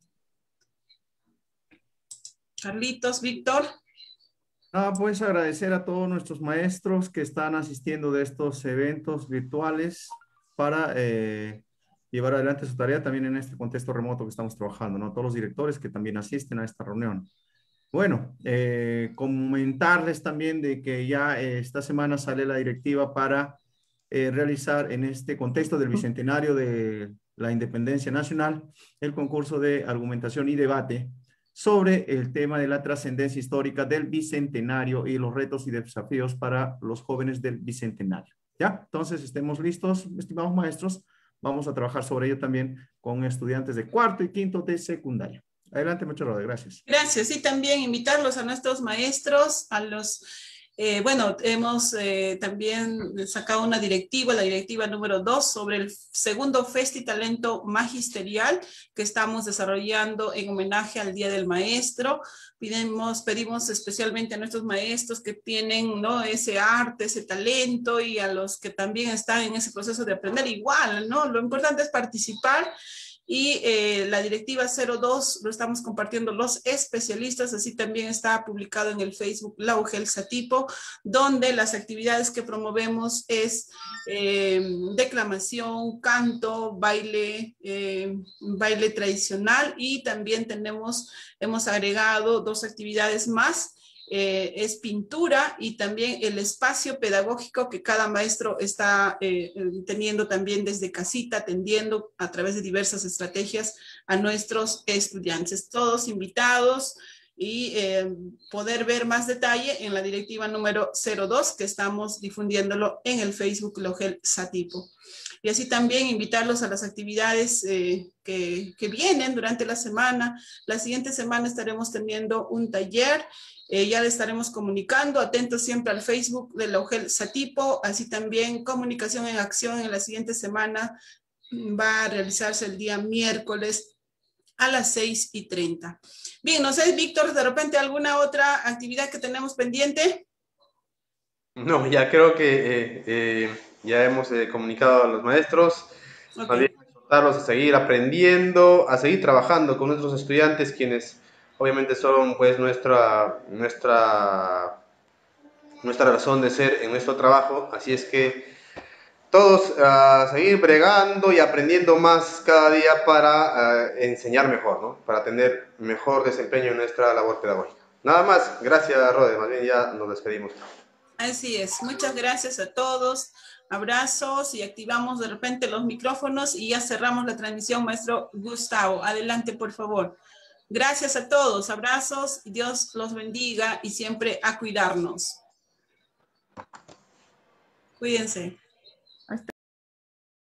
Carlitos, Víctor. Pues agradecer a todos nuestros maestros que están asistiendo de estos eventos virtuales para llevar adelante su tarea también en este contexto remoto que estamos trabajando, ¿no? Todos los directores que también asisten a esta reunión. Bueno, comentarles también de que ya esta semana sale la directiva para realizar en este contexto del Bicentenario de la Independencia Nacional el concurso de argumentación y debate sobre el tema de la trascendencia histórica del Bicentenario y los retos y desafíos para los jóvenes del Bicentenario. ¿Ya? Entonces, estemos listos, estimados maestros. Vamos a trabajar sobre ello también con estudiantes de cuarto y quinto de secundaria. Adelante, maestro Rode, gracias. Gracias. Y también invitarlos a nuestros maestros, a los... bueno, hemos también sacado una directiva, la directiva número 2, sobre el segundo Festi-Talento Magisterial que estamos desarrollando en homenaje al Día del Maestro. Pedimos especialmente a nuestros maestros que tienen, ¿no?, ese arte, ese talento, y a los que también están en ese proceso de aprender igual, ¿no? Lo importante es participar. Y la directiva 02 lo estamos compartiendo los especialistas, así también está publicado en el Facebook La UGEL Satipo, donde las actividades que promovemos es declamación, canto, baile, baile tradicional, y también hemos agregado 2 actividades más. Es pintura, y también el espacio pedagógico que cada maestro está teniendo también desde casita, atendiendo a través de diversas estrategias a nuestros estudiantes. Todos invitados, y poder ver más detalle en la directiva número 02 que estamos difundiéndolo en el Facebook La UGEL Satipo. Y así también invitarlos a las actividades que vienen durante la semana. La siguiente semana estaremos teniendo un taller. Ya le estaremos comunicando, atentos siempre al Facebook de la UGEL Satipo. Así también Comunicación en Acción en la siguiente semana va a realizarse el día miércoles a las 6:30. Bien, no sé, Víctor, de repente alguna otra actividad que tenemos pendiente. No, ya creo que ya hemos comunicado a los maestros. Okay. Más bien, exhortarlos a seguir aprendiendo, a seguir trabajando con nuestros estudiantes, quienes obviamente son pues nuestra razón de ser en nuestro trabajo. Así es que todos a seguir bregando y aprendiendo más cada día para enseñar mejor, ¿no? Para tener mejor desempeño en nuestra labor pedagógica. Nada más, gracias Rode, más bien ya nos despedimos. Así es, muchas gracias a todos, abrazos, y activamos de repente los micrófonos y ya cerramos la transmisión, maestro Gustavo. Adelante, por favor. Gracias a todos, abrazos, y Dios los bendiga, y siempre a cuidarnos. Cuídense.